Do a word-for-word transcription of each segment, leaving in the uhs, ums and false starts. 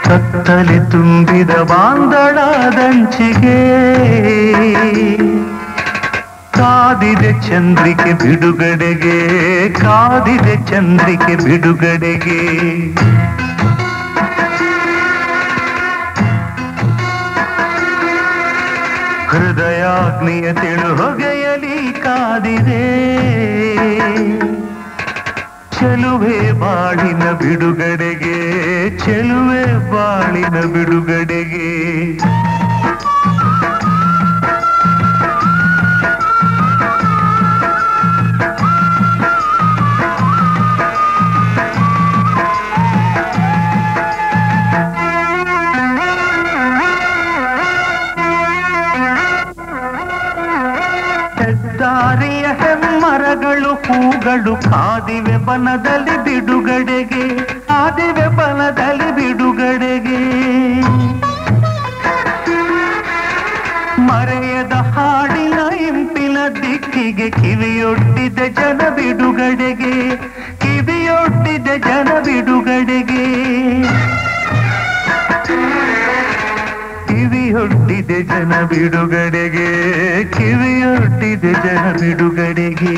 ಕತ್ತಲೆ ತುಂಬಿದ ಬಾಂದಳದಂಚಿಗೆ ಕಾದಿದೆ ಚಂದ್ರಿಕೆ ಬಿಡುಗಡೆಗೆ, ಕಾದಿದೆ ಚಂದ್ರಿಕೆ ಬಿಡುಗಡೆಗೆ. ಹೃದಯಾಗ್ನಿಯ ತಿಳು ಹೊಗೆಯಲಿ ಕಾದಿದೆ ಚೆಲುವೆ ಬಾಳಿನ ಬಿಡುಗಡೆಗೆ, ಚೆಲುವೆ ಬಾಳಿನ ಬಿಡುಗಡೆಗೆ. ಹೆದ್ದಾರಿಯ ಹೆಮ್ಮರಗಳು ಹೂಗಳು ಕಾದಿವೆ ಬನದಲ್ಲಿ ಬಿಡುಗಡೆಗೆ, ಕಾದಿವೆ ಬನದಲ್ಲಿ ಬಿಡುಗಡೆಗೆ. ಮರೆಯದ ಹಾಡಿನ ಇಂಪಿನ ದಿಕ್ಕಿಗೆ ಕಿವಿಯೊಡ್ಡಿದೆ ಜನ ಬಿಡುಗಡೆಗೆ, ಕಿವಿಯೊಡ್ಡಿದೆ ಜನ ಬಿಡುಗಡೆಗೆ. ಕಿವಿಯೊಡ್ಡಿದೆ ಜನ ಬಿಡುಗಡೆಗೆ, ಕಿವಿಯೊಡ್ಡಿದೆ ಜನ ಬಿಡುಗಡೆಗೆ.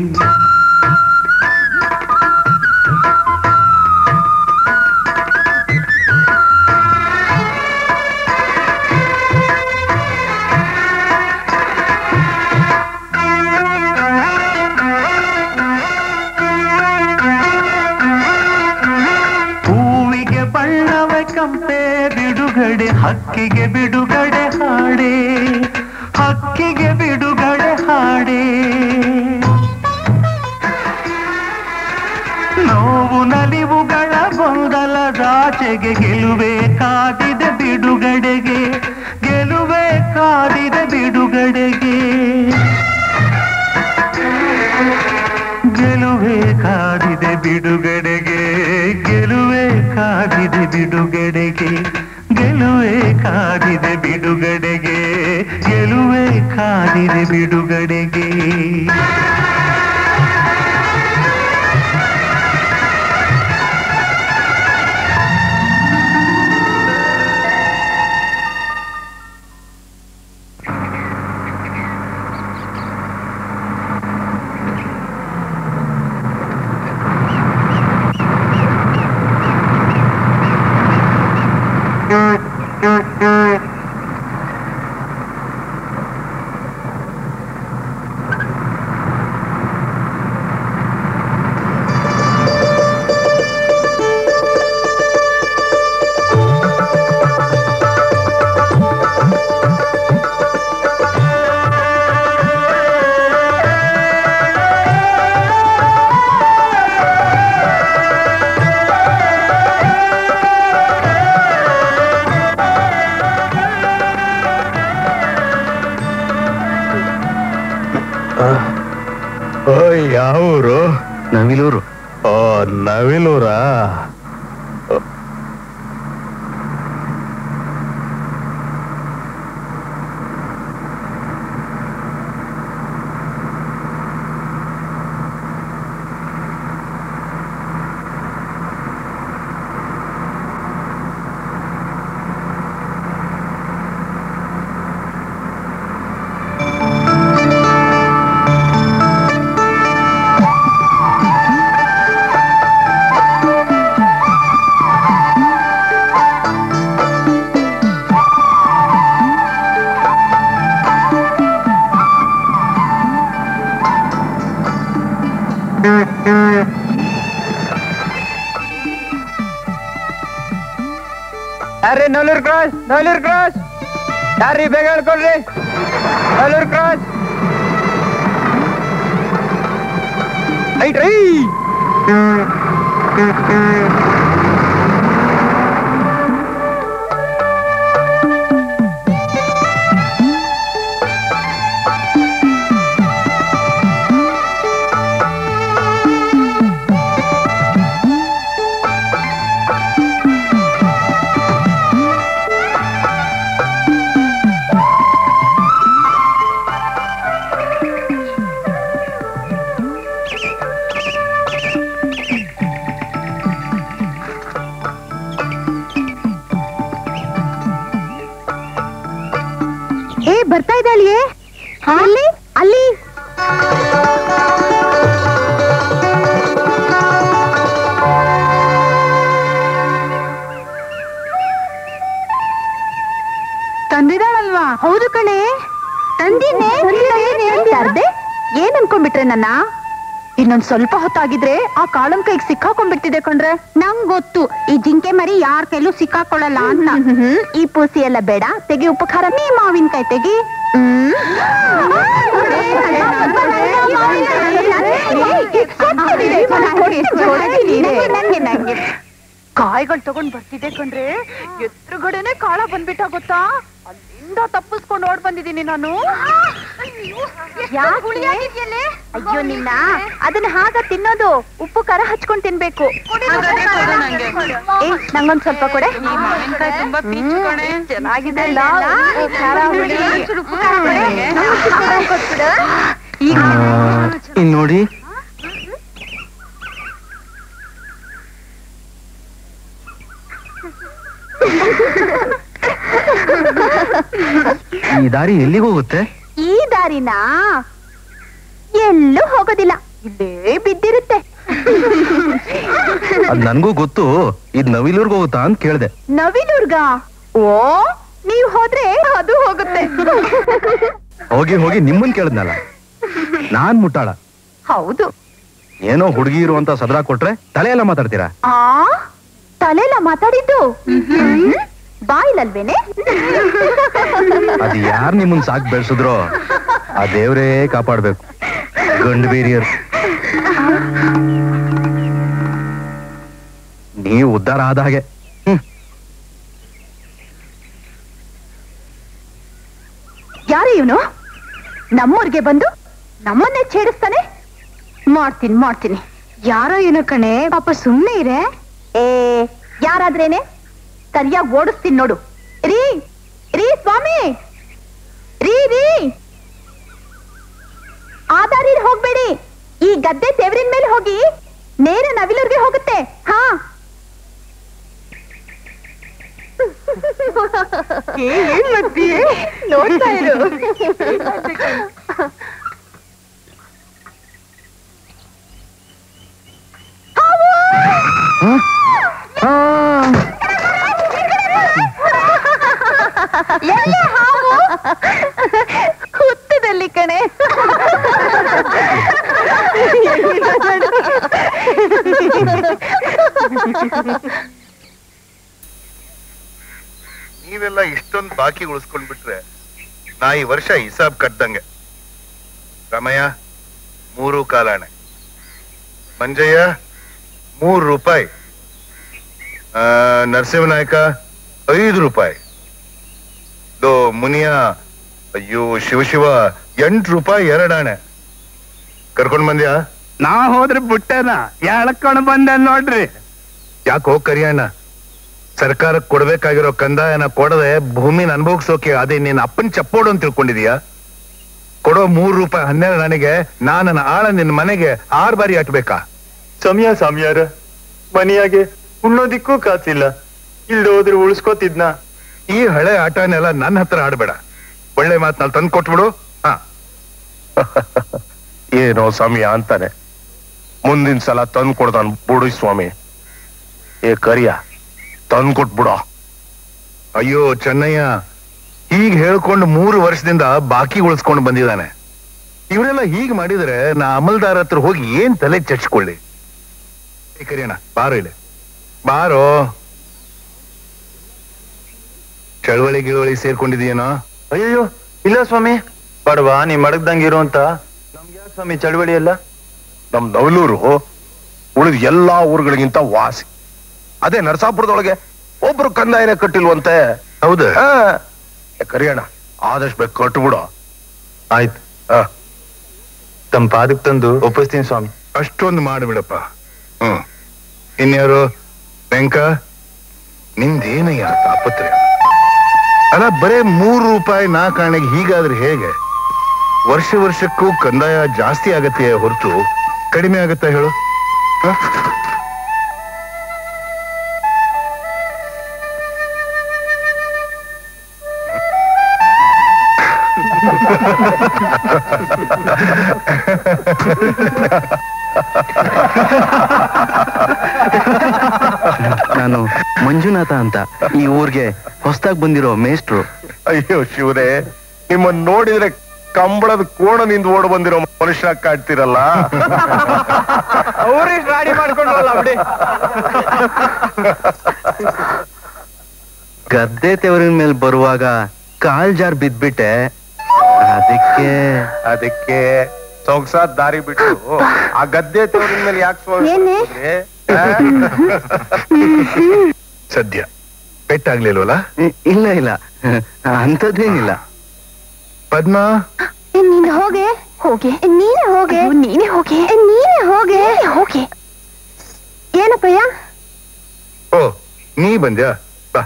ಹೂವಿಗೆ ಬಣ್ಣವ ಕಂಪೆ ಬಿಡುಗಡೆ, ಹಕ್ಕಿಗೆ ಬಿಡುಗಡೆ ಹಾಡೆ, ಹಕ್ಕಿಗೆ ಬಿಡುಗಡೆ ಹಾಡೆ. ನೋವು ನಲಿವುಗಳ ಗೊಂದಲದಾಚೆಗೆ ಗೆಲುವೆ ಕಾದಿದೆ ಬಿಡುಗಡೆಗೆ, ಗೆಲುವೆ ಕಾದಿದೆ ಬಿಡುಗಡೆಗೆ. ಗೆಲುವೆ ಕಾದಿದೆ ಬಿಡುಗಡೆಗೆ, ಗೆಲುವೆ ಕಾದಿದೆ ಬಿಡುಗಡೆಗೆ. ಗೆಲುವೆ ಕಾದಿದೆ ಬಿಡುಗಡೆಗೆ, ಗೆಲುವೆ ಕಾದಿದೆ ಬಿಡುಗಡೆಗೆ. ಯಾವೂರು? ನವಿಲೂರು. ಓ, ನವಿಲೂರಾ? ಯಾರ್ರಿ ನವಲೂರ್ ಕ್ರಾಸ್, ನವಲೂರ್ ಕ್ರಾಸ್ ಯಾರ್ರಿ ಬೇಗ ಹೇಳ್ಕೊಡ್ರಿ. ನವಲೂರ್ ಕ್ರಾಸ್ ಐಟ್ರಿ. ಅಲ್ಲಿ ಅಲ್ಲಿ ತಂದಿದಾಳಲ್ವಾ? ಹೌದು ಕಣೆ, ತಂದಿದ್ದೆ. ತರ್ದೆ ಏನ್ ಅನ್ಕೊಂಡ್ಬಿಟ್ರೆ ನನ್ನ? ಇನ್ನೊಂದ್ ಸ್ವಲ್ಪ ಹೊತ್ತಾಗಿದ್ರೆ ಆ ಕಾಳನ್ ಕೈಗೆ ಸಿಕ್ಕಾಕೊಂಡ್ಬಿಡ್ತಿದೆ ಕಣ್ರೆ. ನಂಗ್ ಗೊತ್ತು ಈ ಜಿಂಕೆ ಮರಿ ಯಾರ ಕೈಲೂ ಸಿಕ್ಕಾಕೊಳ್ಳಲ್ಲ ಅಂತ. ಈ ಪೂಸಿ ಎಲ್ಲ ಬೇಡ, ತೆಗಿ ಉಪಕಾರ. ನೀ ಮಾವಿನಕಾಯಿ ತೆಗಿ. ಕಾಯಿಗಳು ತಗೊಂಡ್ ಬರ್ತಿದ್ದೆ ಕಣ್ರೆ, ಎದುರುಗಡೆನೆ ಕಾಳ ಬಂದ್ಬಿಟ್ಟ ಗೊತ್ತಾ? ಅಲ್ಲಿಂದ ತಪ್ಪಿಸ್ಕೊಂಡು ಓಡ್ ಬಂದಿದ್ದೀನಿ ನಾನು. ಅಯ್ಯೋ ನಿನ್ನ, ಅದನ್ನ ಹಾಗ ತಿನ್ನೋದು, ಉಪ್ಪು ಖಾರ ಹಚ್ಕೊಂಡ್ ತಿನ್ಬೇಕು. ಏ ನಂಗೊಂದ್ ಸ್ವಲ್ಪ ಕೊಡೆ. ಚೆನ್ನಾಗಿದೆ ಇನ್ ನೋಡಿ, ಈ ದಾರಿ ಎಲ್ಲಿಗೆ ಹೋಗುತ್ತೆ? ಈ ದಾರಿನಾ ಎಲ್ಲೂ ಹೋಗೋದಿಲ್ಲ, ಇಲ್ಲೇ ಬಿದ್ದಿರುತ್ತೆ. ಅದ್ ನನ್ಗೂ ಗೊತ್ತು. ಇದ್ ನವಿಲೂರ್ಗ್ ಹೋಗುತ್ತಾ ಅಂತ ಕೇಳ್ದೆ. ನವಿಲೂರ್ಗ? ಓ, ನೀವ್ ಹೋದ್ರೆ ಅದು ಹೋಗುತ್ತೆ. ಹೋಗಿ ಹೋಗಿ ನಿಮ್ಮನ್ ಕೇಳಿದ್ನಲ್ಲ, ನಾನ್ ಮುಟ್ಟಾಳ. ಹೌದು. ಏನೋ ಹುಡುಗಿರು ಅಂತ ಸದರಾ ಕೊಟ್ರೆ ತಲೆ ಎಲ್ಲ ಮಾತಾಡ್ತೀರಾ? ಆ ತಲೆಲ್ಲ ಮಾತಾಡಿದ್ದು ಬಾಯಿಲಲ್ವೇನೆ? ಅದ್ ಯಾರ್ ನಿಮ್ಮನ್ ಸಾಕ್ ಬೆಳ್ಸಿದ್ರೋ ಆ ದೇವ್ರೇ ಕಾಪಾಡ್ಬೇಕು. ಗಂಡು ಬೇರಿಯರು ನೀವು ಉದ್ಧಾರ ಆದ ಹಾಗೆ. ಹ್ಮ್. ಯಾರು ಇವನು? ನಮ್ಮೂರ್ಗೆ ಬಂದು ನಮ್ಮನ್ನೇ ಛೇಡಿಸ್ತಾನೆ. ಮಾಡ್ತೀನಿ ಮಾಡ್ತೀನಿ. ಯಾರೋ ಏನೋ ಕಣೆ, ಪಾಪ ಸುಮ್ನೆ ಇರೆ. ಏ ಯಾರಾದ್ರೇನೆ, ಸರಿಯಾಗಿ ಓಡಿಸ್ತೀನಿ ನೋಡು. ರೀ ರೀ ಸ್ವಾಮಿ, ರೀ ರೀ, ಆ ದಾರಿ ಹೋಗ್ಬೇಡಿ. ಈ ಗದ್ದೆ ತೆವರಿನ ಮೇಲೆ ಹೋಗಿ ನೇರ ನವಿಲೂರ್ಗೆ ಹೋಗುತ್ತೆ. ಹಾ, ನೋಡ್ತಾ ಇರು. ಹುತ್ತದಲ್ಲಿ ಕಣೆ. ನೀವೆಲ್ಲ ಇಷ್ಟೊಂದು ಬಾಕಿ ಉಳಿಸ್ಕೊಂಡ್ಬಿಟ್ರೆ ನಾ ಈ ವರ್ಷ ಹಿಸಾಬ್ ಕಟ್ದಂಗೆ. ರಮಯ್ಯ ಮೂರು ಕಾಲಾಣೆ, ಮಂಜಯ್ಯ ಮೂರು ರೂಪಾಯಿ, ನರಸಿಂಹನಾಯಕ ಐದು ರೂಪಾಯಿ, ದೋ ಮುನಿಯ ಅಯ್ಯೋ ಶಿವಶಿವ ಎಂಟು ರೂಪಾಯಿ ಎರಡಾಣೆ. ಕರ್ಕೊಂಡ್ ಬಂದ್ಯಾ? ನಾ ಹೋದ್ರೆ ಬುಟ್ಟೆನ ಎಳ್ಕೊಂಡ್ ಬಂದೆ ನೋಡ್ರಿ. ಯಾಕೋ ಕರಿಯಣ್ಣ, ಸರ್ಕಾರಕ್ಕೆ ಕೊಡ್ಬೇಕಾಗಿರೋ ಕಂದಾಯನ ಕೊಡದೆ ಭೂಮಿನ ಅನುಭವಿಸೋಕೆ ಅದೇ ನೀನ್ ಅಪ್ಪನ್ ಚಪ್ಪೋಡು ಅಂತ ತಿಳ್ಕೊಂಡಿದೀಯಾ? ಕೊಡೋ ಮೂರು ರೂಪಾಯಿ ಹನ್ನೆರಡು ನನಗೆ, ನಾ ನನ್ನ ಆಳ ನಿನ್ ಮನೆಗೆ ಆರು ಬಾರಿ ಹಾಕ್ಬೇಕಾ? ಸಮಯ ಸಾಮ್ಯಾರ ಮನೆಯಾಗೆ ಉಣ್ಣೋದಿಕ್ಕೂ ಕಾಸಿಲ್ಲ, ಇಲ್ದ ಹೋದ್ರೆ ಉಳಿಸ್ಕೋತಿದ್ನ. ಈ ಹಳೆ ಆಟನೆಲ್ಲ ನನ್ನ ಹತ್ರ ಆಡ್ಬೇಡ, ಒಳ್ಳೆ ಮಾತ್ನಲ್ಲಿ ತಂದು ಕೊಟ್ಬಿಡು. ಹಾ ಏನೋ ಸಮಯ ಅಂತಾನೆ, ಮುಂದಿನ ಸಲ ತಂದು ಕೊಡ್ತಾನ ಬುಡು ಸ್ವಾಮಿ. ಏ ಕರಿಯ ತಂದು ಕೊಟ್ಬಿಡ. ಅಯ್ಯೋ ಚೆನ್ನಯ್ಯ, ಹೀಗ್ ಹೇಳ್ಕೊಂಡು ಮೂರು ವರ್ಷದಿಂದ ಬಾಕಿ ಉಳಿಸ್ಕೊಂಡು ಬಂದಿದ್ದಾನೆ. ಇವರೆಲ್ಲ ಹೀಗ್ ಮಾಡಿದ್ರೆ ನಾ ಅಮಲ್ದಾರ ಹತ್ರ ಹೋಗಿ ಏನ್ ತಲೆ ಚಚ್ಕೊಳ್ಳಿ? ಕರಿಯಣ್ಣ ಬಾರೋ ಇಲ್ಲಿ, ಬಾರೋ. ಚಳವಳಿ ಗಿಳವಳಿ ಸೇರ್ಕೊಂಡಿದೀಯನೋ? ಅಯ್ಯೋ ಇಲ್ಲ ಸ್ವಾಮಿ, ಬಡವಾ ನೀ ಮಡಗ್ದಂಗಿರೋ ಅಂತ. ನಮ್ಗೆ ಯಾಕೆ ಸ್ವಾಮಿ ಚಳವಳಿ ಎಲ್ಲ? ನಮ್ ನವಲೂರು ಉಳಿದ ಎಲ್ಲಾ ಊರುಗಳಿಗಿಂತ ವಾಸಿ. ಅದೇ ನರಸಾಪುರದೊಳಗೆ ಒಬ್ರು ಕಂದಾಯನ ಕಟ್ಟಿಲ್ವಂತೆ. ಹೌದು ಕರಿಯಣ್ಣ, ಆದಷ್ಟು ಬೇಕು ಕಟ್ಬಿಡು. ಆಯ್ತು, ತಮ್ಮ ಪಾದಕ್ ತಂದು ಒಪ್ಪಿಸ್ತೀನಿ ಸ್ವಾಮಿ. ಅಷ್ಟೊಂದು ಮಾಡಿಬಿಡಪ್ಪ. ಹ್ಮ್. ಇನ್ಯಾರು? ವೆಂಕ, ನಿಂದೇನಯ್ಯ ತಾಪತ್ರೆ? ಅಲ್ಲ, ಬರೇ ಮೂರು ರೂಪಾಯಿ ನಾಲ್ಕಾಣೆಗೆ ಹೀಗಾದ್ರೆ ಹೇಗೆ? ವರ್ಷ ವರ್ಷಕ್ಕೂ ಕಂದಾಯ ಜಾಸ್ತಿ ಆಗತ್ತೆ ಹೊರತು ಕಡಿಮೆ ಆಗತ್ತಾ ಹೇಳು? ನಾನು ಮಂಜುನಾಥ ಅಂತ ಈ ಊರ್ಗೆ ಹೊಸದಾಗಿ ಬಂದಿರೋ ಮೇಷ್ಟ್ರು. ಅಯ್ಯೋ ಶಿವರೇ, ನಿಮ್ಮನ್ನ ನೋಡಿದ್ರೆ ಕಂಬಳದ ಕೋಣನಿಂದ ಓಡ್ ಬಂದಿರೋ ಮನುಷ್ಯ ಕಾಡ್ತಿರಲ್ಲ. ಅವ್ರಿಗೆ ಗಾಡಿ ಮಾಡ್ಕೊಂಡ್ರಲ್ಲ ಬಿಡಿ. ಗದ್ದೆ ತೆವರಿನ ಮೇಲೆ ಬರುವಾಗ ಕಾಲ್ ಜಾರ್ ಬಿದ್ಬಿಟ್ಟೆ, ಅದಕ್ಕೆ ಅದಕ್ಕೆ ಸೊಗಸಾದ ದಾರಿ ಬಿಟ್ಟು ಆ ಗದ್ದೆ ತೋರಿನ ಮೇಲೆ ಯಾಕೆ ಸದ್ಯ ಪೆಟ್ಟಾಗ್ಲಿಲ್ವಲ್ಲ? ಇಲ್ಲ ಇಲ್ಲ, ಅಂಥದ್ದೇನಿಲ್ಲ. ಪದ್ಮ, ನೀನ್ ಹೋಗೆ ಹೋಗೆ ನೀನೆ ಹೋಗೆ ನೀನೆ ಹೋಗೆ ನೀನೆ ಹೋಗೆ ಹೋಗೆ. ಏನಪ್ಪಯ್ಯ? ಓ, ನೀ ಬಂದ್ಯಾ? ಬಾ.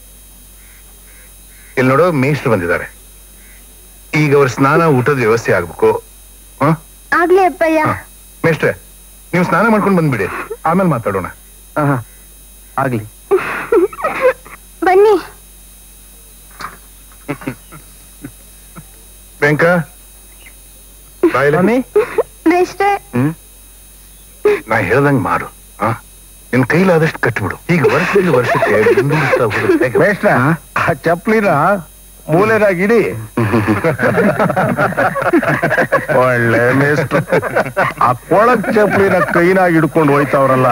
ಇಲ್ಲಿ ನೋಡೋ, ಮೇಷ್ಟ್ರು ಬಂದಿದ್ದಾರೆ. ಈಗ ಅವ್ರ ಸ್ನಾನ ಊಟದ ವ್ಯವಸ್ಥೆ ಆಗ್ಬೇಕು. ಆಗ್ಲಿ ಅಪ್ಪಯ್ಯ. ಮೇಷ್ಟ್ರೆ, ನೀವು ಸ್ನಾನ ಮಾಡ್ಕೊಂಡು ಬಂದ್ಬಿಡಿ, ಆಮೇಲೆ ಮಾತಾಡೋಣ. ಆಗ್ಲಿ. ಬನ್ನಿ. ವೆಂಕ, ಬಾಯಿಲೆ. ಬೇಷ್ಟೇ. ಹ್ಮ್ ನಾ ಹೇಳ್ದಂಗ್ ಮಾಡು. ನಿನ್ ಕೈಲಾದಷ್ಟು ಕಟ್ಬಿಡು. ಈಗ ವರ್ಷದಿಂದ ವರ್ಷಕ್ಕೆ ಮುಂದೂಡಿಸ್ತಾ ಹೋಗುತ್ತೆ. ಮೇಷ್ಟ್ರ, ಆ ಚಪ್ಲಿನ ಮೂಲೆದಾಗಿಡಿ. ಒಳ್ಳೆ ಮೇಷ್ಟ್ರು. ಆ ಕೊಳಕ್ ಚಪ್ಲಿನ ಕೈನಾಗಿ ಹಿಡ್ಕೊಂಡು ಹೋಯ್ತವ್ರಲ್ಲ.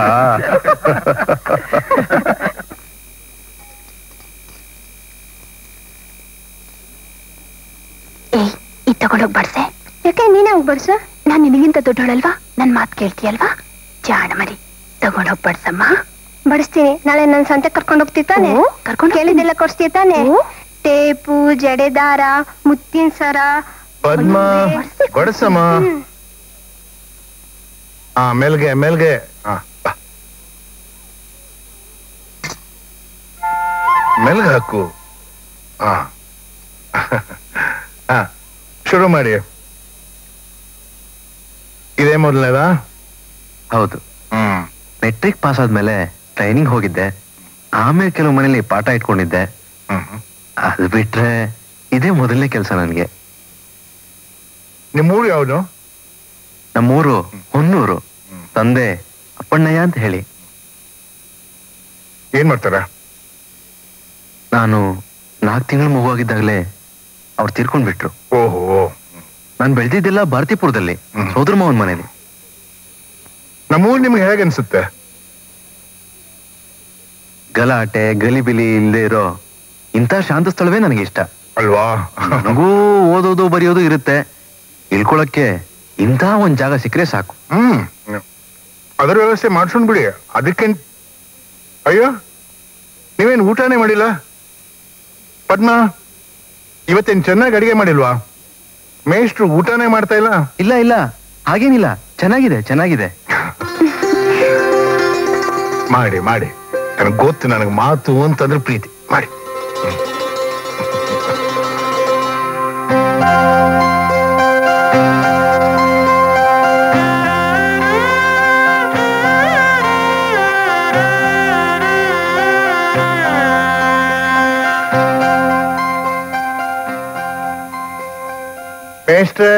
ಏಯ್, ಈ ತಗೊಂಡೋಗ್ ಬಡ್ಸೆ. ಯಾಕೆ ನೀನೇ ಹೋಗ್ ಬಡ್ಸ? ನಾನ್ ನಿನಗಿಂತ ದೊಡ್ಡೋಳಲ್ವಾ? ನನ್ ಮಾತ್ ಕೇಳ್ತೀಯಲ್ವಾ? ಜಾಣ ಮರಿ, ತಗೊಂಡೋಗ್ ಬಡ್ಸಮ್ಮ. ಬಡಿಸ್ತೀನಿ. ನಾಳೆ ನನ್ ಸಂತೆ ಕರ್ಕೊಂಡ್ ಹೋಗ್ತಿ ತಾನೆ? ಕರ್ಕೊಂಡ್ ಕೇಳಿದ್ದೆಲ್ಲ ಕೊಡ್ಸ್ತೀಯ ತಾನೆ? ಟೇಪು, ಜಡೆದಾರ, ಮುತ್ತಿನ ಸರ. ಪದ್ಮ, ಬಡಸಮ್ಮ. ಹಾ, ಮೇಲ್ಗೆ ಮೇಲ್ಗೆ. ಹಾ, ಮೆಲ್ಗೆ ಹಾಕು. ಹಾ, ಹಾ, ಶುರು ಮಾಡಿ. ಇದೇ ಮೊದಲನೇದಾ? ಹೌದು. ಹ್ಮ್. ಮೆಟ್ರಿಕ್ ಪಾಸ್ ಆದ್ಮೇಲೆ ಟ್ರೈನಿಂಗ್ ಹೋಗಿದ್ದೆ. ಆಮೇಲೆ ಕೆಲವು ಮನೇಲಿ ಪಾಠ ಇಟ್ಕೊಂಡಿದ್ದೆ. ಹ್ಮ್. ಅದು ಬಿಟ್ರೆ ಇದೇ ಮೊದಲನೇ ಕೆಲಸ ನನ್ಗೆ. ನಿಮ್ಮೂರು ಯಾವುದು? ನಮ್ಮೂರು ಹೊನ್ನೂರು. ತಂದೆ ಅಪ್ಪಣ್ಣಯ್ಯ ಅಂತ ಹೇಳಿ. ಏನ್ ಮಾಡ್ತಾರ? ನಾನು ನಾಲ್ಕು ತಿಂಗಳು ಮಗುವಾಗಿದ್ದಾಗಲೇ ಅವ್ರು ತೀರ್ಕೊಂಡ್ಬಿಟ್ರು. ಓಹೋ. ನಾನು ಬೆಳೆದಿದ್ದೆಲ್ಲ ಭಾರತೀಪುರದಲ್ಲಿ, ಹ್ಮ್. ಸೋದರ ಮಾವನ್ ಮನೇಲಿ. ನಮ್ಮೂರು ನಿಮ್ಗೆ ಹೇಗೆ ಅನ್ಸುತ್ತೆ? ಗಲಾಟೆ ಗಲಿಬಿಲಿ ಇಲ್ಲದೆ ಇರೋ ಇಂಥ ಶಾಂತ ಸ್ಥಳವೇ ನನಗೆ ಇಷ್ಟ. ಅಲ್ವಾ? ನನಗೂ ಓದೋದು ಬರೆಯೋದು ಇರುತ್ತೆ. ಇಳ್ಕೊಳಕ್ಕೆ ಇಂಥ ಒಂದ್ ಜಾಗ ಸಿಕ್ಕರೆ ಸಾಕು. ಹ್ಮ್. ಅದರ ವ್ಯವಸ್ಥೆ ಮಾಡ್ಸ್ಕೊಂಡ್ ಬಿಡಿ. ಅದಕ್ಕೆ ಅಯ್ಯೋ, ನೀವೇನ್ ಊಟನೇ ಮಾಡಿಲ್ಲ? ಪದ್ಮ, ಇವತ್ತೇನ್ ಚೆನ್ನಾಗಿ ಅಡಿಗೆ ಮಾಡಿಲ್ವಾ? ಮೇಷ್ಟ್ರು ಊಟನೇ ಮಾಡ್ತಾ ಇಲ್ಲ? ಇಲ್ಲ ಇಲ್ಲ, ಹಾಗೇನಿಲ್ಲ. ಚೆನ್ನಾಗಿದೆ ಚೆನ್ನಾಗಿದೆ. ಮಾಡಿ ಮಾಡಿ. ನನಗೆ ಗೊತ್ತು, ನನಗೆ ಮಾತು ಅಂತಂದ್ರೆ ಪ್ರೀತಿ. ಮಾಡಿ. ಮೇಷ್ಟ್ರೆ,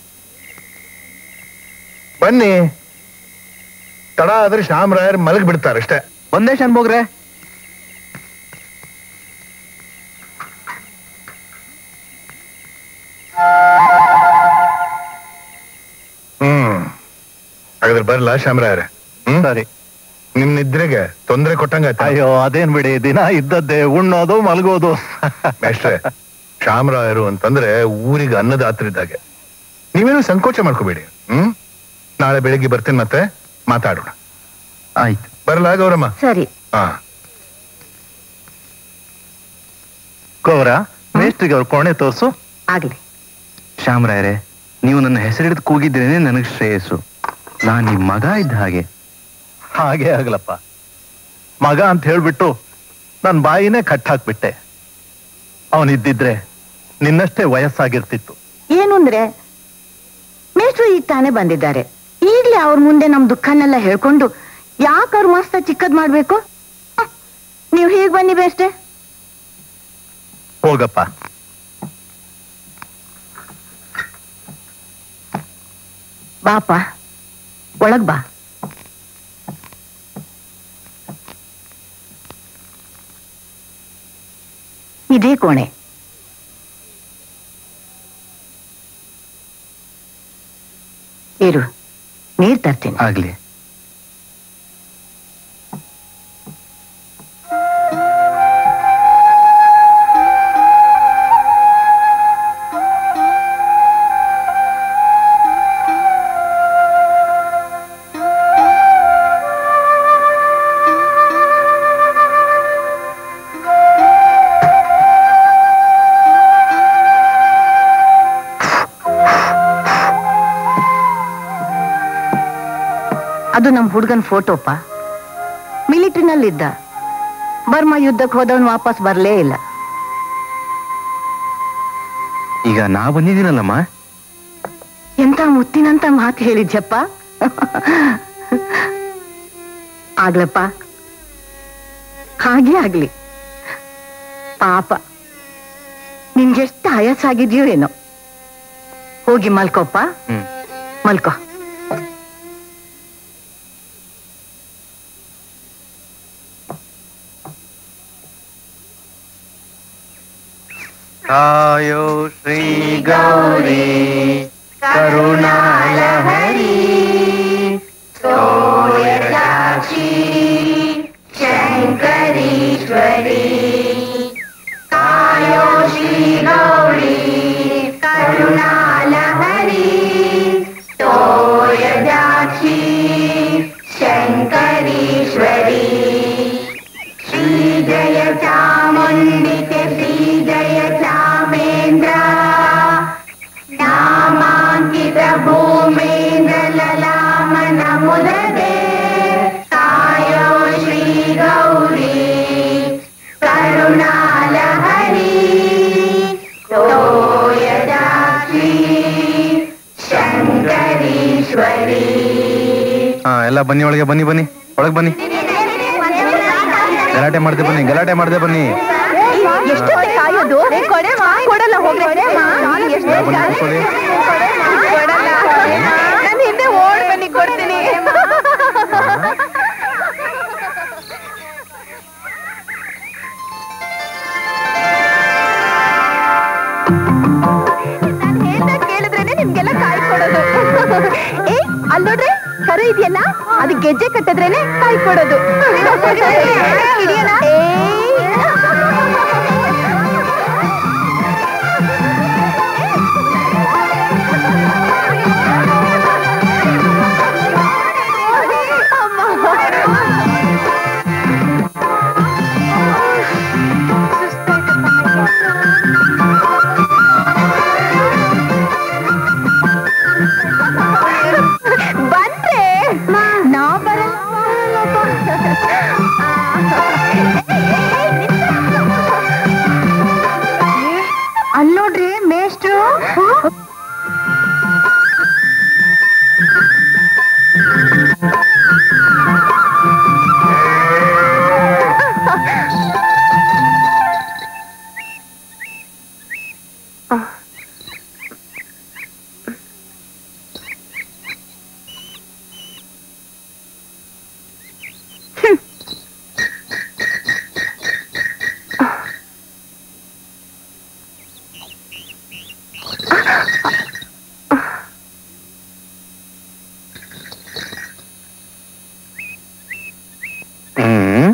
ಬನ್ನಿ. ತಡ ಆದ್ರೆ ಶ್ಯಾಮರಾಯರ್ ಮಲಗಿ ಬಿಡ್ತಾರಷ್ಟೇ. ಒಂದೇ ಶಾನ್ಭೋಗ್ರೆ. ಹ್ಮ್. ಹಾಗಾದ್ರೆ ಬರ್ಲಾ ಶ್ಯಾಮರಾಯರೇ? ಹ್ಮ್. ಸರಿ. ನಿಮ್ ನಿದ್ರೆಗೆ ತೊಂದರೆ ಕೊಟ್ಟಂಗಾಯ್ತಾ? ಅಯ್ಯೋ, ಅದೇನ್ ಬಿಡಿ, ದಿನ ಇದ್ದದ್ದೇ, ಉಣ್ಣೋದು ಮಲಗೋದು. ಮೇಷ್ಟ್ರೆ, ಶ್ಯಾಮರಾಯರು ಅಂತಂದ್ರೆ ಊರಿಗೆ ಅನ್ನದಾತರಿದ್ದಾಗೆ. ನೀವೇನು ಸಂಕೋಚ ಮಾಡ್ಕೋಬೇಡಿ. ಹ್ಮ್. ನಾಳೆ ಬೆಳಿಗ್ಗೆ ಬರ್ತೀನಿ, ಮತ್ತೆ ಮಾತಾಡೋಣ. ಆಯ್ತು. ಬರಲ್ಲ ಗೌರಮ್ಮ? ಸರಿ. ಹಾ. ಗೌರ, ಮೇಸ್ಟ್ರಿಗೆ ಅವ್ರ ಕೋಣೆ ತೋರ್ಸು. ಆಗ್ಲಿ. ಶ್ಯಾಮರಾಯರೇ, ನೀವು ನನ್ನ ಹೆಸರಿಡಿದು ಕೂಗಿದ್ರೇನೆ ನನಗೆ ಶ್ರೇಯಸ್ಸು. ನಾನ್ ನಿಮ್ ಮಗ ಇದ್ದ ಹಾಗೆ. ಹಾಗೆ ಆಗ್ಲಪ್ಪ. ಮಗ ಅಂತ ಹೇಳ್ಬಿಟ್ಟು ನನ್ ಬಾಯಿನೇ ಕಟ್ ಹಾಕ್ಬಿಟ್ಟೆ. ಅವನಿದ್ದಿದ್ರೆ ನಿನ್ನಷ್ಟೇ ವಯಸ್ಸಾಗಿರ್ತಿತ್ತು. ಏನು ಅಂದ್ರೆ ಮೇಷ್ಟ್ರು ಈಗ ತಾನೇ ಬಂದಿದ್ದಾರೆ. ಈಗ್ಲೇ ಅವ್ರ ಮುಂದೆ ನಮ್ ದುಃಖನೆಲ್ಲ ಹೇಳ್ಕೊಂಡು ಯಾಕೆ ಅವ್ರ ಮಸ್ತ ಚಿಕ್ಕದ್ ಮಾಡ್ಬೇಕು? ನೀವ್ ಹೀಗ್ ಬನ್ನಿ ಬೇಷ್ಟೆ. ಹೋಗಪ್ಪ. ಬಾಪ ಒಳಗ್ ಬಾ. ಇದೇ ಕೋಣೆ. ಇರು, ನೀರ್ ತರ್ತೀನಿ. ಆಗ್ಲಿ. ಅದು ನಮ್ ಹುಡ್ಗನ್ ಫೋಟೋಪ್ಪ. ಮಿಲಿಟರಿನಲ್ಲಿದ್ದ. ಬರ್ಮಾ ಯುದ್ಧಕ್ಕೆ ಹೋದವನ್ ವಾಪಸ್ ಬರ್ಲೇ ಇಲ್ಲ. ಈಗ ನಾ ಬಂದಿದ್ದೀನಲ್ಲಮ್ಮ. ಎಂತ ಮುತ್ತಿನಂತ ಮಾತು ಹೇಳಿದ್ಯಪ್ಪ. ಆಗ್ಲಪ್ಪ, ಹಾಗೆ ಆಗ್ಲಿ. ಪಾಪ ನಿನ್ಗೆಷ್ಟು ಆಯಾಸ ಆಗಿದ್ಯೋ ಏನೋ. ಹೋಗಿ ಮಲ್ಕೋಪ್ಪ. ಹ್ಮ್. ಮಲ್ಕೋ. ಆಯೋ ಶ್ರೀ ಗೌರಿ ಕರುಣಾಲಹರಿ ಸೋಯದಾಕ್ಷಿ ಶಂಕರೀಶ್ವರಿ ಕಾಯೋ ಶ್ರೀ ಗೌರಿ ಕರುಣಾಲಹರಿ ಸೋಯದಾಕ್ಷಿ ಶಂಕರೀಶ್ವರಿ ಶ್ರೀ ಜಯ ಚಾಮುಂಡಿಕೆ ಶ್ರೀ ಜಯ ಚಾಮೇಂದ್ರ ನಾಮಾಂಕಿತ ಭೂಮೇಂದ್ರ ಲಲಾಮನ ಮುದದೆ ಕಾಯೋ ಶ್ರೀ ಗೌರಿ ಕರುಣಾಲಹರಿ ಸೋಯದಾಕ್ಷಿ ಶಂಕರೀಶ್ವರಿ. ಹಾ, ಎಲ್ಲ ಬನ್ನಿ, ಒಳಗೆ ಬನ್ನಿ, ಬನ್ನಿ, ಒಳಗೆ ಬನ್ನಿ. ಗಲಾಟೆ ಮಾಡ್ದೆ ಬನ್ನಿ, ಗಲಾಟೆ ಮಾಡ್ದೆ ಬನ್ನಿ. ಕಾಯೋದು ಕೊಡಲ್ಲ ಹೋಗ್ಲಿ. ನನ್ನ ಹಿಂದೆ ಓಡ್ ಬನ್ನಿ, ಕೊಡ್ತೀನಿ. ನಾನು ಹೇಳ್ದಾಗ ಕೇಳಿದ್ರೇನೆ ನಿಮ್ಗೆಲ್ಲ ಕಾಯಿ ಕೊಡೋದು. ಏ ಅಲ್ಲಿ ನೋಡ್ರಿ, ಕರು ಇದೆಯಲ್ಲ, ಅದು ಗೆಜ್ಜೆ ಕಟ್ಟಿದ್ರೇನೆ ಕಾಯಿ ಕೊಡೋದು. ಬಂದ್ರೆ ನಾ ಬರಲ್ಲ. ಅಲ್ಲಿ ನೋಡ್ರಿ ಮೇಷ್ಟ್ರು. ಹ್ಮ್.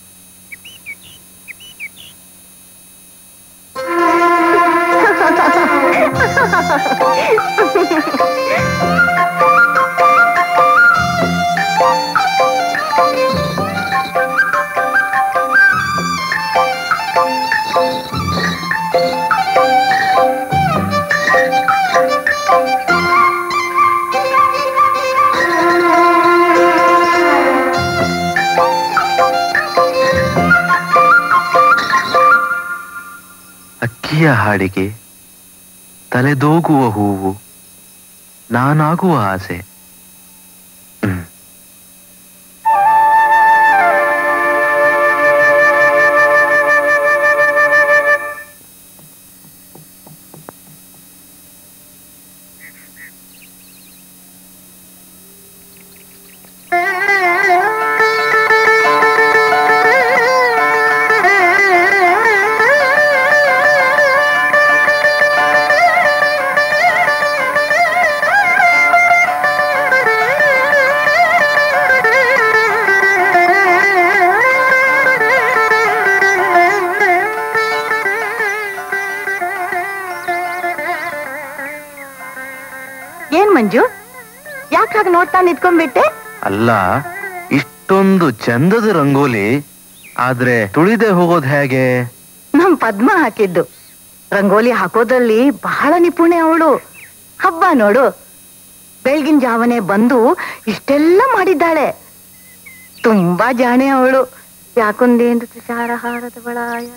ಅಕ್ಕಿಯ ಹಾಡಿಗೆ ತಲೆದೋಗುವ ಹೂವು ನಾನಾಗುವ ಆಸೆ. ಹ್ಮ್. ಮಂಜು, ಯಾಕೆ ಹಾಗೆ ನೋಡ್ತಾ ನಿಂತ್ಕೊಂಡ್ಬಿಟ್ಟೆ? ಅಲ್ಲ, ಇಷ್ಟೊಂದು ಚಂದದ ರಂಗೋಲಿ ಆದ್ರೆ ತುಳಿದೆ ಹೋಗೋದು ಹೇಗೆ? ನಮ್ ಪದ್ಮ ಹಾಕಿದ್ದು. ರಂಗೋಲಿ ಹಾಕೋದ್ರಲ್ಲಿ ಬಹಳ ನಿಪುಣೆ ಅವಳು. ಹಬ್ಬ ನೋಡು, ಬೆಳಗಿನ ಜಾವನೆ ಬಂದು ಇಷ್ಟೆಲ್ಲ ಮಾಡಿದ್ದಾಳೆ. ತುಂಬಾ ಜಾಣೆ ಅವಳು. ಯಾಕೊಂದೇಂದು ತುಷಾರಹಾರದ ಬಳಾಯ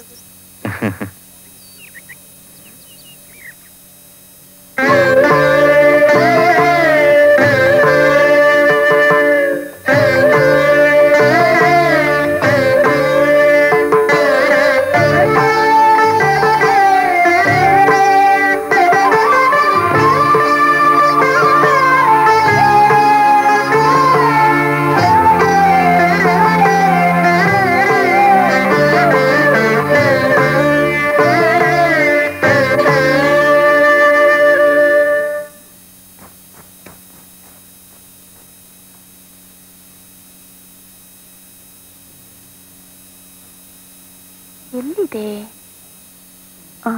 ಎಲ್ಲಿದೆ? ಆ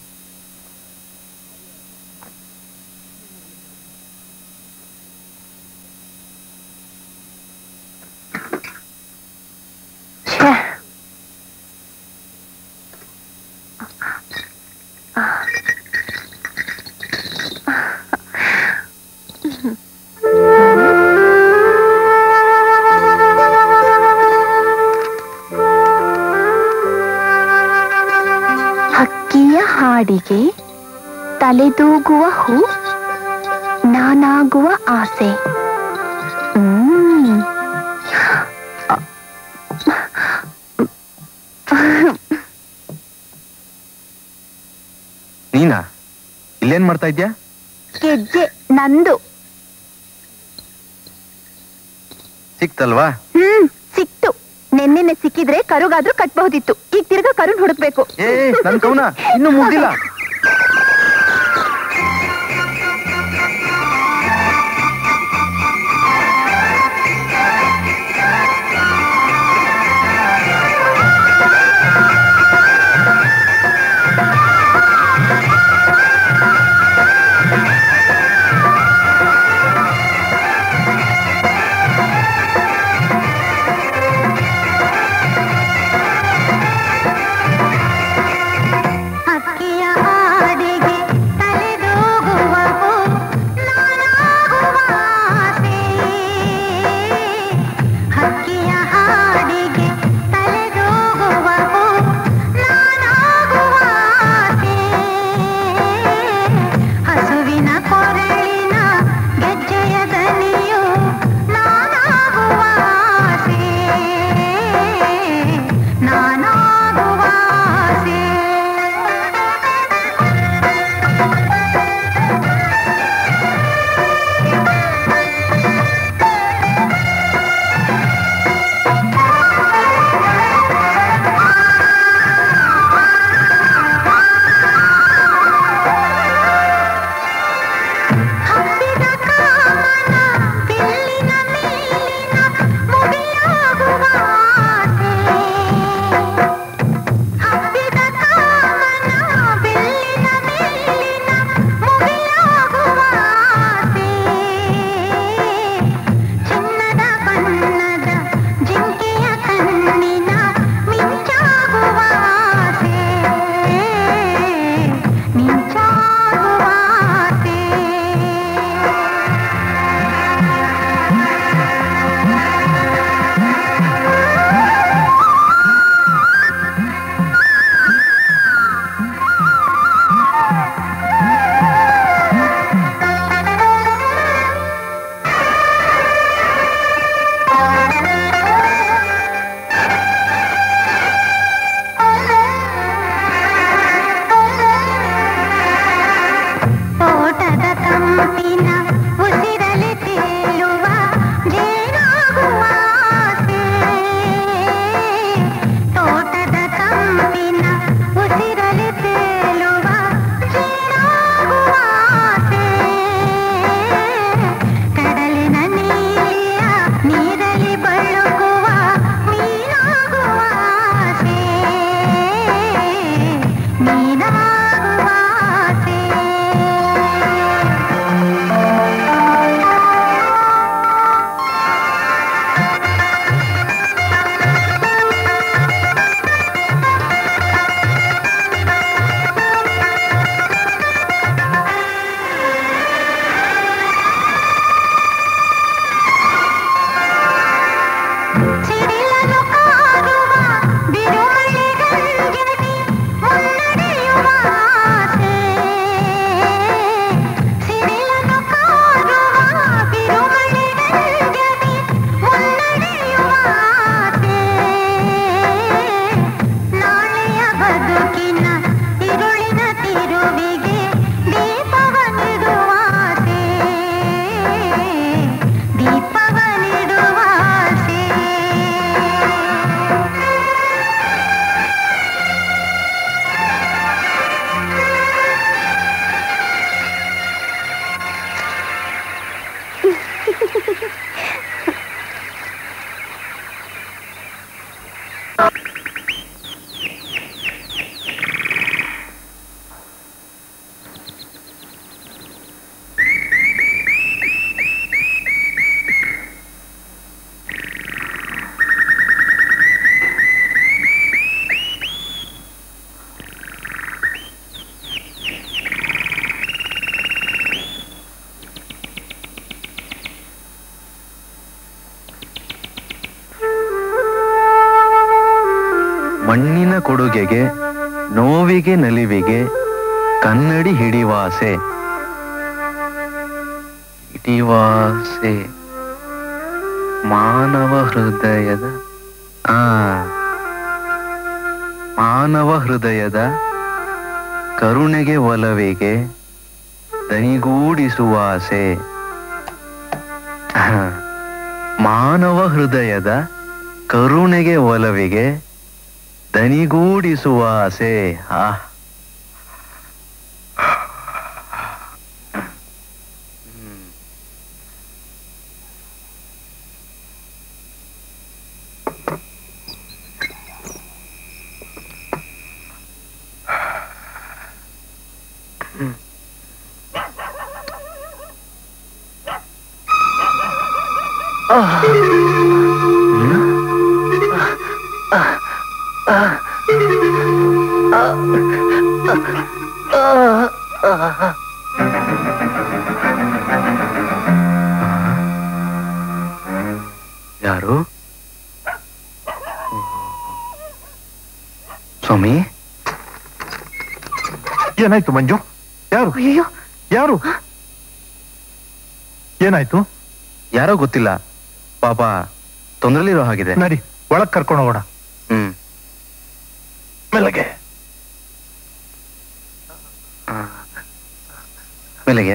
ಛೆ. ಹಕ್ಕಿಯ ಹಾಡಿಗೆ ತಲೆದೂಗುವ ಹೂ, ನಾನಾಗುವ ಆಸೆ. ಹ್ಮ್ ನೀನಾ ಇಲ್ಲೇನ್ ಮಾಡ್ತಾ ಇದ್ಯಾ? ಗೆಜ್ಜೆ ನಂದು. ಸಿಕ್ತಲ್ವಾ? ಹ್ಮ್ ಸಿಕ್ತು. ನೆನ್ನೆನೆ ಸಿಕ್ಕಿದ್ರೆ ಕರುಗಾದ್ರೂ ಕಟ್ಬಹುದಿತ್ತು. ಈಗ ತಿರ್ಗಾ ಕರುನ್ ಹುಡುಕ್ಬೇಕು. ಏ ನನ್ ಕವನ ಇನ್ನು ಮುಗ್ದಿಲ್ಲ. ಹಕ್ಕಿಯ ಮಣ್ಣಿನ ಕೊಡುಗೆಗೆ ನೋವಿಗೆ ನಲಿವಿಗೆ ಕನ್ನಡಿ ಹಿಡಿವಾಸೆ ಹಿಡಿವಾಸೆ ಮಾನವ ಹೃದಯದ ಆ ಮಾನವ ಹೃದಯದ ಕರುಣೆಗೆ ಒಲವಿಗೆ ದನಿಗೂಡಿಸುವಾಸೆ ಮಾನವ ಹೃದಯದ ಕರುಣೆಗೆ ಒಲವಿಗೆ ದನಿಗೂಡಿಸುವ ಆಸೆ. ಆ ಯಾರು? ಸ್ವಾಮಿ, ಏನಾಯ್ತು ಮಂಜು? ಯಾರು ಅಯ್ಯೋ, ಯಾರು? ಏನಾಯ್ತು? ಯಾರೋ ಗೊತ್ತಿಲ್ಲ, ಪಾಪ ತೊಂದರೆಲಿರೋ ಹಾಗಿದೆ. ನಡಿ, ಒಳಗ್ ಕರ್ಕೊಂಡು ಹೋಗೋಣ. ಹ್ಮ್ ಮೆಲ್ಲಗೆ ಮೆಲ್ಲಗೆ.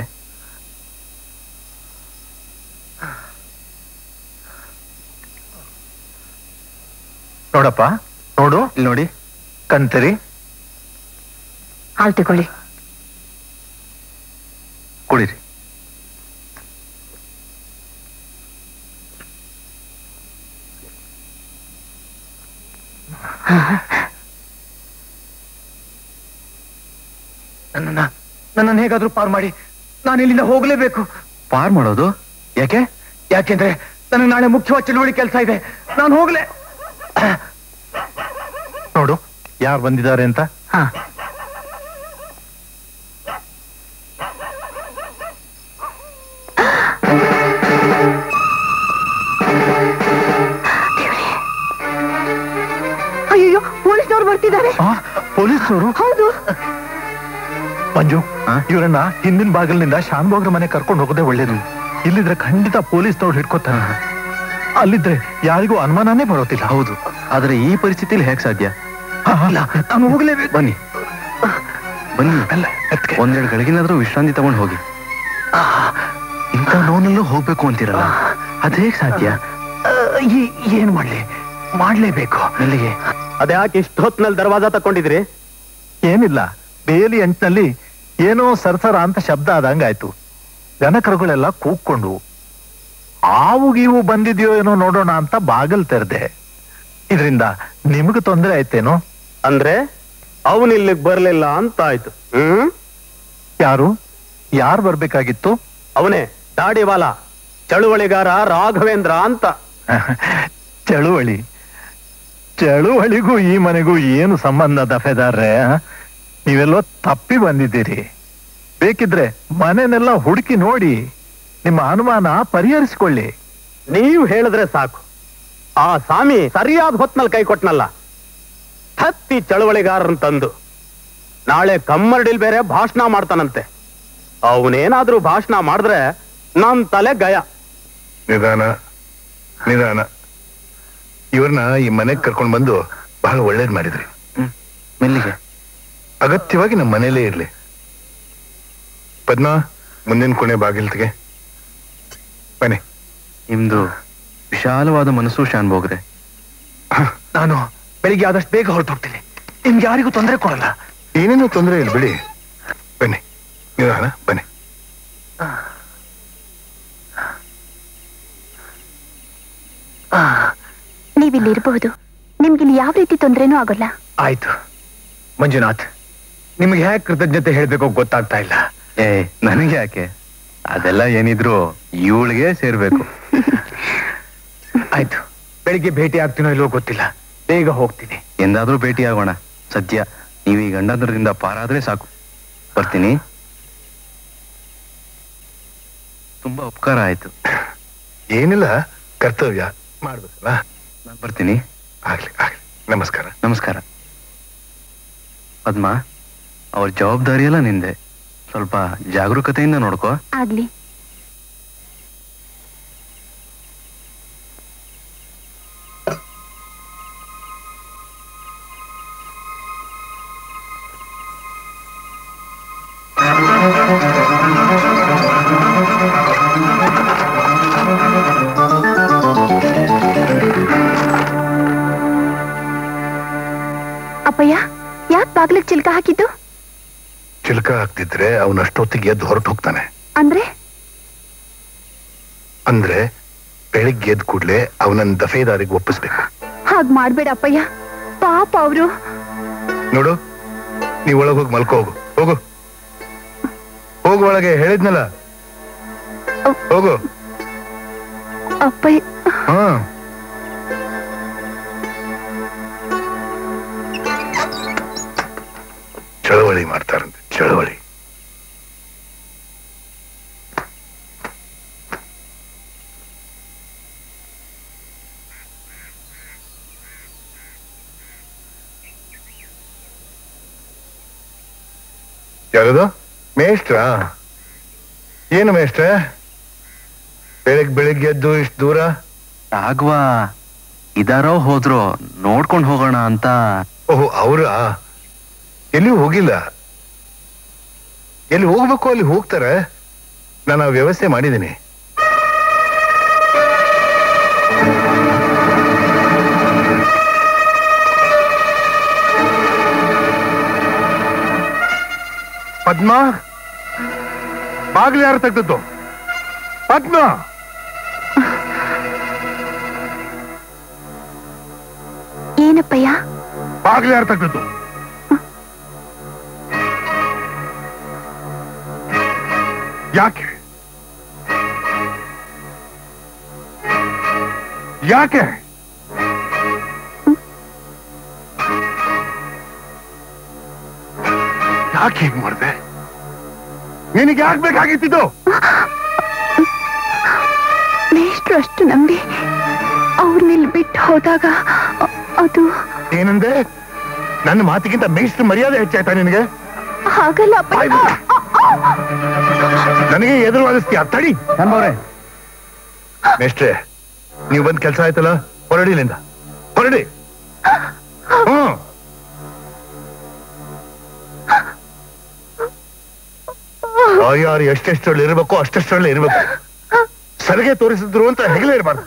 ನೋಡಪ್ಪ, ನೋಡು, ಇಲ್ಲಿ ನೋಡಿ. ಕಂತರಿ ಹಾಲು ತಗೊಳ್ಳಿ. ಕುಡೀರಿ. ನನ್ನನ್ನ ನನ್ನನ್ನು ಹೇಗಾದ್ರೂ ಪಾರ್ ಮಾಡಿ, ನಾನು ಇಲ್ಲಿಂದ ಹೋಗ್ಲೇಬೇಕು. ಪಾರ್ ಮಾಡೋದು ಯಾಕೆ? ಯಾಕೆಂದ್ರೆ ನನಗೆ ನಾಳೆ ಮುಖ್ಯವಾದ ಚಳುವಳಿ ಕೆಲಸ ಇದೆ, ನಾನು ಹೋಗ್ಲೇ. ನೋಡು ಯಾರು ಬಂದಿದ್ದಾರೆ ಅಂತ. ಹಾ, ಅಯ್ಯೋ, ಪೊಲೀಸ್ನವ್ರು ಬರ್ತಿದ್ದಾರೆ. ಪೊಲೀಸ್ನವರು? ಹೌದು. ಮಂಜು, ಆ? ಇವರನ್ನ ಹಿಂದಿನ ಬಾಗಿಲಿನಿಂದ ಶಾನ್ಭೋಗ್ರ ಮನೆ ಕರ್ಕೊಂಡು ಹೋಗೋದೇ ಒಳ್ಳೇದು. ಇಲ್ಲಿದ್ರೆ ಖಂಡಿತ ಪೊಲೀಸ್ನವ್ರು ಹಿಡ್ಕೋತಾರೆ. ಅಲ್ಲಿದ್ರೆ ಯಾರಿಗೂ ಅನುಮಾನನೇ ಬರೋದಿಲ್ಲ. ಹೌದು, ಆದ್ರೆ ಈ ಪರಿಸ್ಥಿತಿಯಲ್ಲಿ ಹೇಗ್ ಸಾಧ್ಯ? ನಾನು ಹೋಗ್ಲೇಬೇಕು. ಬನ್ನಿ ಬನ್ನಿ, ಅಲ್ಲ, ಎತ್ಕೆ. ಒಂದೆರಡು ಗಳಿಗೆನಾದ್ರೂ ವಿಶ್ರಾಂತಿ ತಗೊಂಡು ಹೋಗಿ. ಇಂಥ ನೋನಲ್ಲೂ ಹೋಗ್ಬೇಕು ಅಂತೀರಲ್ಲ, ಅದ್ ಹೇಗ್ ಸಾಧ್ಯ? ಏನ್ ಮಾಡ್ಲಿ? ಮಾಡ್ಲೇಬೇಕು. ಎಲ್ಲಿಗೆ? ಅದ್ಯಾಕೆ ಇಷ್ಟು ಹೊತ್ತಿನಲ್ಲಿ ದರ್ವಾಜ ತಕೊಂಡಿದ್ರಿ? ಏನಿಲ್ಲ, ಬೇಲಿ ಅಂಟಿನಲ್ಲಿ ಏನೋ ಸರ್ಸರ ಅಂತ ಶಬ್ದ ಆದಂಗಾಯ್ತು. ದನಕರುಗಳೆಲ್ಲ ಕೂಗ್ಕೊಂಡು ಆವು ಗೀವು ಬಂದಿದ್ಯೋ ಏನೋ ನೋಡೋಣ ಅಂತ ಬಾಗಲ್ ತೆರೆದೆ. ಇದರಿಂದ ನಿಮಗೂ ತೊಂದರೆ ಆಯ್ತೇನೋ? ಅಂದ್ರೆ ಅವನು ಇಲ್ಲಿಗೆ ಬರ್ಲಿಲ್ಲ ಅಂತ ಆಯ್ತು. ಹ್ಮ್, ಯಾರು ಯಾರು ಬರ್ಬೇಕಾಗಿತ್ತು? ಅವನೇ ದಾಡಿವಾಲ, ಚಳುವಳಿಗಾರ ರಾಘವೇಂದ್ರ ಅಂತ. ಚಳುವಳಿ ಚಳುವಳಿಗೂ ಈ ಮನೆಗೂ ಏನು ಸಂಬಂಧ ದಫೆದಾರ್ರೆ? ನೀವೆಲ್ಲೋ ತಪ್ಪಿ ಬಂದಿದ್ದೀರಿ. ಬೇಕಿದ್ರೆ ಮನೆನೆಲ್ಲ ಹುಡುಕಿ ನೋಡಿ ನಿಮ್ಮ ಅನುಮಾನ ಪರಿಹರಿಸಿಕೊಳ್ಳಿ. ನೀವು ಹೇಳಿದ್ರೆ ಸಾಕು. ಆ ಸ್ವಾಮಿ ಸರಿಯಾದ ಹೊತ್ನಲ್ಲಿ ಕೈ ಕೊಟ್ನಲ್ಲ, ಹತ್ತಿ ಚಳುವಳಿಗಾರನ್ ತಂದು ನಾಳೆ ಕಮ್ಮರಡಿಲ್ ಬೇರೆ ಭಾಷಣ ಮಾಡ್ತಾನಂತೆ. ಅವನೇನಾದ್ರೂ ಭಾಷಣ ಮಾಡಿದ್ರೆ ನಮ್ ತಲೆ ಗಯ. ನಿಧಾನ ನಿಧಾನ. ಇವ್ರನ್ನ ಈ ಮನೆಗೆ ಕರ್ಕೊಂಡು ಬಂದು ಬಹಳ ಒಳ್ಳೇದ್ ಮಾಡಿದ್ರಿ. ಹ್ಮ್ ಮೆಲ್ಲಿಗೆ. ಅಗತ್ಯವಾಗಿ ನಮ್ಮ ಮನೇಲೇ ಇರ್ಲಿ. ಪದ್ಮ, ಮುಂದಿನ ಕೊನೆ ಬಾಗಿಲ್ತಿಗೆ ಬನ್ನಿ. ನಿಮ್ದು ವಿಶಾಲವಾದ ಮನಸ್ಸು ಶಾನ್ಭೋಗ್ರೆ. ನಾನು ಬೆಳಿಗ್ಗೆ ಆದಷ್ಟು ಬೇಗ ಹೊರಟು ಹೋಗ್ತೀನಿ. ನಿಮ್ಗೆ ಯಾರಿಗೂ ತೊಂದರೆ ಕೊಡಲ್ಲ. ಏನೇನೋ ತೊಂದರೆ ಇಲ್ಲ ಬಿಡಿ. ಬನ್ನಿ, ನಿಧಾನ ಬನ್ನಿ. ನೀವಿಲ್ಲಿ ಇರಬಹುದು. ನಿಮ್ಗಿಲ್ಲಿ ಯಾವ ರೀತಿ ತೊಂದರೆನೂ ಆಗೋಲ್ಲ. ಆಯ್ತು ಮಂಜುನಾಥ್, ನಿಮ್ಗೆ ಹೇಗೆ ಕೃತಜ್ಞತೆ ಹೇಳ್ಬೇಕೋ ಗೊತ್ತಾಗ್ತಾ ಇಲ್ಲ. ಏ ನನಗೆ ಯಾಕೆ, ಅದೆಲ್ಲ ಏನಿದ್ರು ಇವಳಿಗೆ ಸೇರ್ಬೇಕು. ಆಯ್ತು, ಬೆಳಿಗ್ಗೆ ಭೇಟಿ ಆಗ್ತೀನೋ ಇಲ್ವೋ ಗೊತ್ತಿಲ್ಲ, ಬೇಗ ಹೋಗ್ತೀನಿ. ಎಂದಾದ್ರೂ ಭೇಟಿ ಆಗೋಣ. ಸದ್ಯ ನೀವು ಈ ಗಂಡಂದ್ರದಿಂದ ಪಾರಾದ್ರೆ ಸಾಕು. ಬರ್ತೀನಿ. ತುಂಬಾ ಉಪಕಾರ ಆಯ್ತು. ಏನಿಲ್ಲ, ಕರ್ತವ್ಯ ಮಾಡ್ಬೇಕಲ್ಲ. ನಾನು ಬರ್ತೀನಿ. ಆಗ್ಲಿ ಆಗ್ಲಿ, ನಮಸ್ಕಾರ. ನಮಸ್ಕಾರ. ಪದ್ಮ, ಅವ್ರ ಜವಾಬ್ದಾರಿ ಎಲ್ಲ ನಿಂದೆ, ಸ್ವಲ್ಪ ಜಾಗರೂಕತೆಯಿಂದ ನೋಡ್ಕೋ. ಆಗ್ಲಿ. ಅಪ್ಪಯ್ಯ, ಯಾಕೆ ಬಾಗ್ಲಿಗೆ ಚಿಲ್ಕ ಹಾಕಿದ್ದು? ಚಿಲ್ಕ ಹಾಕ್ತಿದ್ರೆ ಅವನ ಅಷ್ಟೊತ್ತಿಗೆ ಎದ್ದು ಹೊರಟು ಹೋಗ್ತಾನೆ. ಅಂದ್ರೆ ಅಂದ್ರೆ ಬೆಳಿಗ್ಗೆ ಎದ್ದು ಕೂಡ್ಲೆ ಅವನನ್ನ ದಫೇದಾರಿಗೆ ಒಪ್ಪಿಸ್ಬೇಕು. ಹಾಗ್ ಮಾಡ್ಬೇಡ ಅಪ್ಪಯ್ಯ, ಪಾಪ ಅವರು. ನೋಡು, ನೀವ್ ಒಳಗೆ ಹೋಗಿ ಮಲ್ಕೋ. ಹೋಗು ಹೋಗು ಹೋಗು, ಒಳಗೆ ಹೇಳಿದ್ನಲ್ಲ, ಹೋಗು. ಅಪ್ಪಯ್ಯ. ಹಾ, ಚಳವಳಿ ಮಾಡ್ತಾರಂತೆ, ಚಳವಳಿ. ಯಾರದು? ಮೇಷ್ಟ್ರ? ಏನು ಮೇಷ್ಟ್ರ, ಬೆಳಿಗ್ ಬೆಳಿಗ್ಗೆ ಎದ್ದು ಇಷ್ಟು ದೂರ? ರಾಘವ ಇದಾರೋ ಹೋದ್ರೋ ನೋಡ್ಕೊಂಡು ಹೋಗೋಣ ಅಂತ. ಓಹೋ, ಅವ್ರ ಎಲ್ಲಿಯೂ ಹೋಗಿಲ್ಲ. ಎಲ್ಲಿ ಹೋಗ್ಬೇಕು ಅಲ್ಲಿ ಹೋಗ್ತಾರೆ. ನಾನು ಆ ವ್ಯವಸ್ಥೆ ಮಾಡಿದ್ದೀನಿ. ಪದ್ಮ, ಬಾಗ್ಲು ಯಾರು ತೆಗ್ದದ್ದು? ಪದ್ಮ, ಏನಪ್ಪಯ್ಯ? ಬಾಗ್ಲು ಯಾರು ತೆಗ್ದದ್ದು? ಯಾಕೆ ಯಾಕೆ ಯಾಕೆ ಹೀಗ್ ಮಾಡಿದೆ? ನಿನಗೆ ಯಾಕೆ ಬೇಕಾಗಿತ್ತಿದ್ದು? ಮೇಷ್ಟ್ರು ಅಷ್ಟು ನಂಬಿ ಅವ್ರನ್ನಿಲ್ಲಿ ಬಿಟ್ಟು ಹೋದಾಗ ಅದು. ಏನಂದೆ? ನನ್ನ ಮಾತಿಗಿಂತ ಮೇಷ್ಟ್ರು ಮರ್ಯಾದೆ ಹೆಚ್ಚಾಯ್ತಾ ನಿನಗೆ? ಹಾಗಲ್ಲ ನನಗೆ ಎದುರು ವಾದಿಸ್ತೀಯ? ತಡಿ ಮೇಷ್ಟ್ರೆ, ನೀವು ಬಂದ್ ಕೆಲಸ ಆಯ್ತಲ್ಲ, ಹೊರಡಿಲಿಂದ ಹೊರಡಿ. ಹ್ಮ್, ಯಾರು ಎಷ್ಟೆಷ್ಟರಲ್ಲಿ ಇರ್ಬೇಕು ಅಷ್ಟೆಷ್ಟರಲ್ಲಿ ಇರ್ಬೇಕು. ಸರಿಗೆ ತೋರಿಸಿದ್ರು ಅಂತ ಹೆಗಲೇ ಇರಬಾರ್ದು.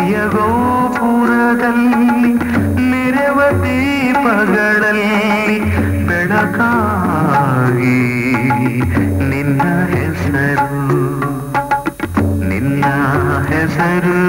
ಗುಡಿಯ ಗೋಪುರದಲ್ಲಿ ನೆರವ ದೀಪಗಳಲ್ಲಿ ಬೆಳಕಾಗಿ ನಿನ್ನ ಹೆಸರು ನಿನ್ನ ಹೆಸರು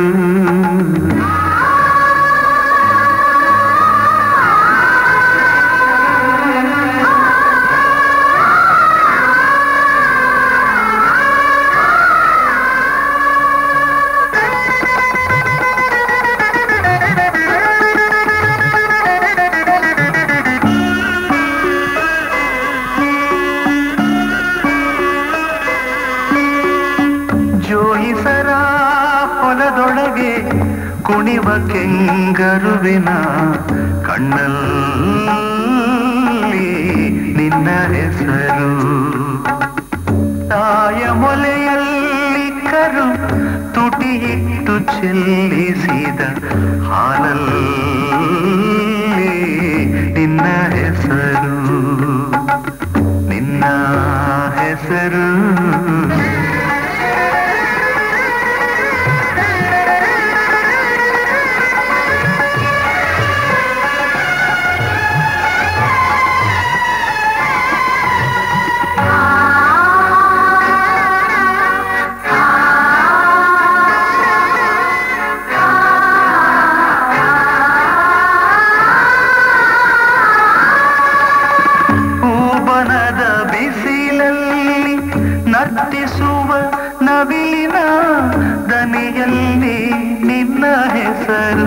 ಜೋಯಿಸರ ಹೊಲದೊಳಗೆ ಕುಣಿವ ಕೆಂಗರುವಿನ ಕಣ್ಣಲ್ಲಿ ನಿನ್ನ ಹೆಸರು ತಾಯ ಮೊಲೆಯಲ್ಲಿ ಕರು ತುಟಿಯಿಟ್ಟು ಚೆಲ್ಲಿಸಿದ ಹಾಲಲ್ಲಿ ನಿನ್ನ ಹೆಸರು ನಿನ್ನ ಹೆಸರು ನರ್ತಿಸುವ ನವೀನ ದನಿಯಲ್ಲಿ ನಿನ್ನ ಹೆಸರು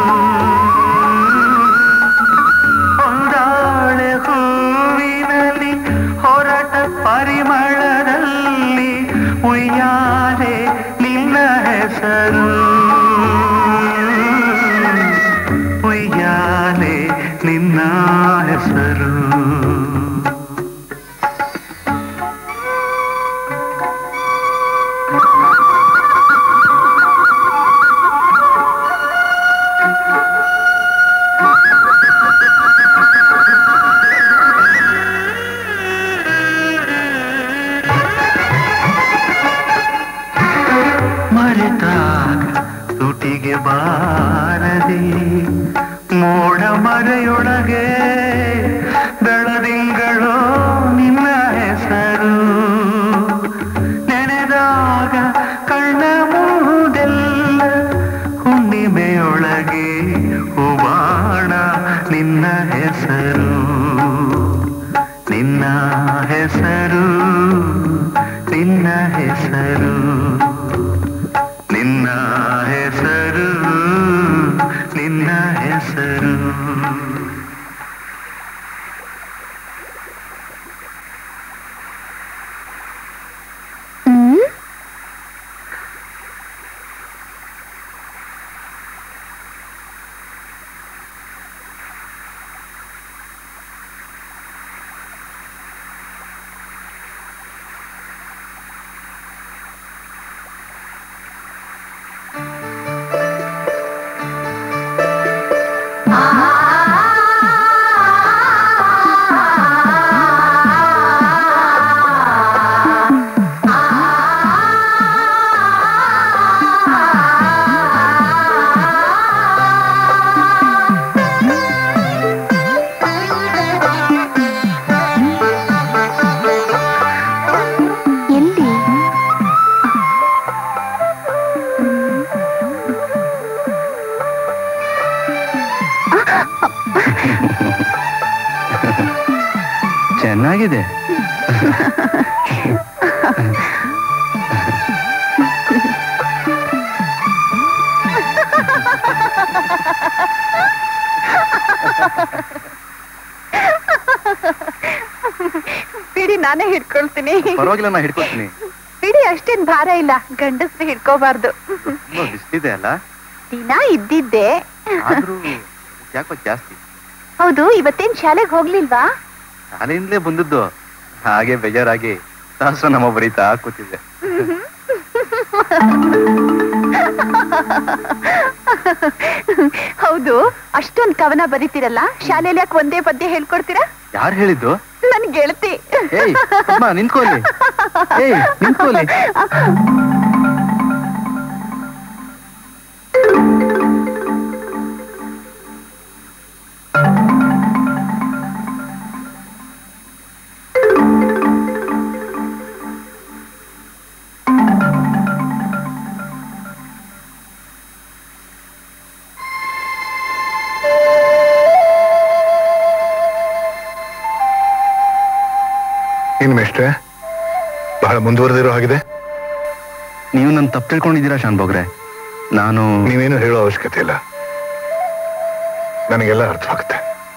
ಒಂದಾಳೆ ಹೂವಿನಲ್ಲಿ ಹೊರಟ ಪರಿಮಳದಲ್ಲಿ ಉಯ್ಯಾಲೆ ನಿನ್ನ ಹೆಸರು ಉಯ್ಯಾಲೆ ನಿನ್ನ ಹೆಸರು ತುಟಿಗೆ ಬಾರದೆ ಮೋಡ ಮರೆಯೊಳಗೆ ಬೆಳದಿಂಗಳು ನಿನ್ನ ಹೆಸರು ನೆನೆದಾಗ ಕಣ್ಣ ಮೂದೆಲ್ಲ ಹುಣ್ಣಿಮೆಯೊಳಗೆ ಹೂವಾಣ ನಿನ್ನ ಹೆಸರು ನಿನ್ನ ಹೆಸರು ನಿನ್ನ ಹೆಸರು ನಿನ್ನ ಹೆಸರು ನಿನ್ನ ಹೆಸರು ಚೆನ್ನಾಗಿದೆ. ಬಿಡಿ, ನಾನೇ ಹಿಡ್ಕೊಳ್ತೀನಿ. ಪರವಾಗಿಲ್ಲ, ನಾ ಹಿಡ್ಕೊಳ್ತೀನಿ. ಬಿಡಿ, ಅಷ್ಟೇನ್ ಭಾರ ಇಲ್ಲ. ಗಂಡಸ್ರು ಹಿಡ್ಕೋಬಾರ್ದು. ಬಿಸ್ತಿದೆ ಅಲ್ಲ? ದಿನ ಇದ್ದಿದ್ದೆ. ಯಾಕೋ ಜಾಸ್ತಿ. ಹೌದು, ಇವತ್ತೇನ್ ಶಾಲೆಗೆ ಹೋಗ್ಲಿಲ್ವಾ? ಶಾಲೆಯಿಂದಲೇ ಬಂದದ್ದು. ಹಾಗೆ ಬೇಜಾರಾಗಿ ಸಹಸ್ರ ನಮ್ಮ ಬರೀತಾ ಕೂತಿದ್ದೆ. ಹೌದು, ಅಷ್ಟೊಂದ್ ಕವನ ಬರೀತಿರಲ್ಲ, ಶಾಲೆಯಲ್ಲಿ ಯಾಕೆ ಒಂದೇ ಪದ್ಯ ಹೇಳ್ಕೊಡ್ತೀರಾ? ಯಾರು ಹೇಳಿದ್ದು? ನನ್ ಗೆಳತಿ. ಏಯ್ ಅಮ್ಮ, ನಿಂತ್ಕೊಳ್ಳಿ. ಏಯ್ ನಿಂತ್ಕೊಳ್ಳಿ. ಮುಂದುವರೆದಿರೋ ಹಾಗಿದೆ. ನೀವು ನನ್ನ ತಪ್ಪು ತಿಳ್ಕೊಂಡಿದ್ದೀರಾ ಶಾನ್ಭೋಗ್ರೆ. ನಾನು ನೀವೇನು ಹೇಳೋ ಅವಶ್ಯಕತೆ ಇಲ್ಲ, ನನಗೆಲ್ಲ ಅರ್ಥವಾಗುತ್ತೆ.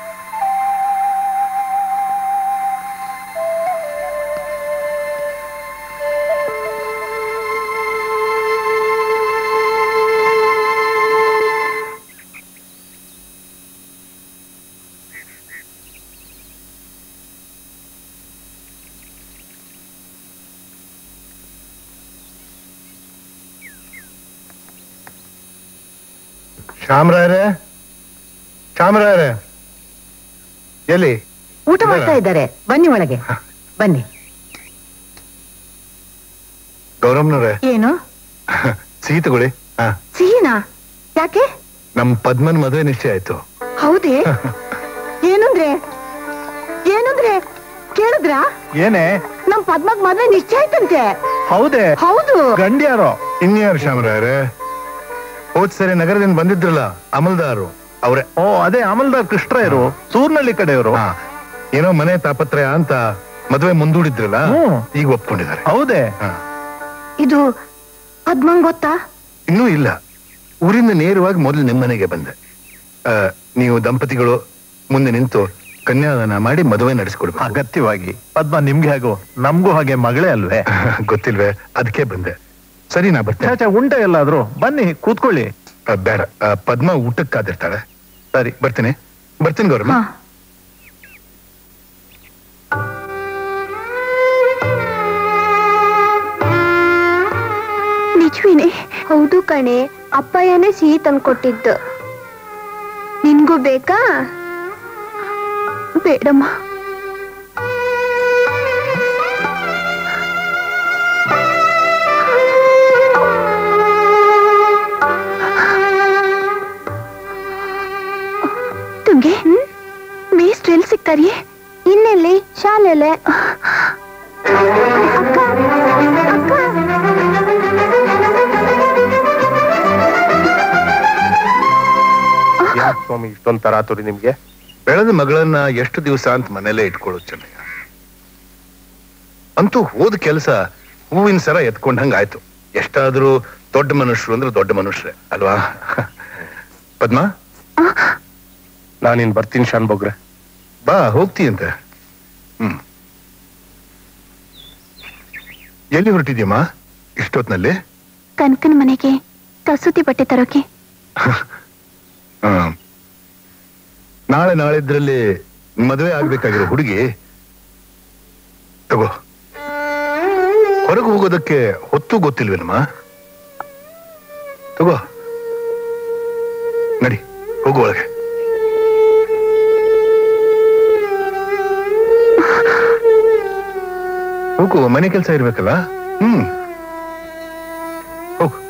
ಶ್ಯಾಮರಾಯರೇ, ಶ್ಯಾಮರಾಯರೇ, ಎಲ್ಲಿ? ಊಟ ಮಾಡ್ತಾ ಇದ್ದಾರೆ, ಬನ್ನಿ ಒಳಗೆ ಬನ್ನಿ. ಗೌರಮ್ನವ್ರೆ, ಏನು ಸಿಹಿ ತಗೊಳ್ಳಿ. ಹಾ, ಸಿಹಿನಾ? ಯಾಕೆ? ನಮ್ ಪದ್ಮನ್ ಮದುವೆ ನಿಶ್ಚಯ ಆಯ್ತು. ಹೌದೇ? ಏನಂದ್ರೆ ಏನಂದ್ರೆ ಕೇಳಿದ್ರಾ? ಏನೇ? ನಮ್ ಪದ್ಮಗ್ ಮದ್ವೆ ನಿಶ್ಚಯ ಆಯ್ತಂತೆ. ಹೌದೇ? ಹೌದು. ಗಂಡ್ಯಾರೋ? ಇನ್ಯಾರು ಶ್ಯಾಮರಾಯರೇ? ಹೋದ್ ಸರಿ ನಗರದಿಂದ ಬಂದಿದ್ರಲ್ಲ ಅಮಲ್ದಾರು, ಅವ್ರೆ. ಓ, ಅದೇ ಅಮಲ್ದಾರ್ ಕೃಷ್ಣರಾಯರು, ಸೂರ್ನಳ್ಳಿ ಕಡೆಯವರು. ಏನೋ ಮನೆ ತಾಪತ್ರಯ ಅಂತ ಮದುವೆ ಮುಂದೂಡಿದ್ರಲ್ಲ, ಹ್ಮ್. ಈಗ ಒಪ್ಕೊಂಡಿದ್ದಾರೆ. ಹೌದೇ? ಇದು ಪದ್ಮಂಗ್ ಗೊತ್ತಾ? ಇನ್ನೂ ಇಲ್ಲ. ಊರಿಂದ ನೇರವಾಗಿ ಮೊದಲು ನಿಮ್ಮನೆಗೆ ಬಂದೆ. ಆ, ನೀವು ದಂಪತಿಗಳು ಮುಂದೆ ನಿಂತು ಕನ್ಯಾದಾನ ಮಾಡಿ ಮದುವೆ ನಡೆಸ್ಕೊಡ್ಬೇಕು. ಅಗತ್ಯವಾಗಿ. ಪದ್ಮ ನಿಮ್ಗೆ ಹೇಗೋ ನಮ್ಗೂ ಹಾಗೆ ಮಗಳೇ ಅಲ್ವೇ? ಗೊತ್ತಿಲ್ವೇ, ಅದಕ್ಕೆ ಬಂದೆ. ಸರಿ, ನಾ ಬರ್ತೇನೆ. ಚಾಚಾ, ಉಂಟೆ ಎಲ್ಲಾದ್ರೂ ಬನ್ನಿ ಕೂತ್ಕೊಳ್ಳಿ. ಆ, ಬೇಡ, ಆ, ಪದ್ಮ ಊಟಕ್ಕೆ ಕಾದಿರ್ತಾಳೆ. ಸರಿ, ಬರ್ತೀನಿ ಬರ್ತೀನಿ ಗೌರಮ್ಮ. ನಿಜವಿನೇ? ಹೌದು ಕಣೆ, ಅಪ್ಪಯ್ಯನೇ ಸಿಹಿ ತಂದ್ಕೊಟ್ಟಿದ್ದು. ನಿನ್ಗೂ ಬೇಕಾ? ಬೇಡಮ್ಮ. ತುಂಗೆ, ಮೇಷ್ಟ್ರು ಎಲ್ಲಿ ಸಿಗ್ತಾರಿ? ಇನ್ನೆಲ್ಲಿ? ಶಾಲೆಲೆ. ಅಕ್ಕ, ಅಕ್ಕ. ಯಾಕೆ ಸ್ವಾಮಿ ಇಷ್ಟೊಂದು ತರಾತುರಿ ನಿಮ್ಗೆ? ಬೆಳೆದ ಮಗಳನ್ನ ಎಷ್ಟು ದಿವಸ ಅಂತ ಮನೇಲೆ ಇಟ್ಕೊಳ್ಳೋದು ಚೆನ್ನಯ್ಯ. ಅಂತೂ ಹೋದ ಕೆಲಸ ಹೂವಿನ ಸರ ಎತ್ಕೊಂಡಂಗ ಆಯ್ತು. ಎಷ್ಟಾದ್ರೂ ದೊಡ್ಡ ಮನುಷ್ಯರು ಅಂದ್ರೆ ದೊಡ್ಡ ಮನುಷ್ಯರೇ ಅಲ್ವಾ? ಪದ್ಮ, ನಾನಿನ್ ಬರ್ತೀನಿ ಶಾನ್ಭೋಗ್ರೆ. ಬಾ, ಹೋಗ್ತೀಯಂತೆ. ಹ್ಮ್, ಎಲ್ಲಿ ಹೊರಟಿದ್ಯಮ್ಮ ಇಷ್ಟೊತ್ನಲ್ಲಿ? ಕನಕನ ಮನೆಗೆ ಕಸೂತಿ ಬಟ್ಟೆ ತರೋಕೆ. ಹ್ಮ್, ನಾಳೆ ನಾಳಿದ್ರಲ್ಲಿ ಮದುವೆ ಆಗ್ಬೇಕಾಗಿರೋ ಹುಡುಗಿ ತಗೋ. ಹೊರಗೆ ಹೋಗೋದಕ್ಕೆ ಹೊತ್ತು ಗೊತ್ತಿಲ್ವೇನಮ್ಮ? ತಗೋ, ನಡಿ ಹೋಗು ಒಳಗೆ. ಹೋಗು, ಮನೆ ಕೆಲಸ ಇರ್ಬೇಕಲ್ಲ. ಹ್ಮ್, ಹೋಗು.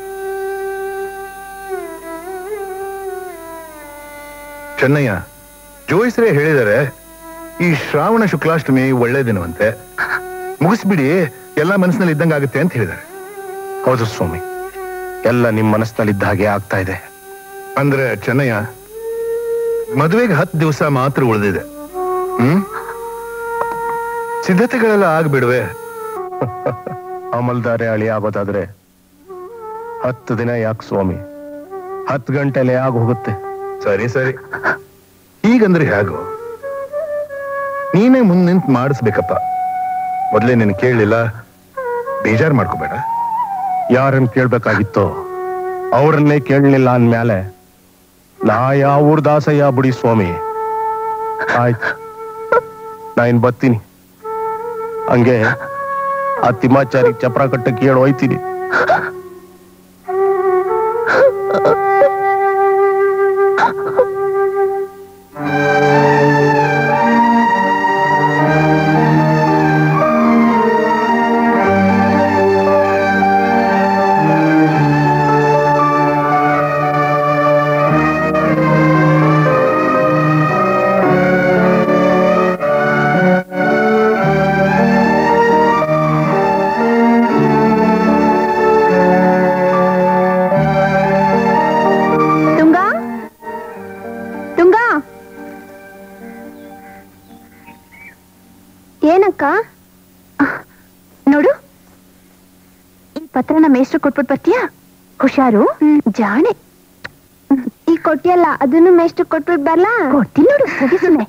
ಚೆನ್ನಯ್ಯ, ಜೋಯಿಸ್ರೇ ಹೇಳಿದರೆ ಈ ಶ್ರಾವಣ ಶುಕ್ಲಾಷ್ಟಮಿ ಒಳ್ಳೆ ದಿನವಂತೆ, ಮುಗಿಸ್ಬಿಡಿ, ಎಲ್ಲ ಮನಸ್ಸಿನಲ್ಲಿ ಇದ್ದಂಗೆ ಆಗುತ್ತೆ ಅಂತ ಹೇಳಿದ್ದಾರೆ. ಹೌದು ಸ್ವಾಮಿ, ಎಲ್ಲ ನಿಮ್ ಮನಸ್ಸಿನಲ್ಲಿದ್ದ ಹಾಗೆ ಆಗ್ತಾ ಇದೆ. ಅಂದ್ರೆ ಚೆನ್ನಯ್ಯ, ಮದುವೆಗೆ ಹತ್ತು ದಿವಸ ಮಾತ್ರ ಉಳಿದಿದೆ. ಹ್ಮ್, ಸಿದ್ಧತೆಗಳೆಲ್ಲ ಆಗ್ಬಿಡುವೆ. ಅಮಲ್ದಾರೆ ಅಳಿ ಆಗೋದಾದ್ರೆ ಹತ್ತು ದಿನ ಯಾಕೆ ಸ್ವಾಮಿ, ಹತ್ತು ಗಂಟೆಲೆ ಆಗ ಹೋಗುತ್ತೆ. ಸರಿ ಸರಿ, ಹೀಗಂದ್ರೆ ಹೇಗೋ? ನೀನೇ ಮುಂದೆ ನಿಂತು ಮಾಡಿಸ್ಬೇಕಪ್ಪ. ಮೊದ್ಲೇ ನೀನು ಕೇಳಲಿಲ್ಲ, ಬೇಜಾರು ಮಾಡ್ಕೋಬೇಡ. ಯಾರನ್ನ ಕೇಳ್ಬೇಕಾಗಿತ್ತೋ ಅವ್ರನ್ನೇ ಕೇಳಲಿಲ್ಲ ಅಂದ್ಮೇಲೆ ನಾ ಯಾವ ಊರ್ ದಾಸಯ್ಯ ಬಿಡಿ ಸ್ವಾಮಿ. ಆಯ್ತು, ನಾ ಇನ್ ಬರ್ತೀನಿ. ಹಂಗೆ ಆ ತಿಮ್ಮಾಚಾರಿ ಚಪ್ರ ಕಟ್ಟಕ್ಕೆ ಹೇಳಿ ಹೋಯ್ತೀನಿ. ಪತ್ರನ ಮೇಷ್ಟ್ರು ಕೊಟ್ಬಿಟ್ಟು ಬರ್ತೀಯಾ? ಹುಷಾರು, ಜಾಣೆ. ಈ ಕೊಟ್ಟಿಯಲ್ಲ, ಅದನ್ನು ಮೇಷ್ಟ್ರು ಕೊಟ್ಬಿಟ್ಟು ಬರ್ಲಾ? ಕೊಡ್ತೀನಿ ನೋಡು, ಸುಮ್ಮನೆ.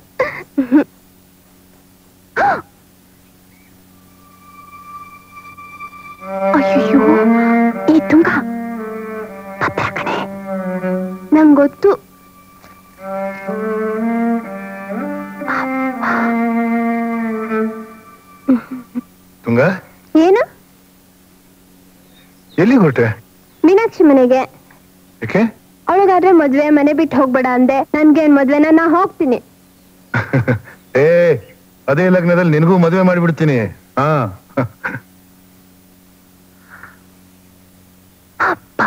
ಅಯ್ಯೋ, ಈ ತುಂಗ ಪತ್ರ ಕಣೆ. ನಂಗೆ ಗೊತ್ತು. ತುಂಗ, ಏನು? ಎಲ್ಲಿ ಹೊರಟೆ? ಮೀನಾಕ್ಷಿ ಮನೆಗೆ. ಯಾಕೆ? ಅವಳಿಗಾದ್ರೆ ಮದ್ವೆ, ಮನೆ ಬಿಟ್ಟು ಹೋಗ್ಬೇಡ ಅಂದೆ. ನನ್ಗೇನ್ ಮದ್ವೆನ, ನಾ ಹೋಗ್ತೀನಿ. ಏ, ಅದೇ ಲಗ್ನದಲ್ಲಿ ನಿನಗೂ ಮದುವೆ ಮಾಡಿಬಿಡ್ತೀನಿ. ಹಾ, ಅಪ್ಪ.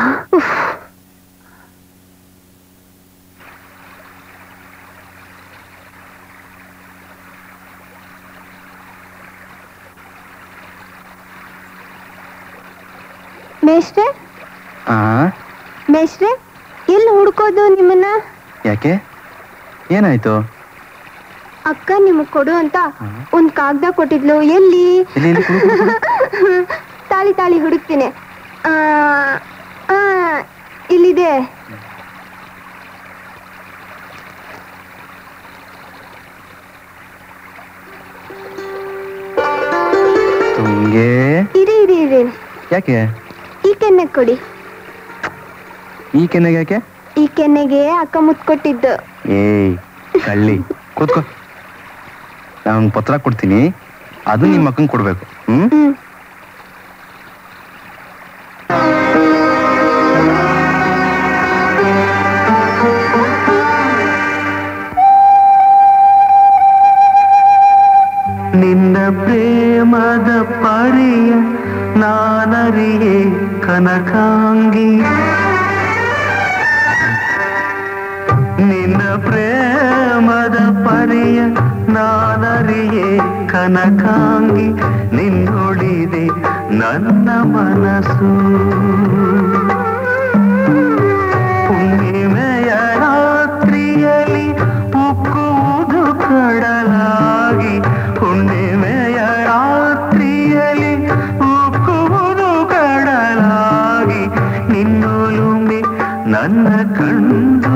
ಮೇಷ್ಟ್ರೆ, ಮೇಷ್ಟ್ರೆ, ಎಲ್ಲಿ ಹುಡ್ಕೋದು ನಿಮ್ಮನ್ನ? ಯಾಕೆ, ಏನಾಯ್ತು? ಅಕ್ಕ ನಿಮಗ್ ಕೊಡು ಅಂತ ಒಂದ್ ಕಾಗ್ದ ಕೊಟ್ಟಿದ್ಲು. ಎಲ್ಲಿ? ತಾಳಿ ತಾಳಿ ಹುಡುಕ್ತೀನಿ. ಆ ಆ, ಇಲ್ಲಿದೆ. ತುಂಗೆ, ಇರಿ ಇರಿ ಇರಿ. ಯಾಕೆ? ಈ ಕೆನ್ನೆ ಕೊಡಿ. ಈ ಕೆನ್ನೆಗೆ ಯಾಕೆ? ಈ ಕೆನ್ನೆಗೆ ಅಕ್ಕ ಮುತ್ಕೊಟ್ಟಿದ್ದು. ಏಯ್ ಕಳ್ಳಿ, ಕೂತ್ಕೋ. ನಾನು ಪತ್ರ ಕೊಡ್ತೀನಿ, ಅದು ನಿಮ್ಮ ಅಕ್ಕಂಗೆ ಕೊಡ್ಬೇಕು. ಹ್ಮ್ ಹ್ಮ್. ನಿನ್ನ ಪ್ರೇಮದ ಪರಿಯ ನಾನರಿಯೇ ಕನಕಾಂಗಿ, ನಿನ್ನ ಪ್ರೇಮದ ಪರಿಯ ನಾನರಿಯೇ ಕನಕಾಂಗಿ, ನಿನ್ನೊಳಿದೆ ನನ್ನ ಮನಸ್ಸು. ಹುಣ್ಣಿಮೆಯ ರಾತ್ರಿಯಲ್ಲಿ ಉಕ್ಕುವುದು ಕಡಲಾಗಿ, ಹುಣ್ಣಿಮೆಯ ರಾತ್ರಿಯಲ್ಲಿ ಉಕ್ಕುವುದು ಕಡಲಾಗಿ, ನಿನ್ನೊಲುಮೆ ನನ್ನ ಕಂಡು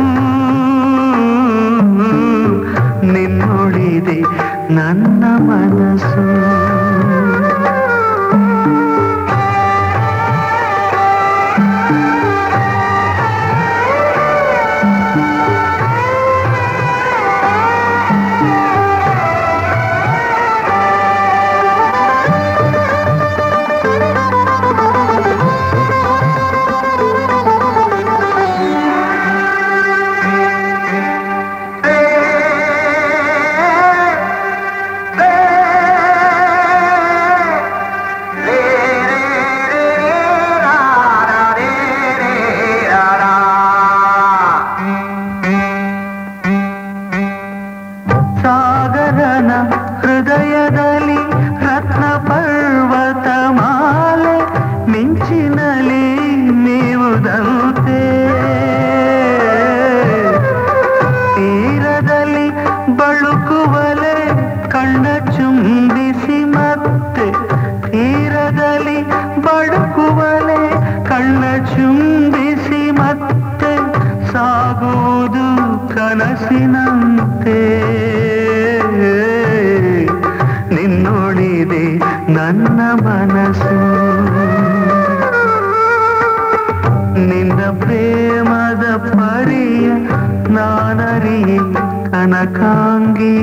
ನಿನ್ನೊಳಿದೆ ನನ್ನ ಮನಸ್ಸು. ಸಾಗರನ ಹೃದಯದಲ್ಲಿ ರತ್ನ ಪರ್ವತ ಮಾಲೆ, ಮಿಂಚಿನಲ್ಲಿ ನೀವುದಂತೆ, ತೀರದಲ್ಲಿ ಬಳುಕುವಲೆ ಕಣ್ಣ ಚುಂಬಿಸಿ ಮತ್ತೆ, ತೀರದಲ್ಲಿ ಬಳುಕುವಲೆ ಕಣ್ಣ ಚುಂಬಿಸಿ ಮತ್ತೆ, ಸಾಗುವುದು ಕನಸಿನಂತೆ, ನಿನ್ನೊಳಿದೆ ನನ್ನ ಮನಸ್ಸು. ನಿನ್ನ ಪ್ರೇಮದ ಪರಿಯ ನಾನರಿಯೇ ಕನಕಾಂಗಿ.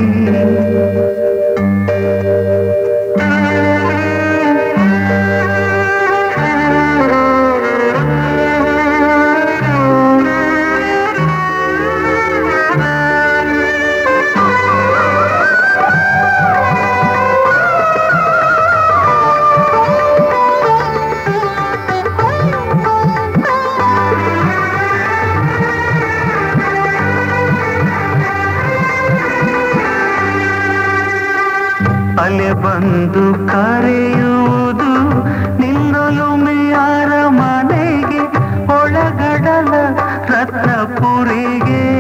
ಅಲೆ ಬಂದು ಕರೆಯುವುದು ನಿನ್ನೊಲುಮೆಯಾರ ಮನೆಗೆ, ಒಳಗಡಲ ರತ್ನಪುರಿಗೆ,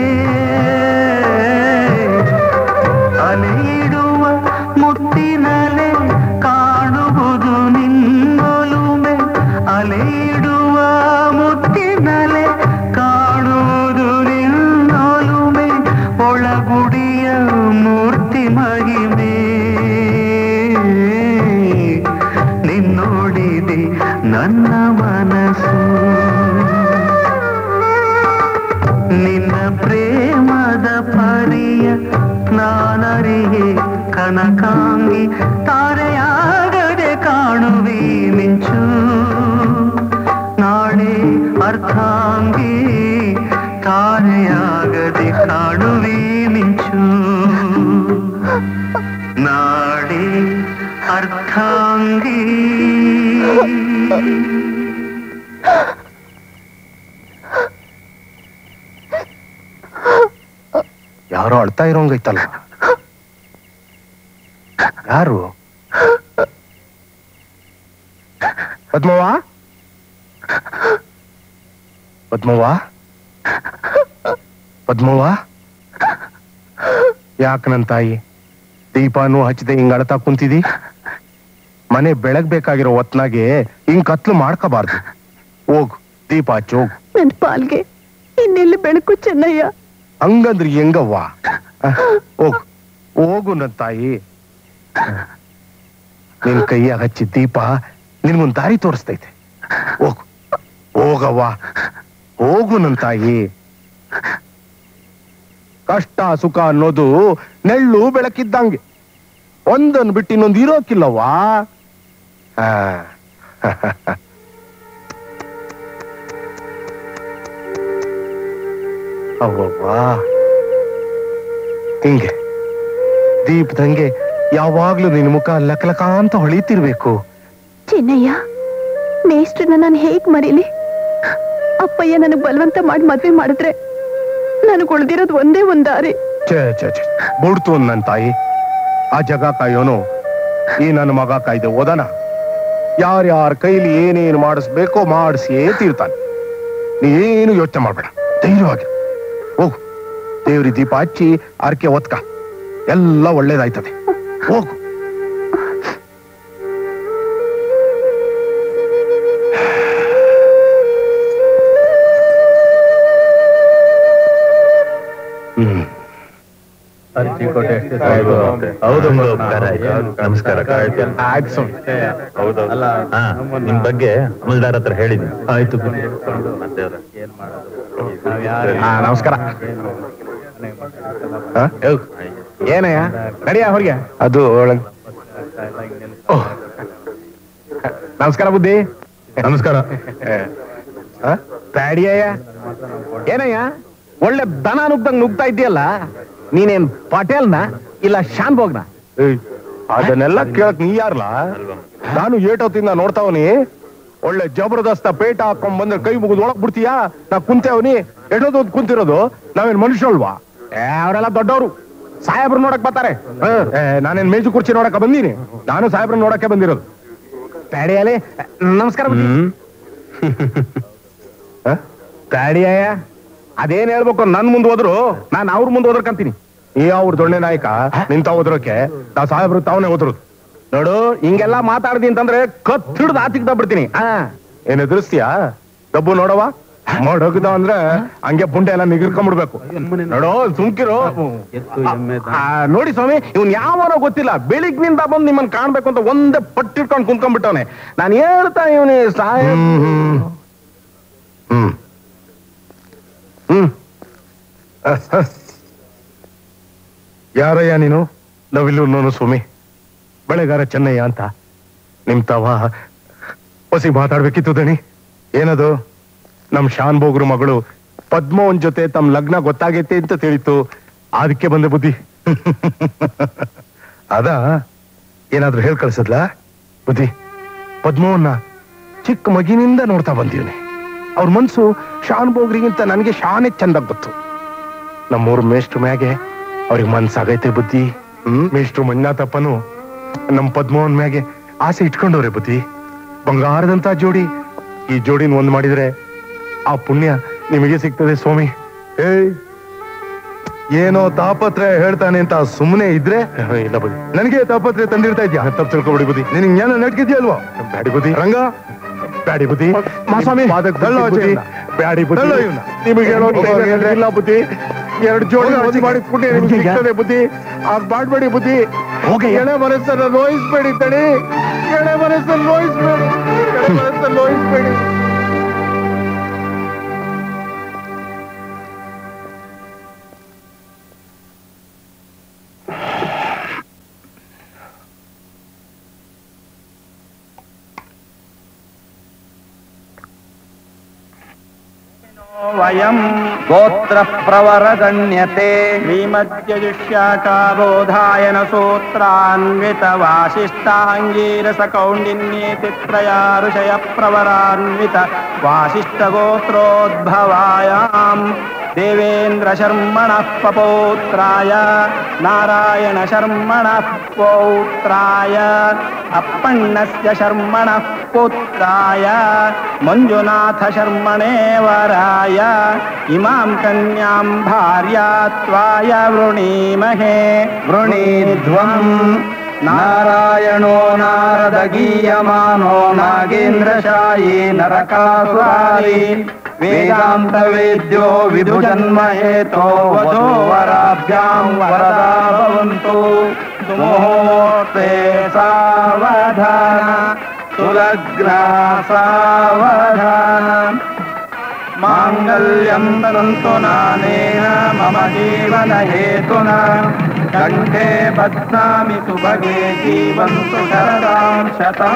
ಅಲೆ ಇಡುವ ಮುತ್ತಿನಲೆ ಕಾಣುವುದು ನಿನ್ನೊಲುಮೆ, ನಿನ್ನ ಪ್ರೇಮದ ಪರಿಯ ನಾನರಿಯೇ ಕನಕಾಂಗಿ ತಾರೆಯಾಗದೆ ಕಾಣುವಿ ಮಿಂಚು ನಾಳೆ ಅರ್ಥಾಂಗಿ ತಾರೆಯಾಗದೆ ಕಾಣುವಿ ಮಿಂಚು ನಾಳೆ ಅರ್ಥಾಂಗಿ ಯಾರೋ ಅಳ್ತಾ ಇರೋಂಗೈತಲ್ಲ. ಯಾರು? ಪದ್ಮವ್ವ, ಪದ್ಮವ್ವ, ಪದ್ಮವ್ವ, ಯಾಕ ನನ್ ತಾಯಿ ದೀಪಾನು ಹಚ್ಚದೆ ಹಿಂಗ್ ಅಳ್ತಾ ಕುಂತಿದಿ? ಮನೆ ಬೆಳಗ್ಬೇಕಾಗಿರೋ ಹೊತ್ನಾಗೆ ಹಿಂಗ್ ಕತ್ಲು ಮಾಡ್ಕೋಬಾರ್ದು. ಹೋಗು, ದೀಪ ಹಚ್ಚಿ ಹೋಗು. ನನ್ ಪಾಲ್ಗೆ ಇನ್ನೆಲ್ಲಿ ಬೆಳಕು ಚೆನ್ನಯ್ಯ. ಹಂಗಂದ್ರಿ ಹೆಂಗವ್ವ? ಹೋಗು ಹೋಗು ನನ್ ತಾಯಿ. ನಿನ್ ಕೈಯಾಗ ಹಚ್ಚಿ ದೀಪ ನಿನ್ಗೊಂದ್ ದಾರಿ ತೋರಿಸ್ತೈತೆ. ಹೋಗು ಹೋಗವ್ವ, ಹೋಗು ನನ್ ತಾಯಿ. ಕಷ್ಟ ಸುಖ ಅನ್ನೋದು ನೆಳ್ಳು ಬೆಳಕಿದ್ದಂಗೆ, ಒಂದನ್ನು ಬಿಟ್ಟು ಇನ್ನೊಂದು ಇರೋಕಿಲ್ಲವ್ವ. ಅವ್ವವ್ವ, ಹಿಂಗೆ ದೀಪದಂಗೆ ಯಾವಾಗ್ಲೂ ನಿನ್ ಮುಖ ಲಕಲಕ ಅಂತ ಹೊಳಿತಿರ್ಬೇಕು. ಚಿನ್ನಯ್ಯ, ಮೇಷ್ಟ್ರನ್ನ ನಾನು ಹೇಗ್ ಮರೀಲಿ? ಅಪ್ಪಯ್ಯ ನನಗ್ ಬಲವಂತ ಮಾಡಿ ಮದ್ವೆ ಮಾಡಿದ್ರೆ ನನಗ್ ಉಳ್ದಿರೋದು ಒಂದೇ ಒಂದ್ ದಾರಿ. ಛೇ ಛೇ ಛೇ, ಬುಡ್ತು ನನ್ ತಾಯಿ. ಆ ಜಗ ಕಾಯೋನು ಈ ನನ್ನ ಮಗ ಕಾಯ್ದೆ ಓದನ. ಯಾರ್ಯಾರ ಕೈಲಿ ಏನೇನು ಮಾಡಿಸ್ಬೇಕೋ ಮಾಡಿಸಿಯೇ ತೀರ್ತಾನೆ. ನೀನು ಯೋಚನೆ ಮಾಡ್ಬೇಡ, ಧೈರ್ಯವಾಗಿ ಹೋಗು. ದೇವ್ರಿ ದೀಪ ಹಚ್ಚಿ ಅರ್ಕೆ ಒತ್ಕ, ಎಲ್ಲ ಒಳ್ಳೇದಾಯ್ತದೆ. ಹೋಗು. ಹ್ಮ್ ನಮಸ್ಕಾರ. ನಿಮ್ ಬಗ್ಗೆ ಅಮಲ್ದಾರ್ ಹತ್ರ ಹೇಳಿದ್ವಿ. ಆಯ್ತು. ನಮಸ್ಕಾರ. ಏನಯ್ಯ ನಡಿಯ ಹೊರಗೆ? ಅದು ಒಳಗೆ. ನಮಸ್ಕಾರ ಬುದ್ಧಿ. ನಮಸ್ಕಾರ. ಪ್ಯಾಡಿಯಯ್ಯ, ಏನಯ್ಯ ಒಳ್ಳೆ ದನ ನುಗ್ದಂಗ್ ನುಗ್ತಾ ಇದ್ದೀಯಲ್ಲ, ನೀನೇನ್ ಪಟೇಲ್ನ ಇಲ್ಲ ಶಾನ್ಭೋಗ್ನ? ಅದನ್ನೆಲ್ಲ ಕೇಳಕ್ ನೀ ಯಾರ್ಲಾ? ನಾನು ಏಟೋತಿಂದ ನೋಡ್ತಾವನಿ. ಒಳ್ಳೆ ಜಬರ್ದಸ್ತ ಪೇಟ ಹಾಕೊಂಡ್ ಬಂದ್ರೆ ಕೈ ಮುಗಿದು ಒಳಗ್ ಬಿಡ್ತೀಯಾ? ನಾ ಕುಂತೇವನಿ, ಎಡೋದು ಕುಂತಿರೋದು. ನಾವೇನ್ ಮನುಷ್ಯಲ್ವಾ? ಅವರೆಲ್ಲ ದೊಡ್ಡವರು, ಸಾಹೇಬ್ರು ನೋಡಕ್ ಬರ್ತಾರೆ. ನಾನೇನ್ ಮೇಜು ಕುರ್ಚಿ ನೋಡಕ ಬಂದೀನಿ? ನಾನು ಸಾಹೇಬ್ರ ನೋಡಕ್ಕೆ ಬಂದಿರೋದು. ಪ್ಯಾಡಿಯಲ್ಲಿ ನಮಸ್ಕಾರ. ಪ್ಯಾಡಿಯಯ್ಯ, ಅದೇನ್ ಹೇಳ್ಬೇಕು, ನನ್ ಮುಂದ್ ಹೋದ್ರು ನಾನ್ ಅವ್ರ ಮುಂದ್ ಹೋದ್ರಕಂತೀನಿ. ಈ ಅವ್ರ ದೊಣ್ಣೆ ನಾಯಕ ನಿಂತ ಹೋದ್ರಕ್ಕೆ ನಾ ಸಾಹೇಬ್ರು ತಾವನೇ ಹೋದ್ರು. ನೋಡು, ಹಿಂಗೆಲ್ಲಾ ಮಾತಾಡ್ದಿ ಅಂತಂದ್ರೆ ಕತ್ ಹಿಡ್ದು ಆತಿಗ್ ದಬ್ಬಿಡ್ತೀನಿ. ಆ ಏನ್ ಎದುರಿಸ್ತೀಯಾ? ದಬ್ಬು ನೋಡವ, ಮಾಡೋಗಿದ ಅಂದ್ರೆ ಹಂಗೆ ಪುಂಡೆ ಎಲ್ಲ ನಿಗಿರ್ಕೊಂಡ್ಬಿಡ್ಬೇಕು. ನೋಡೋ, ಸುಮ್ಕಿರೋ. ನೋಡಿ ಸ್ವಾಮಿ, ಇವ್ನ್ ಯಾವನೋ ಗೊತ್ತಿಲ್ಲ, ಬೆಳಿಗ್ನಿಂದ ಬಂದು ನಿಮ್ಮನ್ ಕಾಣ್ಬೇಕು ಅಂತ ಒಂದೇ ಪಟ್ಟಿಟ್ಕೊಂಡು ಕುಂತ್ಕೊಂಡ್ಬಿಟ್ಟವನೆ. ನಾನು ಹೇಳ್ತಾ ಇವನಿ ಸಾಹೇಬ್. ಹ್ಮ್ ಹ್ಮ್ ಯಾರಯ್ಯ ನೀನು? ನವಿಲು ಸ್ವಾಮಿ, ಬೆಳೆಗಾರ ಚೆನ್ನಯ್ಯ ಅಂತ. ನಿಮ್ ತವ ಹೊಸಿ ಮಾತಾಡ್ಬೇಕಿತ್ತು ದಣಿ. ಏನದು? ನಮ್ ಶಾನ್ ಬೋಗ್ರು ಮಗಳು ಪದ್ಮವನ್ ಜೊತೆ ತಮ್ ಲಗ್ನ ಗೊತ್ತಾಗೈತೆ ಅಂತ ತಿಳಿತು, ಅದಕ್ಕೆ ಬಂದೆ ಬುದ್ಧಿ. ಅದ ಏನಾದ್ರೂ ಹೇಳ್ ಕಳ್ಸದ್ಲಾ? ಬುದ್ಧಿ, ಪದ್ಮವನ್ನ ಚಿಕ್ಕ ಮಗಿನಿಂದ ನೋಡ್ತಾ ಬಂದೀವನಿ. ಅವ್ರ ಮನ್ಸು ಶಾನ್ ಬೋಗ್ರಿಗಿಂತ ನನಗೆ ಶಾನೆ ಚಂದಾಗ ಗೊತ್ತು. ನಮ್ಮೂರ್ ಮೇಷ್ಟ್ರ ಮ್ಯಾಗೆ ಅವ್ರಿಗೆ ಮನ್ಸಾಗೈತೆ ಬುದ್ಧಿ. ಹ್ಮ್ ಮೇಷ್ಟ್ರು ಮಂಜುನಾಥಪ್ಪನು ನಮ್ ಪದ್ಮವನ್ ಮ್ಯಾಗೆ ಆಸೆ ಇಟ್ಕೊಂಡವ್ರೆ ಬುದ್ಧಿ. ಬಂಗಾರದಂತ ಜೋಡಿ. ಈ ಜೋಡಿನ ಒಂದ್ ಮಾಡಿದ್ರೆ ಆ ಪುಣ್ಯ ನಿಮಗೆ ಸಿಗ್ತದೆ ಸ್ವಾಮಿ. ಏಯ್, ಏನೋ ತಾಪತ್ರೆ ಹೇಳ್ತಾನೆ ಅಂತ ಸುಮ್ಮನೆ ಇದ್ರೆ ಇಲ್ಲ ಬುದ್ಧಿ, ನನಗೆ ತಾಪತ್ರೆ ತಂದಿರ್ತಾ ಇದ್ಯಾ? ತಪ್ಪು ತಿಳ್ಕೊಬಿಡಿ ಬುದ್ಧಿ. ನಿನಗೆ ಜ್ಞಾನ ನಡ್ಕಿದ್ಯಲ್ವಾ? ಬ್ಯಾಡಿ ಬುದ್ಧಿ, ರಂಗ, ಬ್ಯಾಡಿ ಬುದ್ಧಿ. ಮಾಸ್ವಾಮಿ, ತಳ್ಳೋ ಬುದ್ಧಿ. ಬ್ಯಾಡಿ ಬುದ್ಧಿ. ತಳ್ಳೋ ಇವ್ನ. ನಿಮಗೆ ಹೇಳೋ ಹೋಗೋ, ಇಲ್ಲ ಬುದ್ಧಿ. ಎರಡು ಜೋಡಿ ಹೋಗೋ, ಒಂದ್ ಮಾಡಿ ಪುಣ್ಯ ನಿಮ್ಗೆ ಸಿಗ್ತದೆ ಬುದ್ಧಿ. ಅದ್ ಮಾಡ್ಬೇಡಿ ಬುದ್ಧಿ. ಹೋಗಿ ಎಳೆ ಮನಸ್ಸನ್ನ ನೋಯಿಸ್ಬೇಡಿ ತಡಿ. ಎಳೆ ಮನಸ್ಸನ್ನ ನೋಯಿಸ್ಬೇಡಿ, ಎಳೆ ಮನಸ್ಸನ್ನ ನೋಯಿಸ್ಬೇಡಿ. ವಯಂ ಗೋತ್ರ ಪ್ರವರಗಣ್ಯತೆ ಶ್ರೀಮದ್ಯಜುಷ್ಯಾಕಾಬೋಧಾಯನ ಸೂತ್ರಾನ್ವಿತ ವಾಸಿಷ್ಠಾಂಗೀರಸ ಕೌಂಡಿನ್ಯೇತಿ ತ್ರಯಾ ಋಷಯ ಪ್ರವರಾನ್ವಿತ ವಾಸಿಷ್ಠ ಗೋತ್ರೋದ್ಭವಾಯಾಂ ದೇವೇಂದ್ರ ಶರ್ಮಣಃ ಪಪೌತ್ರಾಯ ನಾರಾಯಣ ಶರ್ಮಣಃ ಪೌತ್ರಾಯ ಅಪ್ಪಣ್ಣಸ್ಯ ಶರ್ಮಣಃ ಪುತ್ರಾಯ ಮಂಜುನಾಥ ಶರ್ಮಣೇ ವರಾಯ ಇಮಾಂ ಕನ್ಯಾಂ ಭಾರ್ಯಾತ್ವಾಯ ವೃಣೀಮಹೇ ವೃಣೀಧ್ವಂ ನಾರಾಯಣೋ ನಾರದ ಗೀಯಮಾನೋ ನಾಗೇಂದ್ರಶಾಯೀ ನರಕಾಸುರಾರಿ ವೇದಾಂತ ವೇದ್ಯೋ ವಿಭುಜನ್ಮ ಹೇತೋ ವಧೋ ವರಾಭ್ಯಾಂ ವರದಾ ಭವಂತು ಮುಹೂರ್ತೆ ಸಾವಧಾನ ಸುಲಗ್ನ ಸಾವಧಾನ ಮಾಂಗಲ್ಯಂ ತಂತು ನಾನೇನ ಮಮ ಜೀವನ ಹೇತುನ ಕಂಠೆ ಬಧ್ನಾಮಿ ಸುಭಗೆ ಜೀವಂತು ಶರದಾಂ ಶತಂ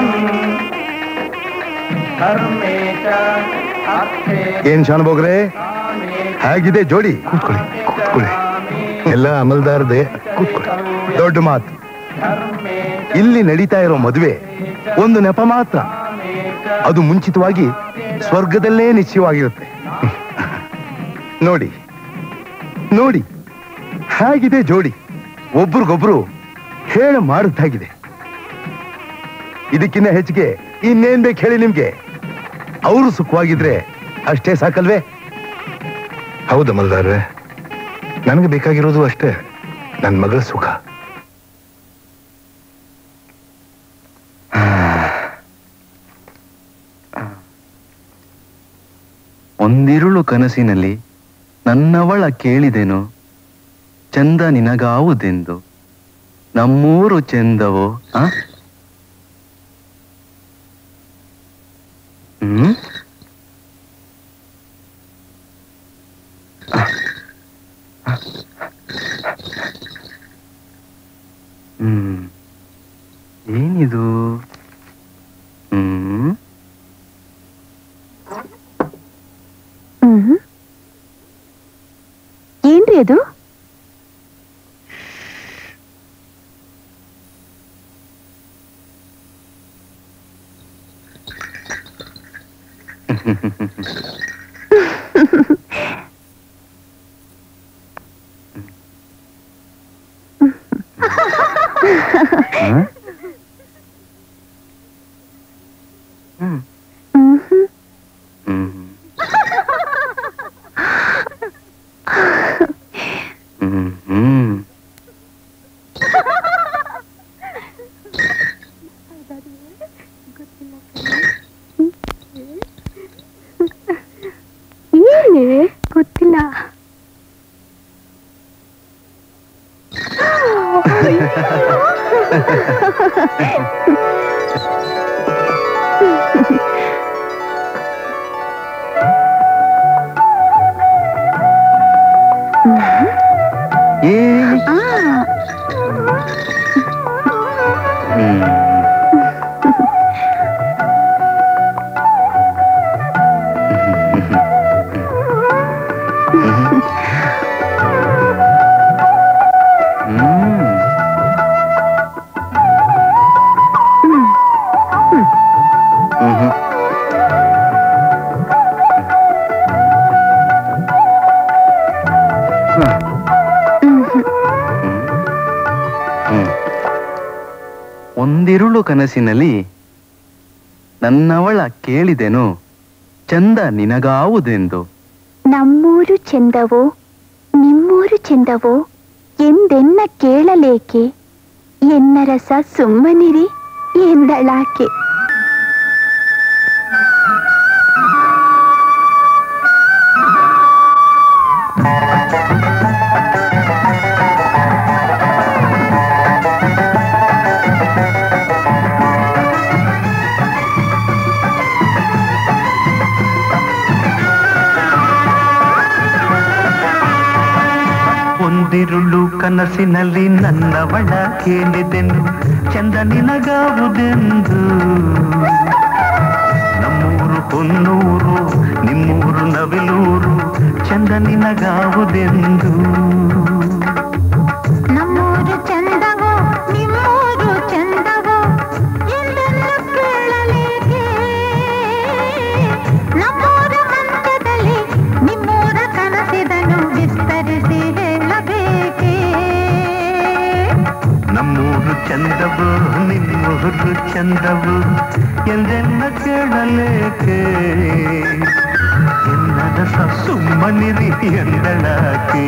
ಧರ್ಮೇ ಚ ಅರ್ಥೇ ಏನ್ ಶಾನುಭೋಗ್ರೆ ಹೇಗಿದೆ ಜೋಡಿ? ಕೂತ್ಕೊಳ್ಳಿ ಕೂತ್ಕೊಳ್ಳಿ. ಎಲ್ಲ ಅಮಲ್ದಾರದೆ ಕೂತ್ಕೊಳ್ಳಿ. ದೊಡ್ಡ ಮಾತು. ಇಲ್ಲಿ ನಡೀತಾ ಇರೋ ಮದುವೆ ಒಂದು ನೆಪ ಮಾತ್ರ. ಅದು ಮುಂಚಿತವಾಗಿ ಸ್ವರ್ಗದಲ್ಲೇ ನಿಶ್ಚಯವಾಗಿರುತ್ತೆ. ನೋಡಿ ನೋಡಿ ಹೇಗಿದೆ ಜೋಡಿ. ಒಬ್ರಿಗೊಬ್ರು ಹೇಳ ಮಾಡುತ್ತಾಗಿದೆ. ಇದಕ್ಕಿನ್ನ ಹೆಚ್ಚಿಗೆ ಇನ್ನೇನ್ ಬೇಕು ಹೇಳಿ ನಿಮ್ಗೆ? ಅವರು ಸುಖವಾಗಿದ್ರೆ ಅಷ್ಟೇ ಸಾಕಲ್ವೇ? ಹೌದು ಮಲ್ದಾರ್ರೆ, ನನಗೆ ಬೇಕಾಗಿರೋದು ಅಷ್ಟೇ, ನನ್ನ ಮಗಳ ಸುಖ. ಒಂದಿರುಳು ಕನಸಿನಲ್ಲಿ ನನ್ನವಳ ಕೇಳಿದೆನು ಚಂದ ನಿನಗಾವುದೆಂದು, ನಮ್ಮೂರು ಚೆಂದವೋ ಆ ಹ್ಮ್ ಹ್ಮ್ ಏನಿದು? ಹ್ಮ್ ಹ್ಮ್ ಏನ್ರಿ ಅದು? ಗೊತ್ತಿಲ್ಲ. ಒಂದಿರುಳು ಕನಸಿನಲ್ಲಿ ನನ್ನವಳ ಕೇಳಿದೆನು ಚಂದ ನಿನಗಾವುದೆಂದು, ನಮ್ಮೂರು ಚೆಂದವೋ ನಿಮ್ಮೂರು ಚೆಂದವೋ ಎಂದೆನ್ನ ಕೇಳಲೇಕೆ, ಎನ್ನರಸ ಸುಮ್ಮನಿರಿ ಎಂದಳಾಕೆ. ಒಂದಿರುಳು ಕನಸಿನಲ್ಲಿ ನನ್ನವಳ ಕೇಳಿದೆನು ಚಂದ ನಿನಗಾವುದೆಂದು, ನಮ್ಮೂರು ಹೊನ್ನೂರು ನಿಮ್ಮೂರು ನವಿಲೂರು ಚಂದ ನಿನಗಾವುದೆಂದು ನಮ್ಮೂರು ಚಂದವೋ ನಿಮ್ಮೂರು ಚಂದವೋ ಎಂದೆಲ್ಲ ಕೇಳಲೇಕೆ ನಮ್ಮೂರ ಮಂಚದಲ್ಲಿ ನಿಮ್ಮೂರ ಕನಸಿದನು ವಿಸ್ತರಿಸಿ ಹೇಳಬೇಕೆ ನಮ್ಮೂರು ಚಂದವು ನಿಮ್ಮೂರು ಚಂದವು ಎಂದೆಲ್ಲ ಕೇಳಲೇಕೆ ಎನ್ನದ ಸುಮ್ಮನಿರಿ ಎಂದಳಾಕೆ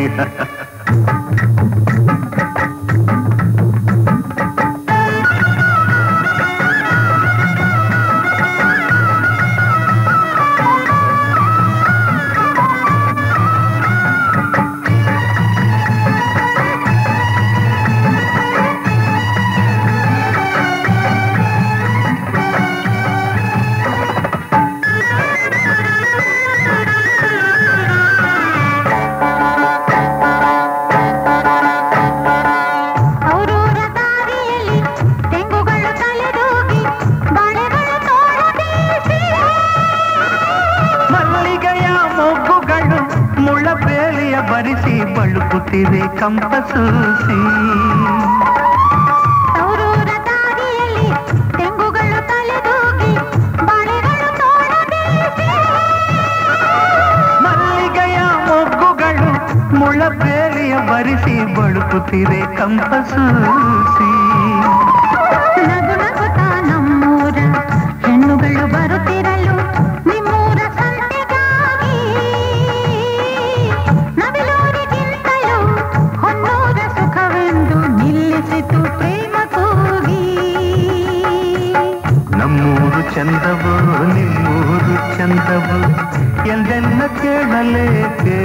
ಬರಿಸಿ ಬಳುಕುತ್ತಿದೆ ಕಂಪಸೂಸಿ ತೌರೂರ ದಾರಿಯಲ್ಲಿ ತೆಂಗುಗಳು ತಲೆದೂಗಿ ಬಾಳೆಗಳು ತೋಳಬೇಸಿ ಮಲ್ಲಿಗೆಯ ಮೊಗ್ಗುಗಳು ಮುಳಬೇಲಿಯ ಬರಿಸಿ ಬಳುಕುತ್ತಿದೆ ಕಂಪಸೂಸಿ ನಗು ನಗುತ್ತಾ ನಮ್ಮೂರ ಹೆಣ್ಣುಗಳು ಬರುತ್ತಿರಲು ನಿಮ್ಮೂರ ಸಂತೆಗಾಗಿ ನವಿಲೂರಿಗಿಂತಲೂ ಹೊನ್ನೂರ ಸುಖವೆಂದು ನಿಲ್ಲಿಸಿತು ಪ್ರೇಮ ಕೂಗಿ ನಮ್ಮೂರು ಚಂದವು ನಿಮ್ಮೂರು ಚಂದವು ಎಂದೆಲ್ಲ ಕೇಳಲೇಕೆ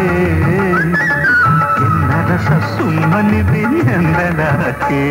ಎನ್ನದ ಸುಮ್ಮನಿದೆ ಎಂದಳಾಕೆ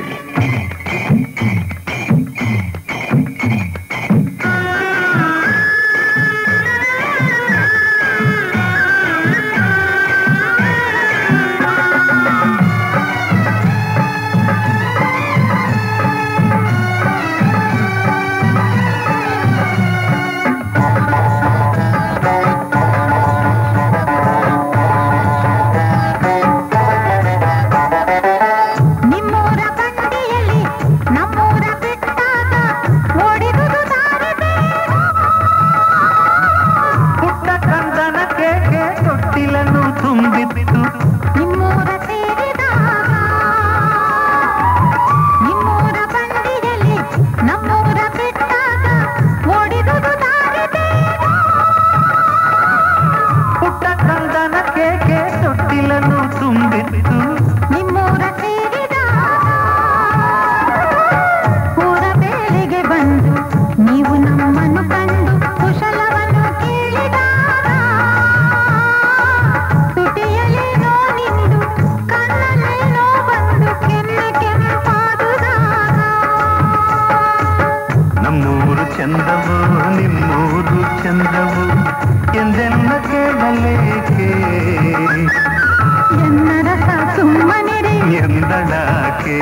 ಚಂದವು ನಿಮ್ಮೂರು ಚಂದವು ಎಂದೆಲ್ಲ ಕೇಳಲೇಕೆ ಎನ್ನರಸ ಸುಮ್ಮನಿರಿ ಎಂದಳಾಕೆ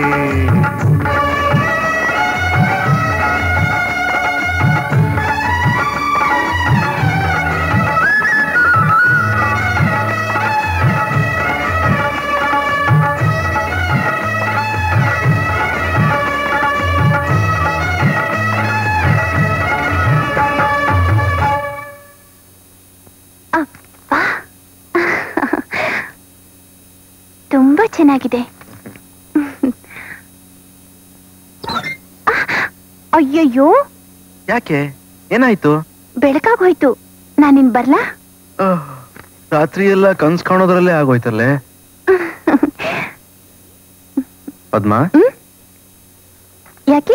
ತುಂಬಾ ಚೆನ್ನಾಗಿದೆ. ಅಯ್ಯಯ್ಯೋ, ಯಾಕೆ ಏನಾಯ್ತು? ಬೆಳಕಾಗೋಯ್ತು. ನಾನಿನ್ ಬರ್ಲಾ? ರಾತ್ರಿ ಎಲ್ಲ ಕನ್ಸ್ ಕಾಣೋದ್ರಲ್ಲೇ ಆಗೋಯ್ತಲ್ಲೇ. ಪದ್ಮ, ಯಾಕೆ?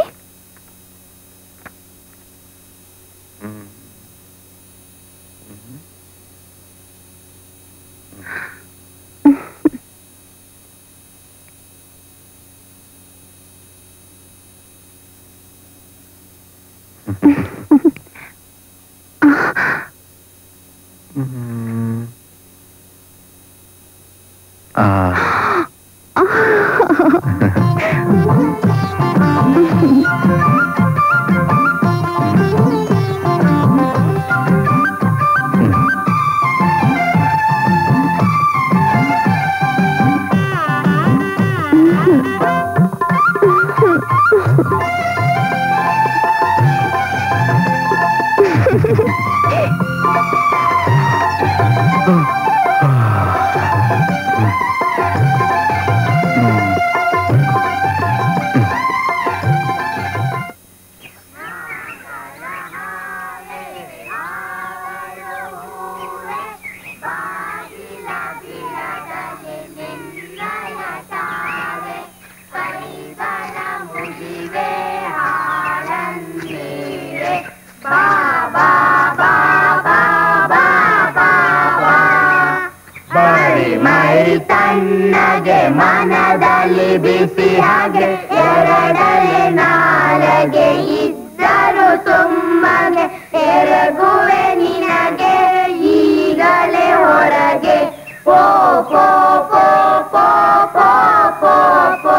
ಮೈ ತಣ್ಣಗೆ ಮನದಲ್ಲಿ ಬಿಸಿ ಹಾಗೆ ಎರಡಲೆ ನಾಲಗೆ ಇದ್ದರು ಸುಮ್ಮನೆ ಎರಗುವೆ ನಿನಗೆ ಈಗಲೇ ಹೊರಗೆ ಪೋ ಪೋ ಪೋ ಪೋ ಪೋ ಪೋ ಪೋ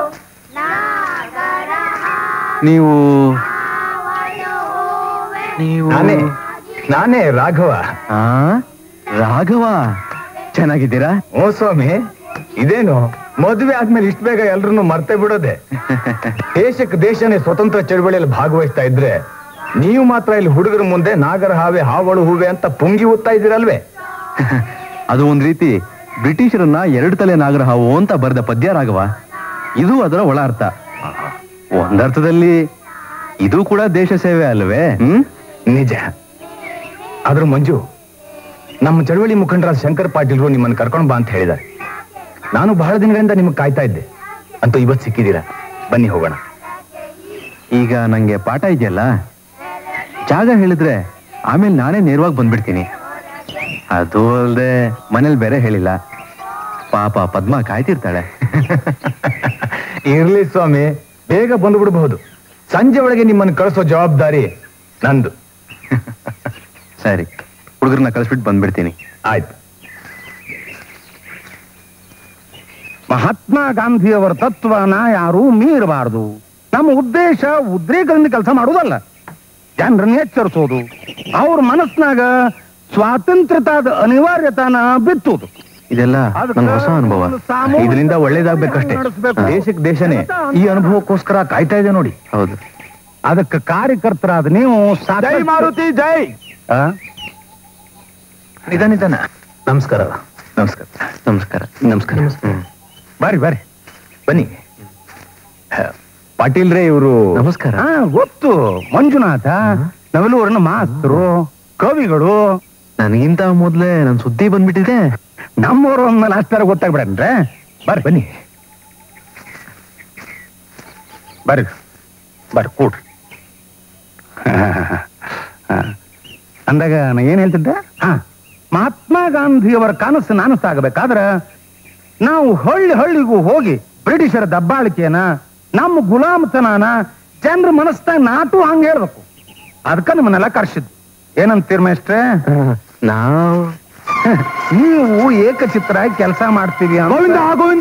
ನಾಗರ ನೀವು ನೀವು ನಾನೇ ನಾನೇ ರಾಘವ. ಆ ರಾಘವ ಚೆನ್ನಾಗಿದ್ದೀರಾ? ಓ ಸ್ವಾಮಿ, ಇದೇನು ಮದುವೆ ಆದ್ಮೇಲೆ ಇಷ್ಟ ಬೇಗ ಎಲ್ರನ್ನು ಮರ್ತೇ ಬಿಡೋದೆ. ದೇಶಕ್ಕೆ ದೇಶನೇ ಸ್ವತಂತ್ರ ಚಳವಳಿಯಲ್ಲಿ ಭಾಗವಹಿಸ್ತಾ ಇದ್ರೆ ನೀವು ಮಾತ್ರ ಇಲ್ಲಿ ಹುಡುಗರ ಮುಂದೆ ನಾಗರ ಹಾವೆ ಹಾವಳು ಹೂವೆ ಅಂತ ಪುಂಗಿ ಓದ್ತಾ ಇದ್ದೀರಲ್ವೇ? ಅದು ಒಂದ್ ರೀತಿ ಬ್ರಿಟಿಷರನ್ನ ಎರಡು ತಲೆ ನಾಗರ ಹಾವು ಅಂತ ಬರೆದ ಪದ್ಯ ರಾಘವ. ಇದು ಅದರ ಒಳ ಅರ್ಥ. ಒಂದರ್ಥದಲ್ಲಿ ಇದು ಕೂಡ ದೇಶ ಸೇವೆ ಅಲ್ವೇ? ಹ್ಮ್ ನಿಜ. ಆದ್ರೂ ಮಂಜು, ನಮ್ಮ ಚಳವಳಿ ಮುಖಂಡರಾದ ಶಂಕರ್ ಪಾಟೀಲ್ರು ನಿಮ್ಮನ್ನು ಕರ್ಕೊಂಡು ಬಾ ಅಂತ ಹೇಳಿದ್ದಾರೆ. ನಾನು ಬಹಳ ದಿನಗಳಿಂದ ನಿಮ್ಗೆ ಕಾಯ್ತಾ ಇದ್ದೆ, ಅಂತೂ ಇವತ್ತು ಸಿಕ್ಕಿದ್ದೀರಾ. ಬನ್ನಿ ಹೋಗೋಣ. ಈಗ ನಂಗೆ ಪಾಠ ಇದೆಯಲ್ಲ, ಜಾಗ ಹೇಳಿದ್ರೆ ಆಮೇಲೆ ನಾನೇ ನೇರವಾಗಿ ಬಂದ್ಬಿಡ್ತೀನಿ. ಅದು ಅಲ್ಲದೆ ಮನೇಲಿ ಬೇರೆ ಹೇಳಿಲ್ಲ. ಪಾಪ ಪದ್ಮ ಕಾಯ್ತಿರ್ತಾಳೆ. ಇರ್ಲಿ ಸ್ವಾಮಿ, ಬೇಗ ಬಂದ್ಬಿಡಬಹುದು. ಸಂಜೆ ಒಳಗೆ ನಿಮ್ಮನ್ನು ಕಳಿಸೋ ಜವಾಬ್ದಾರಿ ನಂದು. ಸರಿ, ಹುಡುಗರನ್ನ ಕಳಿಸ್ಬಿಟ್ಟು ಬಂದ್ಬಿಡ್ತೀನಿ. ಆಯ್ತು. ಮಹಾತ್ಮ ಗಾಂಧಿಯವರ ತತ್ವನ ಯಾರು ಮೀರಬಾರದು. ನಮ್ಮ ಉದ್ದೇಶ ಉದ್ರೇಕದಿಂದ ಕೆಲಸ ಮಾಡುವುದಲ್ಲ, ಜನರನ್ನ ಎಚ್ಚರಿಸೋದು, ಅವ್ರ ಮನಸ್ಸಿನಾಗ ಸ್ವಾತಂತ್ರ್ಯತಾದ ಅನಿವಾರ್ಯತಾನ ಬಿತ್ತುವುದು. ಇದೆಲ್ಲ ನನ್ನ ಹೊಸ ಅನುಭವ. ಇದರಿಂದ ಒಳ್ಳೇದಾಗ್ಬೇಕಷ್ಟೇ. ದೇಶಕ್ಕೆ ದೇಶನೇ ಈ ಅನುಭವಕ್ಕೋಸ್ಕರ ಕಾಯ್ತಾ ಇದೆ ನೋಡಿ. ಹೌದು, ಅದಕ್ಕೆ ಕಾರ್ಯಕರ್ತರಾದ ನೀವು ಜೈ ಮಾರುತಿ ಜೈ. ನಿಧಾನ ನಿಧಾನ. ನಮಸ್ಕಾರ ನಮಸ್ಕಾರ ನಮಸ್ಕಾರ ನಮಸ್ಕಾರ. ಬರ್ರಿ ಬರ್ರಿ ಬನ್ನಿ. ಪಾಟೀಲ್ರೇ ಇವರು. ನಮಸ್ಕಾರ. ಗೊತ್ತು, ಮಂಜುನಾಥ ನವೆಲ್ಲೂರಿನ ಮಾಸ್ತರು, ಕವಿಗಳು. ನನಗಿಂತ ಮೊದ್ಲೇ ನನ್ ಸುದ್ದಿ ಬಂದ್ಬಿಟ್ಟಿದೆ. ನಮ್ಮವರು ಅಂದ್ಮೇಲೆ ಅಷ್ಟಾರ ಗೊತ್ತಾಗ್ಬಿಡನ್ರೆ. ಬರ್ರಿ ಬನ್ನಿ, ಬರ್ರಿ ಬರ್ರಿ ಕೂಡ್ರಿ. ಅಂದಾಗ ನಾ ಏನ್ ಹೇಳ್ತಿದ್ದೆ? ಹಾ, ಮಹಾತ್ಮ ಗಾಂಧಿಯವರ ಕನಸು ನನಸಾಗಬೇಕಾದ್ರ ನಾವು ಹಳ್ಳಿ ಹಳ್ಳಿಗೂ ಹೋಗಿ ಬ್ರಿಟಿಷರ ದಬ್ಬಾಳಿಕೆಯನ್ನ, ನಮ್ಮ ಗುಲಾಮತನನ ಜನರ ಮನಸ್ಸಾಗ ನಾಟು ಹಂಗ ಹೇಳ್ಬೇಕು. ಅದಕ್ಕ ನಿಮ್ಮನ್ನೆಲ್ಲ ಕರ್ಸಿದ್. ಏನಂತೀರ್ ಮೇಷ್ಟ್ರೆ? ನಾವು ನೀವು ಏಕಚಿತ್ರ ಕೆಲಸ ಮಾಡ್ತೀವಿ. ಗೋವಿಂದ ಗೋವಿಂದ,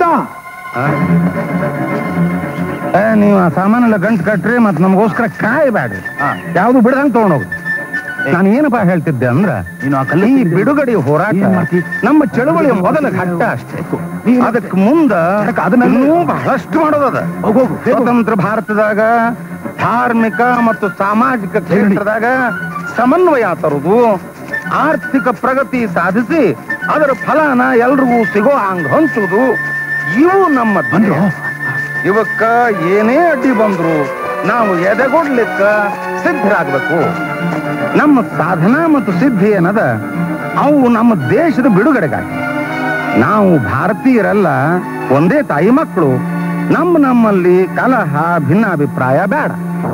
ನೀವು ಆ ಸಾಮಾನೆಲ್ಲ ಗಂಟು ಕಟ್ರಿ, ಮತ್ ನಮಗೋಸ್ಕರ ಕಾಯಬೇಡ್ರಿ. ಯಾವ್ದು ಬಿಡದಂಗ್ ತಗೊಂಡೋಗ್ರಿ. ನಾನು ಏನಪ್ಪಾ ಹೇಳ್ತಿದ್ದೆ ಅಂದ್ರ, ಈ ಬಿಡುಗಡೆ ಹೋರಾಟ ನಮ್ಮ ಚಳವಳಿಯ ಮೊದಲ ಘಟ್ಟ ಅಷ್ಟೇ. ಅದಕ್ಕೆ ಮುಂದ ಅದನ್ನೂ ಬಹಳಷ್ಟು ಮಾಡೋದದ. ಸ್ವತಂತ್ರ ಭಾರತದಾಗ ಧಾರ್ಮಿಕ ಮತ್ತು ಸಾಮಾಜಿಕ ಕ್ಷೇತ್ರದಾಗ ಸಮನ್ವಯ ತರುವುದು, ಆರ್ಥಿಕ ಪ್ರಗತಿ ಸಾಧಿಸಿ ಅದರ ಫಲನ ಎಲ್ರಿಗೂ ಸಿಗೋ ಹಂಗ ಹಂಚುವುದು, ಇವು ನಮ್ಮ ಧ್ವನಿ. ಇವಕ್ಕ ಏನೇ ಅಡ್ಡಿ ಬಂದ್ರು ನಾವು ಎದೆಗೊಡ್ಲಿಕ್ಕ ಸಿದ್ಧರಾಗಬೇಕು. ನಮ್ಮ ಸಾಧನಾ ಮತ್ತು ಸಿದ್ಧಿ ಏನದ, ಅವು ನಮ್ಮ ದೇಶದ ಬಿಡುಗಡೆಗಾಗಿ. ನಾವು ಭಾರತೀಯರೆಲ್ಲ ಒಂದೇ ತಾಯಿ ಮಕ್ಕಳು. ನಮ್ಮ ನಮ್ಮಲ್ಲಿ ಕಲಹ ಭಿನ್ನಾಭಿಪ್ರಾಯ ಬೇಡ.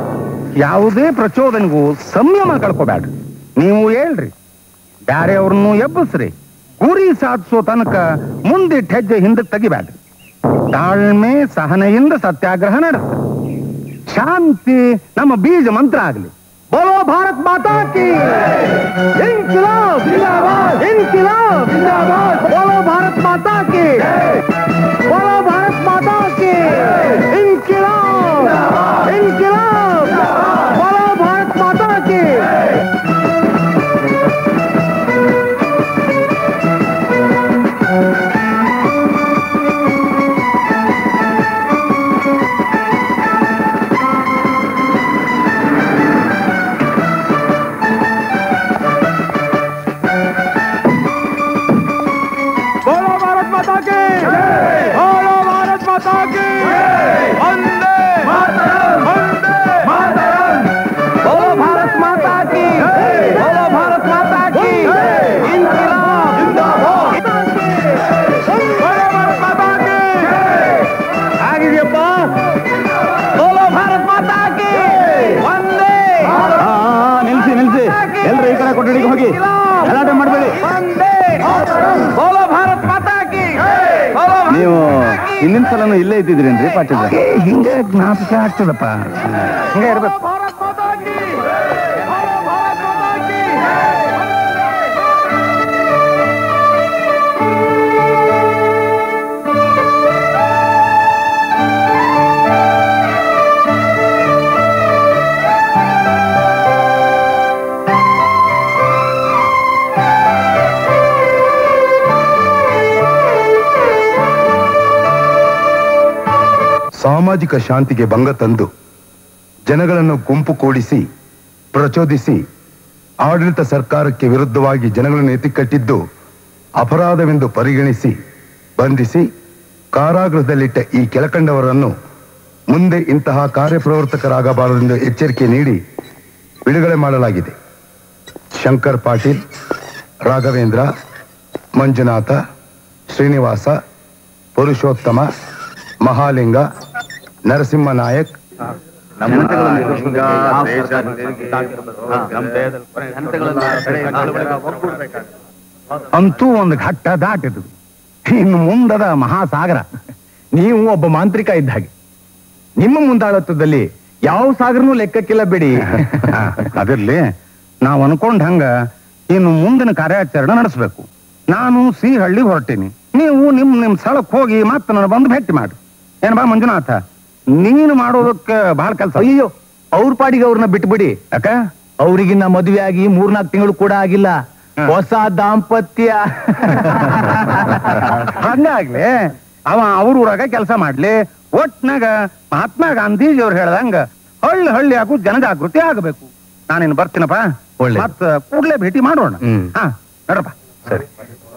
ಯಾವುದೇ ಪ್ರಚೋದನೆಗೂ ಸಂಯಮ ಕಳ್ಕೋಬೇಡ್ರಿ. ನೀವು ಹೇಳ್ರಿ, ಬ್ಯಾರೆಯವ್ರನ್ನು ಎಬ್ಬಸ್ರಿ. ಗುರಿ ಸಾಧಿಸೋ ತನಕ ಮುಂದಿಟ್ಟ ಹೆಜ್ಜೆ ಹಿಂದಕ್ಕೆ ತೆಗಿಬೇಡ್ರಿ. ತಾಳ್ಮೆ ಸಹನೆಯಿಂದ ಸತ್ಯಾಗ್ರಹ ನಡೆಸ್ರಿ. ಶಾಂತಿ ನಮ್ಮ ಬೀಜ ಮಂತ್ರ ಆಗಲಿ. ಬೋಲೋ ಭಾರತ್ ಮಾತಾ ಕಿ ಇನ್ಕಿಲಾಬ್ ಜಿಂದಾಬಾದ್, ಇನ್ಕಿಲಾಬ್ ಜಿಂದಾಬಾದ್. ಬೋಲೋ ಭಾರತ್ ಮಾತಾ ಕಿ, ಬೋಲೋ ಭಾರತ್ ಮಾತಾ ಕಿ ಇನ್ಕಿಲಾಬ್, ಇನ್ಕಿಲಾಬ್. ಬೋಲೋ ಭಾರತ್ ಮಾತಾ ಕಿ. ಕೊಠಡಿಗೆ ಹೋಗಿ ಗಲಾಟೆ ಮಾಡಬೇಡಿ. ಬೋಲೋ ಭಾರತ್ ಮಾತಾ ಕಿ. ಹಿಂದಿನ ಸಲನು ಇಲ್ಲೇ ಇದ್ದಿದ್ರೇನ್ರಿ ಪಾಟೀಲ್? ಹಿಂಗೆ ಜ್ಞಾಪಕ ಆಗ್ತದಪ್ಪ. ಹಿಂಗೆ ಇರ್ಬೇಕು. ಸಾಮಾಜಿಕ ಶಾಂತಿಗೆ ಭಂಗ ತಂದು ಜನಗಳನ್ನು ಗುಂಪು ಕೂಡಿಸಿ ಪ್ರಚೋದಿಸಿ ಆಡಳಿತ ಸರ್ಕಾರಕ್ಕೆ ವಿರುದ್ಧವಾಗಿ ಜನಗಳನ್ನು ಎತ್ತಿಕಟ್ಟಿದ್ದು ಅಪರಾಧವೆಂದು ಪರಿಗಣಿಸಿ ಬಂಧಿಸಿ ಕಾರಾಗೃಹದಲ್ಲಿಟ್ಟ ಈ ಕೆಳಕಂಡವರನ್ನು ಮುಂದೆ ಇಂತಹ ಕಾರ್ಯಪ್ರವರ್ತಕರಾಗಬಾರದೆಂದು ಎಚ್ಚರಿಕೆ ನೀಡಿ ಬಿಡುಗಡೆ ಮಾಡಲಾಗಿದೆ. ಶಂಕರ್ ಪಾಟೀಲ್, ರಾಘವೇಂದ್ರ, ಮಂಜುನಾಥ, ಶ್ರೀನಿವಾಸ, ಪುರುಷೋತ್ತಮ, ಮಹಾಲಿಂಗ, ನರಸಿಂಹ ನಾಯಕ್, ಅಂತೂ ಒಂದು ಘಟ್ಟ ದಾಟಿದು. ಇನ್ನು ಮುಂದದ ಮಹಾಸಾಗರ. ನೀವು ಒಬ್ಬ ಮಾಂತ್ರಿಕ ಇದ್ದ ಹಾಗೆ. ನಿಮ್ಮ ಮುಂದಾಳತ್ವದಲ್ಲಿ ಯಾವ ಸಾಗರನೂ ಲೆಕ್ಕಕ್ಕಿಲ್ಲ ಬಿಡಿ. ಅದಿರ್ಲಿ, ನಾವು ಅನ್ಕೊಂಡ್ ಹಂಗ ಇನ್ನು ಮುಂದಿನ ಕಾರ್ಯಾಚರಣೆ ನಡೆಸಬೇಕು. ನಾನು ಸಿಹಳ್ಳಿ ಹೊರಟೀನಿ, ನೀವು ನಿಮ್ ನಿಮ್ ಸ್ಥಳಕ್ಕೆ ಹೋಗಿ ಮತ್ತೆ ನನ್ನ ಬಂದು ಭೇಟಿ ಮಾಡಿ. ಏನ್ ಬಾ ಮಂಜುನಾಥ, ನೀನು ಮಾಡೋದಕ್ಕೆ ಬಹಳ ಕೆಲಸ. ಅಯ್ಯೋ, ಅವ್ರ ಪಾಡಿಗೆ ಅವ್ರನ್ನ ಬಿಟ್ಬಿಡಿ. ಯಾಕ? ಅವ್ರಿಗಿನ್ನ ಮದುವೆ ಆಗಿ ಮೂರ್ನಾಲ್ಕು ತಿಂಗಳು ಕೂಡ ಆಗಿಲ್ಲ. ಹೊಸ ದಾಂಪತ್ಯ. ಹಂಗಾಗ್ಲಿ, ಅವ ಅವ್ರ ಊರಾಗ ಕೆಲಸ ಮಾಡ್ಲಿ. ಒಟ್ನಾಗ ಮಹಾತ್ಮ ಗಾಂಧೀಜಿ ಅವ್ರು ಹೇಳ್ದಂಗ ಹಳ್ಳಿ ಹಳ್ಳಿ ಆಗು ಜನಜಾಗೃತಿ ಆಗಬೇಕು. ನಾನಿನ್ ಬರ್ತೀನಪ್ಪ. ಒಳ್ಳೆ. ಮತ್ತ ಕೂಡ್ಲೇ ಭೇಟಿ ಮಾಡೋಣ. ಹಾ ನಡ್ರಪ್ಪ. ಸರಿ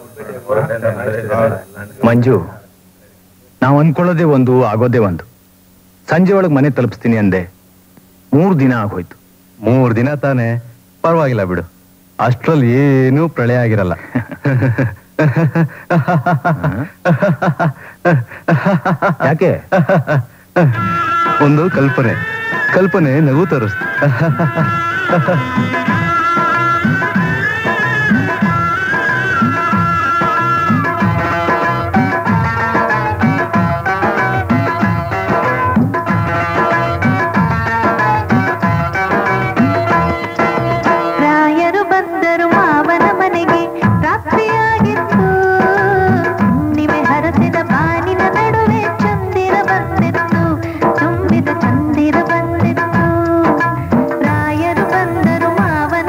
ಮಂಜು, ನಾವು ಅನ್ಕೊಳ್ಳೋದೇ ಒಂದು, ಆಗೋದೇ ಒಂದು. ಸಂಜೆ ಒಳಗೆ ಮನೆ ತಲುಪಿಸ್ತೀನಿ ಅಂದೆ. ಮೂರ್ ದಿನ ಆಗೋಯ್ತು. ಮೂರ್ ದಿನ ತಾನೆ, ಪರವಾಗಿಲ್ಲ ಬಿಡು. ಅಷ್ಟ್ರಲ್ಲಿ ಏನೂ ಪ್ರಳಯ ಆಗಿರಲ್ಲ. ಯಾಕೆ? ಒಂದು ಕಲ್ಪನೆ ಕಲ್ಪನೆ ನಗು ತರಿಸ್ತು. ಚಂದಿರ ಬಂದಿತ್ತು. ರಾಯರು ಬಂದರು ಮಾವನ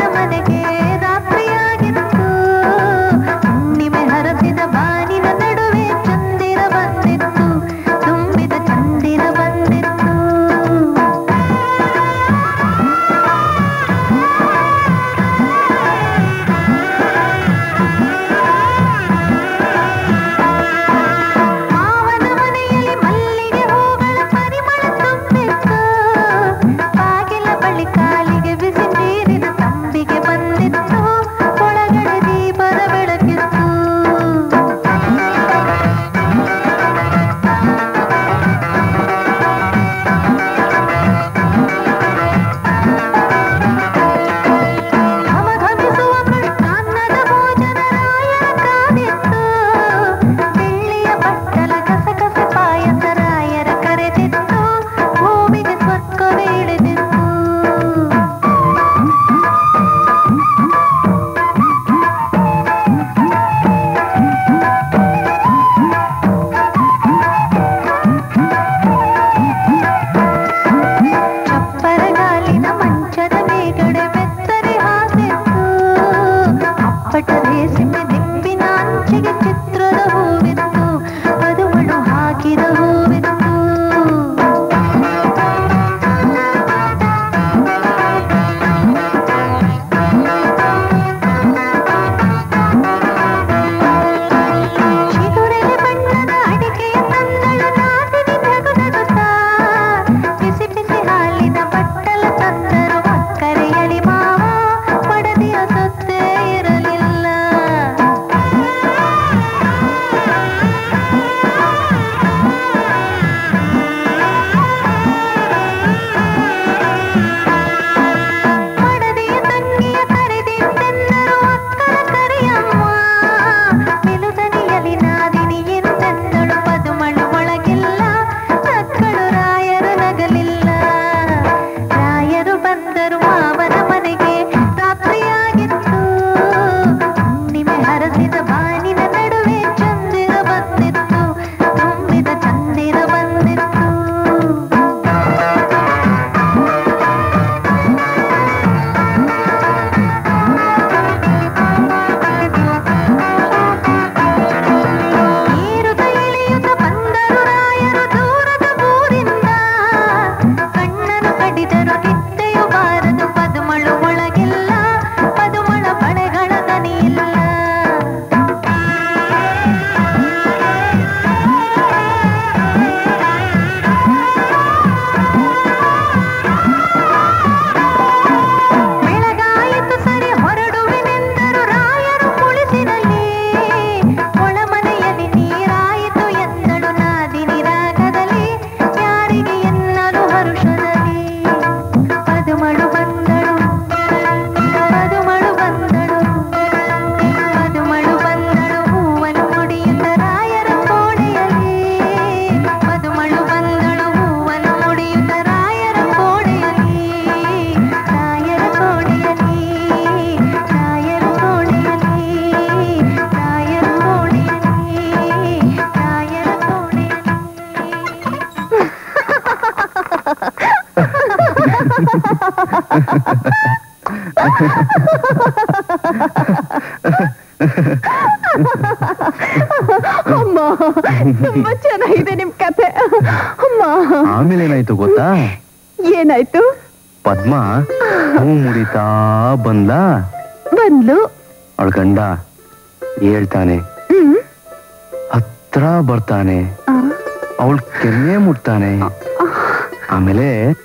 ಅಮ್ಮ ತುಂಬಾ ಚೆನ್ನಾಗಿದೆ ನಿಮ್ ಕಥೆ. ಅಮ್ಮ ಆಮೇಲೆ ಏನಾಯ್ತು ಗೊತ್ತಾ? ಏನಾಯ್ತು? ಪದ್ಮ ಹೂ ಮುಡಿತಾ ಬಂದ್ಲ. ಬಂದ್ಲು. ಅವಳ ಗಂಡ ಹೇಳ್ತಾನೆ, ಹ್ಮ್ ಹತ್ರ ಬರ್ತಾನೆ, ಅವಳ ಕೆನ್ನೆ ಮುಟ್ತಾನೆ. ಆಮೇಲೆ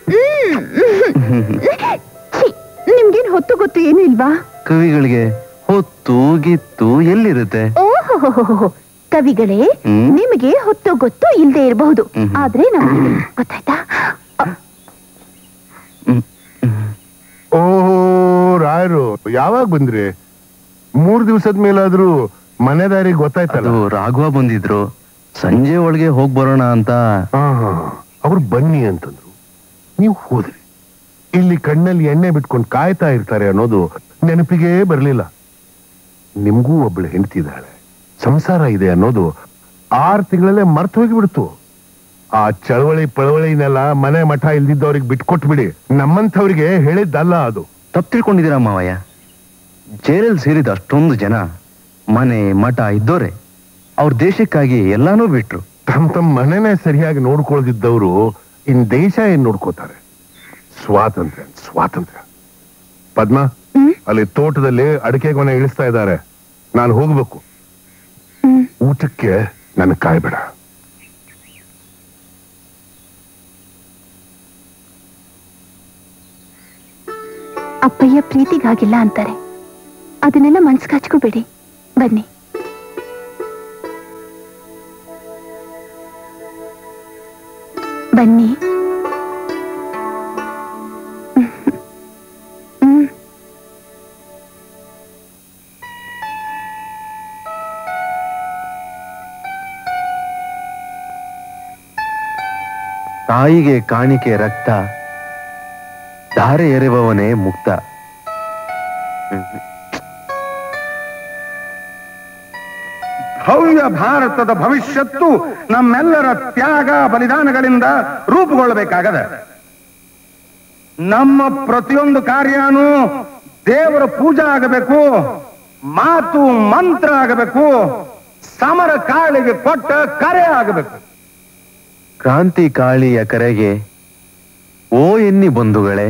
ನಿಮ್ಗೇನ್ ಹೊತ್ತು ಗೊತ್ತು ಏನು ಇಲ್ವಾ? ಕವಿಗಳಿಗೆ ಹೊತ್ತು ಗಿತ್ತು ಎಲ್ಲಿರುತ್ತೆ? ಓಹೋ, ಕವಿಗಳೇ ಹ್ಮ್. ನಿಮಗೆ ಹೊತ್ತು ಗೊತ್ತು ಇಲ್ದೇ ಇರಬಹುದು, ಹ್ಮ್. ಆದ್ರೆ ನಮ್ಗೆ ಗೊತ್ತಾಯ್ತಾ? ಓಹೋ ರಾಯರು ಯಾವಾಗ ಬಂದ್ರಿ? ಮೂರ್ ದಿವಸದ ಮೇಲಾದ್ರೂ ಮನೆ ದಾರಿ ಗೊತ್ತಾಯ್ತಲ್ಲ. ಅದು ರಾಘವ ಬಂದಿದ್ರು, ಸಂಜೆ ಒಳಗೆ ಹೋಗ್ ಬರೋಣ ಅಂತ. ಅವ್ರು ಬನ್ನಿ ಅಂತಂದ್ರು, ನೀವು ಹೋದ್ರಿ. ಇಲ್ಲಿ ಕಣ್ಣಲ್ಲಿ ಎಣ್ಣೆ ಬಿಟ್ಕೊಂಡು ಕಾಯ್ತಾ ಇರ್ತಾರೆ ಅನ್ನೋದು ನೆನಪಿಗೆ ಬರ್ಲಿಲ್ಲ. ನಿಮ್ಗೂ ಒಬ್ಬಳು ಹೆಂಡತಿದ್ದಾಳೆ, ಸಂಸಾರ ಇದೆ ಅನ್ನೋದು ಆರು ತಿಂಗಳಲ್ಲೇ ಮರ್ತು ಹೋಗಿಬಿಡ್ತು. ಆ ಚಳವಳಿ ಪಳವಳಿನೆಲ್ಲ ಮನೆ ಮಠ ಇಲ್ದಿದ್ದವ್ರಿಗೆ ಬಿಟ್ಕೊಟ್ ಬಿಡಿ. ನಮ್ಮಂಥವ್ರಿಗೆ ಹೇಳಿದ್ದಲ್ಲ ಅದು. ತಪ್ಪು ತಿಳ್ಕೊಂಡಿದ್ದೀರಾ ಮಾವಯ್ಯ. ಜೈಲಲ್ಲಿ ಸೇರಿದ ಅಷ್ಟೊಂದು ಜನ ಮನೆ ಮಠ ಇದ್ದೋರೆ. ಅವ್ರ ದೇಶಕ್ಕಾಗಿ ಎಲ್ಲಾನು ಬಿಟ್ರು. ತಮ್ಮ ತಮ್ಮ ಮನೆನೇ ಸರಿಯಾಗಿ ನೋಡ್ಕೊಳ್ದಿದ್ದವ್ರು ಇನ್ ದೇಶ ಏನ್ ನೋಡ್ಕೋತಾರೆ? ಸ್ವಾತಂತ್ರ್ಯ ಸ್ವಾತಂತ್ರ್ಯ. ಪದ್ಮ, ಅಲ್ಲಿ ತೋಟದಲ್ಲಿ ಅಡಿಕೆ ಗೊನೆ ಇಳಿಸ್ತಾ ಇದ್ದಾರೆ, ನಾನು ಹೋಗ್ಬೇಕು. ಊಟಕ್ಕೆ ನನ್ ಕಾಯ್ಬೇಡ. ಅಪ್ಪಯ್ಯ ಪ್ರೀತಿಗಾಗಿಲ್ಲ ಅಂತಾರೆ, ಅದನ್ನೆಲ್ಲ ಮನ್ಸಿಗೆ ಹಚ್ಕೋಬೇಡಿ. ಬನ್ನಿ. ಬನ್ನಿ. ಹ್ಮ್. ತಾಯಿಗೆ ಕಾಣಿಕೆ ರಕ್ತ, ಧಾರೆ ಎರೆಬವನೇ ಮುಕ್ತ. ಭವ್ಯ ಭಾರತದ ಭವಿಷ್ಯತ್ತು ನಮ್ಮೆಲ್ಲರ ತ್ಯಾಗ ಬಲಿದಾನಗಳಿಂದ ರೂಪುಗೊಳ್ಳಬೇಕಾಗದೆ. ನಮ್ಮ ಪ್ರತಿಯೊಂದು ಕಾರ್ಯನೂ ದೇವರ ಪೂಜಾ ಆಗಬೇಕು, ಮಾತು ಮಂತ್ರ ಆಗಬೇಕು, ಸಮರ ಕಾಳಿಗೆ ಕೊಟ್ಟ ಕರೆ ಆಗಬೇಕು. ಕ್ರಾಂತಿ ಕಾಳಿಯ ಕರೆಗೆ ಓ ಎನ್ನಿ ಬಂಧುಗಳೇ.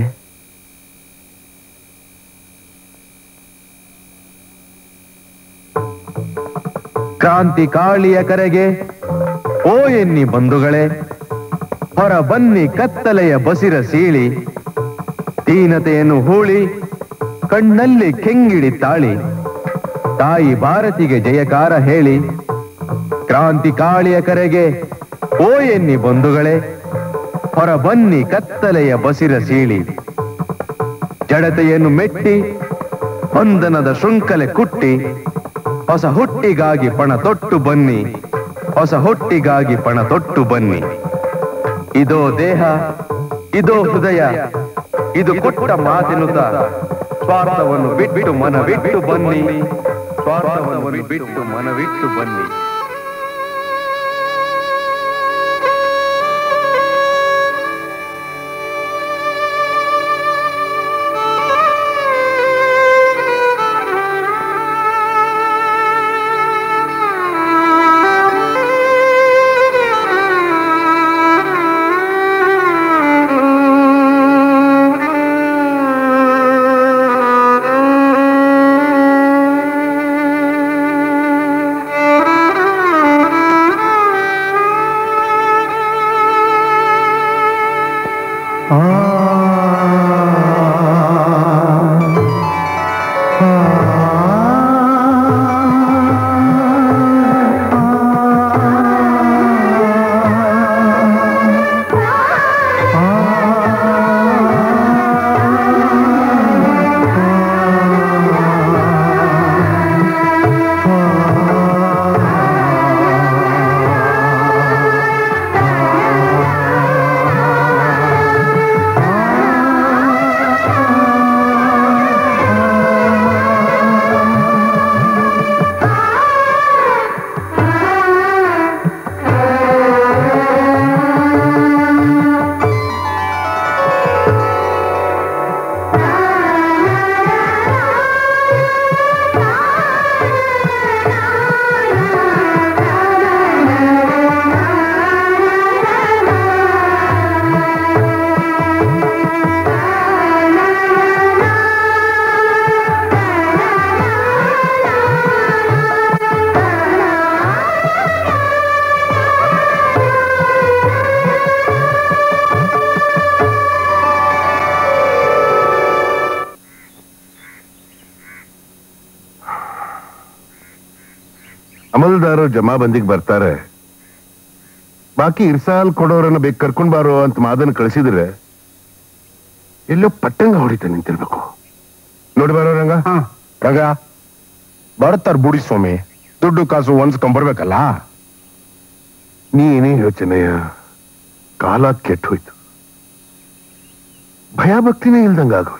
ಕ್ರಾಂತಿ ಕಾಳಿಯ ಕರೆಗೆ ಓ ಎನ್ನಿ ಬಂಧುಗಳೇ, ಹೊರ ಬನ್ನಿ ಕತ್ತಲೆಯ ಬಸಿರ ಸೀಳಿ, ದೀನತೆಯನ್ನು ಹೂಳಿ ಕಣ್ಣಲ್ಲಿ ಕೆಂಗಿಡಿ ತಾಳಿ, ತಾಯಿ ಭಾರತಿಗೆ ಜಯಕಾರ ಹೇಳಿ. ಕ್ರಾಂತಿ ಕಾಳಿಯ ಕರೆಗೆ ಓ ಎನ್ನಿ ಬಂಧುಗಳೇ, ಹೊರ ಬನ್ನಿ ಕತ್ತಲೆಯ ಬಸಿರ ಸೀಳಿ, ಜಡತೆಯನ್ನು ಮೆಟ್ಟಿ ಬಂಧನದ ಶೃಂಖಲೆ ಕುಟ್ಟಿ, ಹೊಸ ಹುಟ್ಟಿಗಾಗಿ ಪಣ ತೊಟ್ಟು ಬನ್ನಿ, ಹೊಸ ಹುಟ್ಟಿಗಾಗಿ ಪಣ ತೊಟ್ಟು ಬನ್ನಿ. ಇದೋ ದೇಹ, ಇದೋ ಹೃದಯ, ಇದು ಕೊಟ್ಟ ಮಾತಿನುತ, ಸ್ವಾರ್ಥವನ್ನು ಬಿಟ್ಟು ಮನವಿಟ್ಟು ಬನ್ನಿ, ಸ್ವಾರ್ಥವನ್ನು ಬಿಟ್ಟು ಮನವಿಟ್ಟು ಬನ್ನಿ. ಅಮಲ್ದಾರರು ಜಮಾಬಂದಿಗೆ ಬರ್ತಾರೆ, ಬಾಕಿ ಇರ್ಸಾಲ್ ಕೊಡೋರನ್ನ ಬೇಕು ಕರ್ಕೊಂಡ್ ಬಾರೋ ಅಂತ ಮಾದನ್ನ ಕಳಿಸಿದ್ರೆ ಎಲ್ಲೋ ಪಟ್ಟಂಗ ಹೊಡಿತ ನಿಂತಿರ್ಬೇಕು. ನೋಡಿ ಬಾರೋ ರಂಗ. ರಂಗ ಬರ್ತಾರ ಬುಡಿ ಸ್ವಾಮಿ, ದುಡ್ಡು ಕಾಸು ಹೊಂದ್ಸ್ಕೊಂಡ್ಬರ್ಬೇಕಲ್ಲ. ನೀನೇ ಯೋಚನೆಯ ಕಾಲ ಕೆಟ್ಟು ಹೋಯ್ತು, ಭಯ ಭಕ್ತಿನೇ ಇಲ್ದಂಗ ಆಗೋಯ್ತು.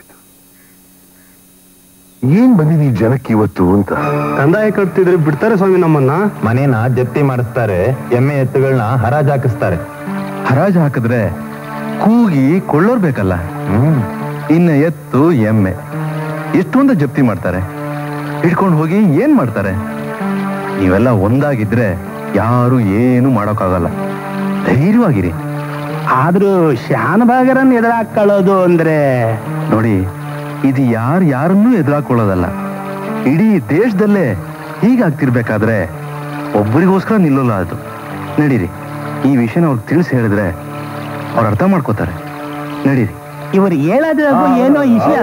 ಏನ್ ಬಂದಿದೆ ಈ ಜನಕ್ಕೆ ಇವತ್ತು ಅಂತ. ಕಂದಾಯ ಕಟ್ತಿದ್ರೆ ಬಿಡ್ತಾರೆ ಸ್ವಾಮಿ ನಮ್ಮನ್ನ. ಮನೇನ ಜಪ್ತಿ ಮಾಡಿಸ್ತಾರೆ, ಎಮ್ಮೆ ಎತ್ತುಗಳನ್ನ ಹರಾಜ್ ಹಾಕಿಸ್ತಾರೆ. ಹರಾಜ್ ಹಾಕಿದ್ರೆ ಕೂಗಿ ಕೊಳ್ಳೋರ್ ಬೇಕಲ್ಲ. ಹ್ಮ್ ಇನ್ನ ಎತ್ತು ಎಮ್ಮೆ ಎಷ್ಟೊಂದು ಜಪ್ತಿ ಮಾಡ್ತಾರೆ, ಹಿಡ್ಕೊಂಡು ಹೋಗಿ ಏನ್ ಮಾಡ್ತಾರೆ? ನೀವೆಲ್ಲ ಒಂದಾಗಿದ್ರೆ ಯಾರು ಏನು ಮಾಡೋಕ್ಕಾಗಲ್ಲ. ಧೈರ್ಯವಾಗಿರಿ. ಆದ್ರೂ ಶಾನಭಾಗರನ್ನ ಎದುರಾಕೊಳ್ಳೋದು ಅಂದ್ರೆ ನೋಡಿ, ಇದು ಯಾರು ಯಾರನ್ನೂ ಎದುರಾಕೊಳ್ಳೋದಲ್ಲ. ಇಡೀ ದೇಶದಲ್ಲೇ ಹೀಗಾಗ್ತಿರ್ಬೇಕಾದ್ರೆ ಒಬ್ಬರಿಗೋಸ್ಕರ ನಿಲ್ಲೋಲ್ಲ ಅದು. ನಡೀರಿ, ಈ ವಿಷಯನ ಅವ್ರಿಗೆ ತಿಳಿಸಿ ಹೇಳಿದ್ರೆ ಅವ್ರು ಅರ್ಥ ಮಾಡ್ಕೋತಾರೆ. ನಡೀರಿ. ಇವರು ಹೇಳೋದು ಏನೋ ವಿಷಯ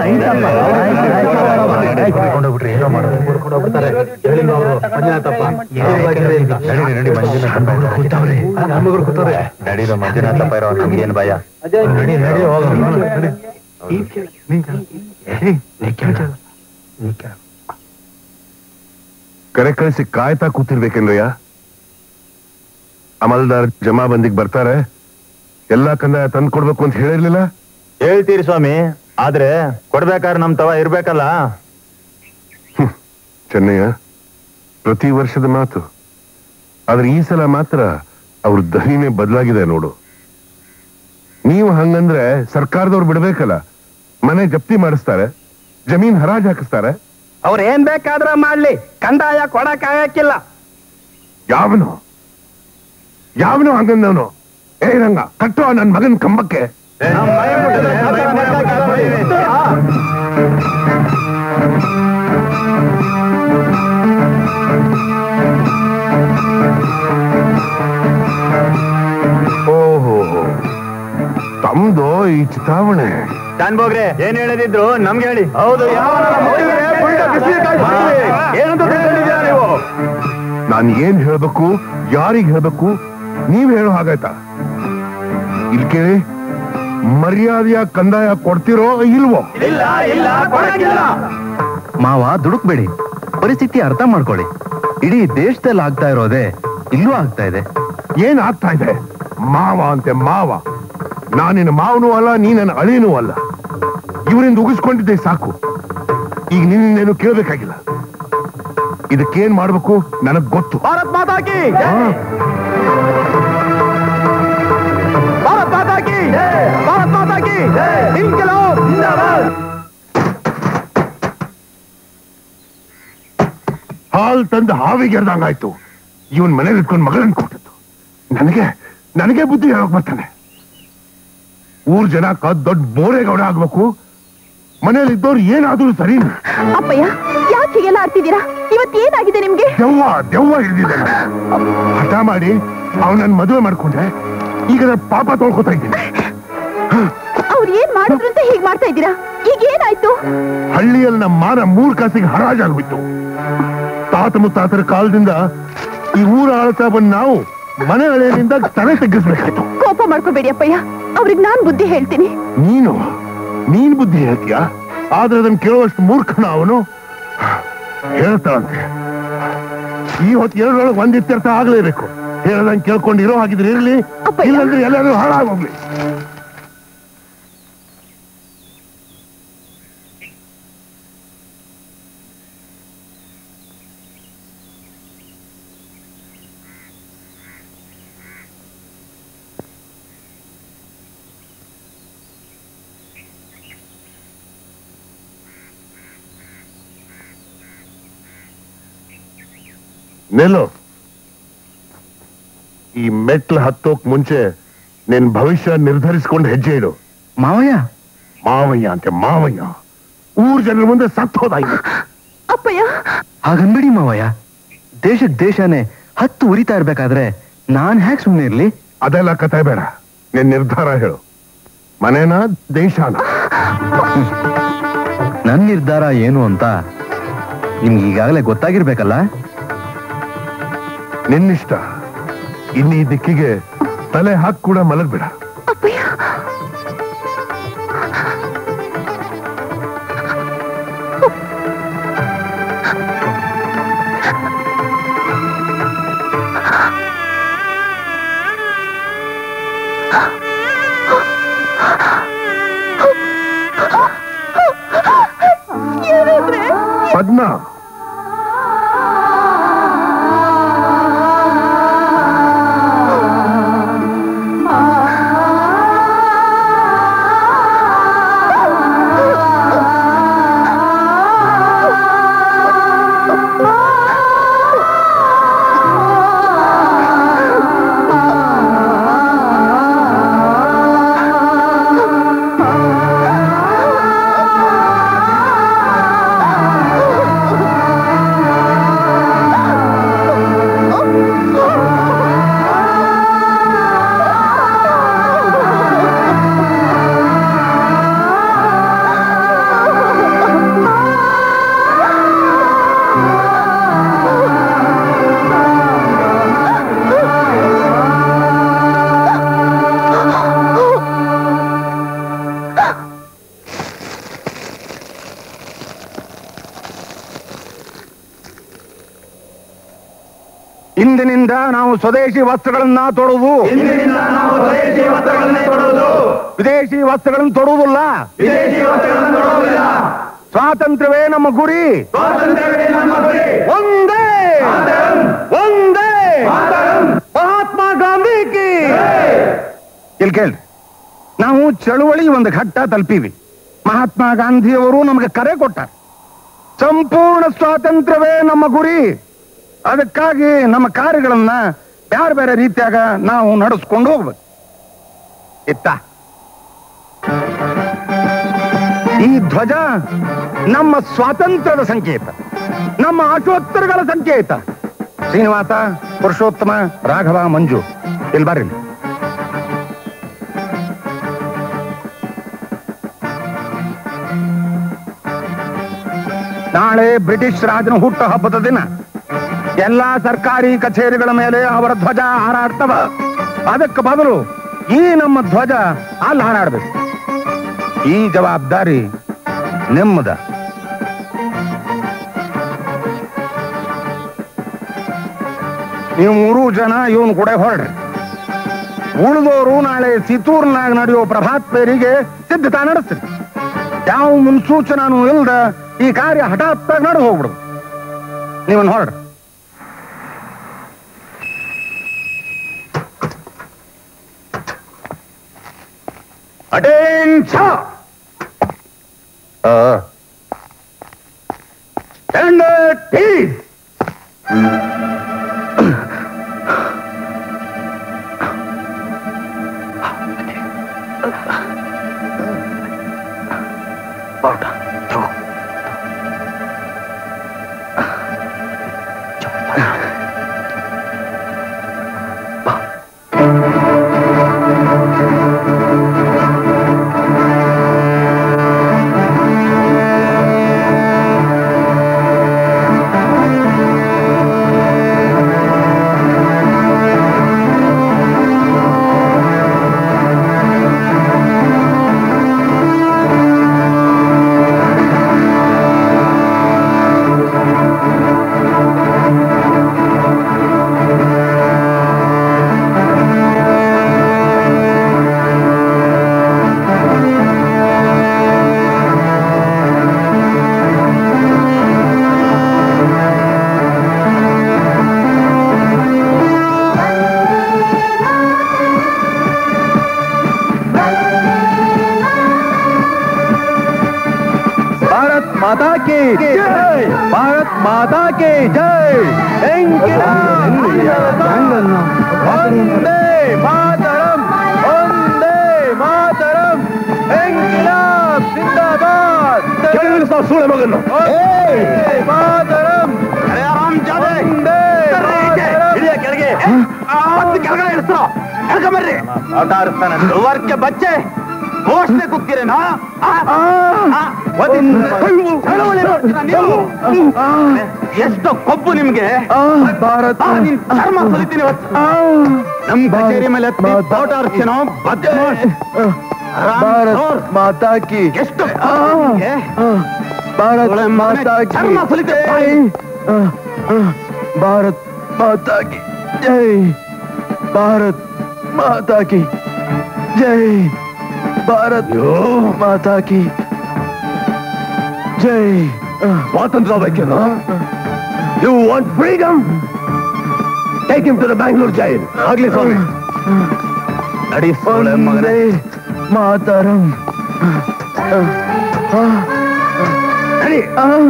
ನಡೀರೋ ಮಂಜುನಾಥಪ್ಪ ಇರೋ ನಮ್ಗೇನು ಭಯ. ಕರೆ ಕಳಿಸಿ ಕಾಯ್ತಾ ಕೂತಿರ್ಬೇಕೇನ್ರಯ್ಯ? ಅಮಲ್ದಾರ್ ಜಮಾಬಂದಿಗೆ ಬರ್ತಾರೆ, ಎಲ್ಲಾ ಕಂದಾಯ ತಂದು ಕೊಡ್ಬೇಕು ಅಂತ ಹೇಳಿರ್ಲಿಲ್ಲ? ಹೇಳ್ತೀರಿ ಸ್ವಾಮಿ, ಆದ್ರೆ ಕೊಡ್ಬೇಕಾದ್ರೆ ನಮ್ ತವ ಇರ್ಬೇಕಲ್ಲ. ಚೆನ್ನಯ್ಯ, ಪ್ರತಿ ವರ್ಷದ ಮಾತು, ಆದ್ರೆ ಈ ಸಲ ಮಾತ್ರ ಅವ್ರ ದನಿನೇ ಬದಲಾಗಿದೆ ನೋಡು. ನೀವು ಹಂಗಂದ್ರೆ ಸರ್ಕಾರದವ್ರು ಬಿಡ್ಬೇಕಲ್ಲ. ಮನೆ ಜಪ್ತಿ ಮಾಡಿಸ್ತಾರೆ, ಜಮೀನ್ ಹರಾಜ್ ಹಾಕಿಸ್ತಾರೆ. ಅವ್ರ ಏನ್ ಬೇಕಾದ್ರ ಮಾಡ್ಲಿ, ಕಂದಾಯ ಕೊಡಕ್ ಆಗಕ್ಕಿಲ್ಲ. ಯಾವನು ಯಾವನು ಹಂಗಂದವನು? ಏ ರಂಗ, ಕಟ್ಟುವ ನನ್ ಮಗನ್ ಕಂಬಕ್ಕೆ. ಓಹೋ, ತಮ್ದು ಈ ಚಿತಾವಣೆ. ಶಾನ್ಭೋಗ್ರೆ ಏನ್ ಹೇಳದಿದ್ರು ನಮ್ಗೆ ಹೇಳಿ. ಹೌದು, ನಾನು ಏನ್ ಹೇಳ್ಬೇಕು, ಯಾರಿಗ್ ಹೇಳ್ಬೇಕು, ನೀವ್ ಹೇಳೋ ಹಾಗಾಯ್ತಾ? ಇಲ್ಲಿ ಕೇಳಿ, ಮರ್ಯಾದೆಯ ಕಂದಾಯ ಕೊಡ್ತಿರೋ ಇಲ್ವೋ? ಇಲ್ಲ ಇಲ್ಲ ಕೊಡಕ್ಕಿಲ್ಲ. ಮಾವ ದುಡುಕ್ಬೇಡಿ, ಪರಿಸ್ಥಿತಿ ಅರ್ಥ ಮಾಡ್ಕೊಳ್ಳಿ. ಇಡೀ ದೇಶದಲ್ಲಿ ಆಗ್ತಾ ಇರೋದೇ ಇಲ್ಲೂ ಆಗ್ತಾ ಇದೆ. ಏನ್ ಆಗ್ತಾ ಇದೆ? ಮಾವ ಅಂತೆ ಮಾವ. ನಾನಿನ ಮಾವನೂ ಅಲ್ಲ, ನೀ ನನ್ನ ಅಳಿನೂ ಅಲ್ಲ. ಇವರಿಂದ ಉಗಿಸ್ಕೊಂಡಿದ್ದೆ ಸಾಕು. ಈಗ ನಿನ್ನೇನು ಕೇಳಬೇಕಾಗಿಲ್ಲ. ಇದಕ್ಕೇನ್ ಮಾಡ್ಬೇಕು ನನಗ್ ಗೊತ್ತು. ಭಾರತ್ ಮಾತಾ ಕಿ ಭಾರತ್ ಮಾತಾ ಕಿ ಭಾರತ್ ಮಾತಾ ಕಿ ಇನ್ಕಿಲಾಬ್ ಜಿಂದಾಬಾದ್. ಹಾಲ್ ತಂದು ಹಾವಿಗೆ ಎರ್ದಂಗಾಯ್ತು. ಇವನ್ ಮನೇಲಿ ಇಟ್ಕೊಂಡು ಮಗಳನ್ನ ಕೊಟ್ಟದ್ದು. ನನಗೆ ನನಗೆ ಬುದ್ಧಿ ಹೇಳಕ್ ಬರ್ತಾನೆ. ಊರ್ ಜನ ದೊಡ್ಡ ಬೋರೆಗೌಡ ಆಗ್ಬೇಕು. ಮನೇಲಿ ಇದ್ದವ್ರು ಏನಾದ್ರೂ ಸರಿ. ಅಪ್ಪಯ್ಯ, ಯಾಕೆ ಹೀಗೆಲ್ಲ ಆಡ್ತಿದ್ದೀರಾ? ಇವತ್ತು ಏನಾಗಿದೆ ನಿಮ್ಗೆ? ದೆವ್ವ ದೆವ್ವ ಹಿಡಿದಿದೆ. ಹಠ ಮಾಡಿ ಅವನನ್ನ ಮದುವೆ ಮಾಡ್ಕೊಂಡೆ. ಈಗ ನಾನು ಪಾಪ ತೊಳ್ಕೊತಾ ಇದ್ದೀನಿ. ಅವ್ರು ಏನ್ ಮಾಡಿದ್ರು ಅಂತ ಹೀಗ್ ಮಾಡ್ತಾ ಇದ್ದೀರಾ? ಈಗ ಏನಾಯ್ತು? ಹಳ್ಳಿಯಲ್ಲಿ ನಮ್ಮ ಮಾನ ಮೂರ್ ಕಾಸಿಗೆ ಹರಾಜಾಗ್ಬಿಟ್ಟು, ತಾತ ಮುತ್ತಾತರ ಕಾಲದಿಂದ ಈ ಊರ ಆಳ್ತಾ ಬಂದ್ ನಾವು ಮನೆ ಹಳೆಯಿಂದ ತಲೆ ತೆಗ್ಗಿಸ್ಬೇಕಾಯ್ತು. ಕೋಪ ಮಾಡ್ಕೋಬೇಡಿ ಅಪ್ಪಯ್ಯ, ಅವ್ರಿಗೆ ನಾನ್ ಬುದ್ಧಿ ಹೇಳ್ತೀನಿ. ನೀನು ನೀನ್ ಬುದ್ಧಿ ಹೇಳ್ತೀಯ? ಆದ್ರೆ ಅದನ್ನ ಕೇಳುವಷ್ಟು ಮೂರ್ಖನ ಅವನು. ಹೇಳ್ತಾಳಂತೆ, ಈ ಹೊತ್ತು ಎರಡರೊಳಗೆ ಒಂದ್ ಇತ್ಯರ್ಥ ಆಗ್ಲೇಬೇಕು. ಹೇಳದಂಗೆ ಕೇಳ್ಕೊಂಡು ಇರೋ ಹಾಗಿದ್ರೆ ಇರ್ಲಿ, ಇಲ್ಲಂದ್ರೆ ಎಲ್ಲರೂ ಹಾಳಾಗೋಗ್ಲಿ. ನೆಲ್ಲೋ, ಈ ಮೆಟ್ಲು ಹತ್ತೋಕ್ ಮುಂಚೆ ನಿನ್ ಭವಿಷ್ಯ ನಿರ್ಧರಿಸ್ಕೊಂಡು ಹೆಜ್ಜೆ ಇಡು. ಮಾವಯ್ಯ ಮಾವಯ್ಯ ಅಂತೆ ಮಾವಯ್ಯ, ಊರ್ ಜನರ ಮುಂದೆ ಸತ್ತು ಹೋದ. ಅಪ್ಪಯ್ಯ ಹಾಗನ್ಬಿಡಿ ಮಾವಯ್ಯ. ದೇಶಕ್ ದೇಶನೇ ಹತ್ತು ಉರಿತಾ ಇರ್ಬೇಕಾದ್ರೆ ನಾನ್ ಹ್ಯಾಕ್ ಸುಮ್ನೆ ಇರ್ಲಿ? ಅದೆಲ್ಲ ಕತೆ ಬೇಡ, ನಿನ್ ನಿರ್ಧಾರ ಹೇಳು. ಮನೇನ ದೇಶನ? ನನ್ ನಿರ್ಧಾರ ಏನು ಅಂತ ನಿಮ್ಗೆ ಈಗಾಗಲೇ ಗೊತ್ತಾಗಿರ್ಬೇಕಲ್ಲ. ನಿನ್ನಿಷ್ಟ. ಇನ್ನು ಈ ದಿಕ್ಕಿಗೆ ತಲೆ ಹಾಕಿ ಕೂಡ ಮಲಗ್ಬೇಡ. ಪದ್ಮ, ಇಂದಿನಿಂದ ನಾವು ಸ್ವದೇಶಿ ವಸ್ತ್ರಗಳನ್ನ ತೊಡುವುದು, ವಿದೇಶಿ ವಸ್ತ್ರಗಳನ್ನು ತೊಡುವುದಿಲ್ಲ. ಸ್ವಾತಂತ್ರ್ಯವೇ ನಮ್ಮ ಗುರಿ. ಒಂದೇ ಒಂದೇ ಮಹಾತ್ಮ ಗಾಂಧಿ ಕಿ. ಇಲ್ಲಿ ಕೇಳ್ರಿ, ನಾವು ಚಳುವಳಿ ಒಂದು ಘಟ್ಟ ತಲುಪಿವಿ. ಮಹಾತ್ಮ ಗಾಂಧಿಯವರು ನಮಗೆ ಕರೆ ಕೊಟ್ಟಾರೆ, ಸಂಪೂರ್ಣ ಸ್ವಾತಂತ್ರ್ಯವೇ ನಮ್ಮ ಗುರಿ. ಅದಕ್ಕಾಗಿ ನಮ್ಮ ಕಾರ್ಯಗಳನ್ನ ಬೇರೆ ಬೇರೆ ರೀತಿಯಾಗ ನಾವು ನಡೆಸ್ಕೊಂಡು ಹೋಗ್ಬೇಕು. ಇತ್ತ ಈ ಧ್ವಜ ನಮ್ಮ ಸ್ವಾತಂತ್ರ್ಯದ ಸಂಕೇತ, ನಮ್ಮ ಆಶೋತ್ತರಗಳ ಸಂಕೇತ. ಶ್ರೀನಿವಾಸ, ಪುರುಷೋತ್ತಮ, ರಾಘವ, ಮಂಜು, ಇಲ್ಲಿ ಬರ್ರಿ. ನಾಳೆ ಬ್ರಿಟಿಷ್ ರಾಜನ ಹುಟ್ಟು ಹಬ್ಬದ ದಿನ ಎಲ್ಲಾ ಸರ್ಕಾರಿ ಕಚೇರಿಗಳ ಮೇಲೆ ಅವರ ಧ್ವಜ ಹಾರಾಡ್ತವ. ಅದಕ್ಕೆ ಬದಲು ಈ ನಮ್ಮ ಧ್ವಜ ಅಲ್ಲಿ ಹಾರಾಡ್ಬೇಕು. ಈ ಜವಾಬ್ದಾರಿ ನಿಮ್ಮದ. ನೀವು ಮೂರು ಜನ ಇವನು ಕೂಡ ಹೊರಡ್ರಿ. ಉಳಿದವರು ನಾಳೆ ಸಿತೂರ್ನಾಗ ನಡೆಯೋ ಪ್ರಭಾತ್ ಪೇರಿಗೆ ಸಿದ್ಧತಾ ನಡೆಸ್ರಿ. ಯಾವ ಮುನ್ಸೂಚನಾನು ಇಲ್ದ ಈ ಕಾರ್ಯ ಹಠಾತ್ತಾಗಿ ನಡೆದು ಹೋಗ್ಬಿಡುದು. ನೀವನ್ ಹೊರಡ್ರಿ. Attention! Uh. And uh, peace! माता की जय, भारत माता की जय, वंदे मातरम, वंदे मातरम, इंकलाब जिंदाबाद, वंदे मातरम, अरे आराम जादे, वंदे मातरम, वर्ग के बच्चे ಘೋಷಣೆ ಕೂಗ್ತೀರೇನೋ ಎಷ್ಟು ಕೊಬ್ಬು ನಿಮ್ಗೆ ಭಾರತ ನಿನ್ ಚರ್ಮ ಸುಲಿತೀನಿ ನಮ್ ಕಚೇರಿ ಮೇಲೆ ಫೋಟೋ ಹರ್ತೀನೋ ಭಾರತ್ ಮಾತಾ ಕಿ ಎಷ್ಟು ಭಾರತ್ ಮಾತಾ ಕಿ ಚರ್ಮ ಸುಲಿತೀನಿ ಭಾರತ್ ಮಾತಾ ಕಿ ಜೈ ಭಾರತ್ ಮಾತಾ ಕಿ ಜೈ ಭಾರತ್ ಮಾತಾ ಕಿ ಜೈ ಸ್ವಾತಂತ್ರ್ಯ ಬೇಕೇನೋ you want freedom take him to the Bangalore jail ಆಗ್ಲಿ ಸ್ವಾಮಿ ನಡಿ ಮಗನೇ ಮಾತರಂ ನಡಿ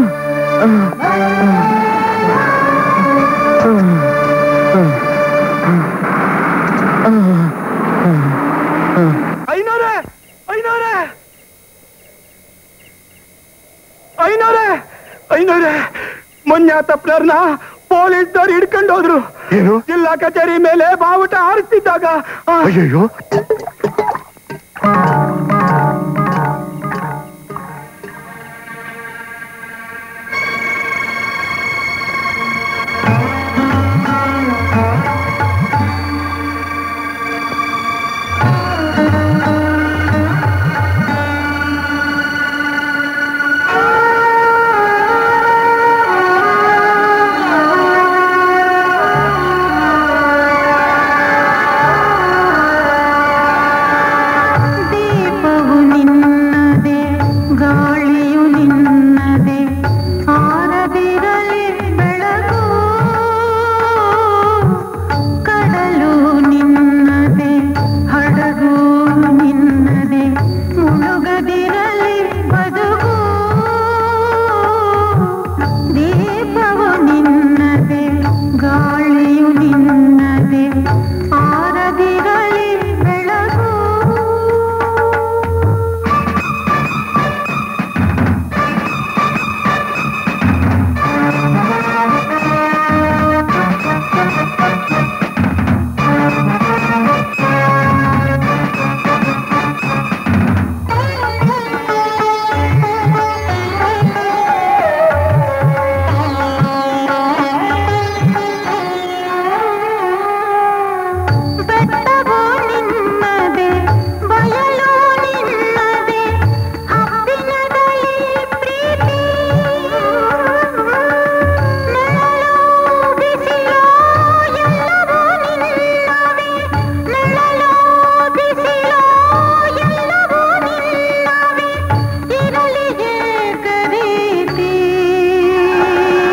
ಐನೂರೇ ಐನೂರೇ ಐನೂರೇ ಐನೂರೇ ಮೊನ್ನೆ ತಪ್ಪನವ್ರನ್ನ ಪೊಲೀಸ್ನವ್ರು ಹಿಡ್ಕೊಂಡು ಹೋದ್ರು ಏನು ಜಿಲ್ಲಾ ಕಚೇರಿ ಮೇಲೆ ಬಾವುಟ ಹಾರಿಸ್ತಿದ್ದಾಗ ಅಯ್ಯೋ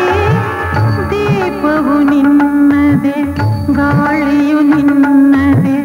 ಗಾಳಿಯು ನಿನ್ನದೆ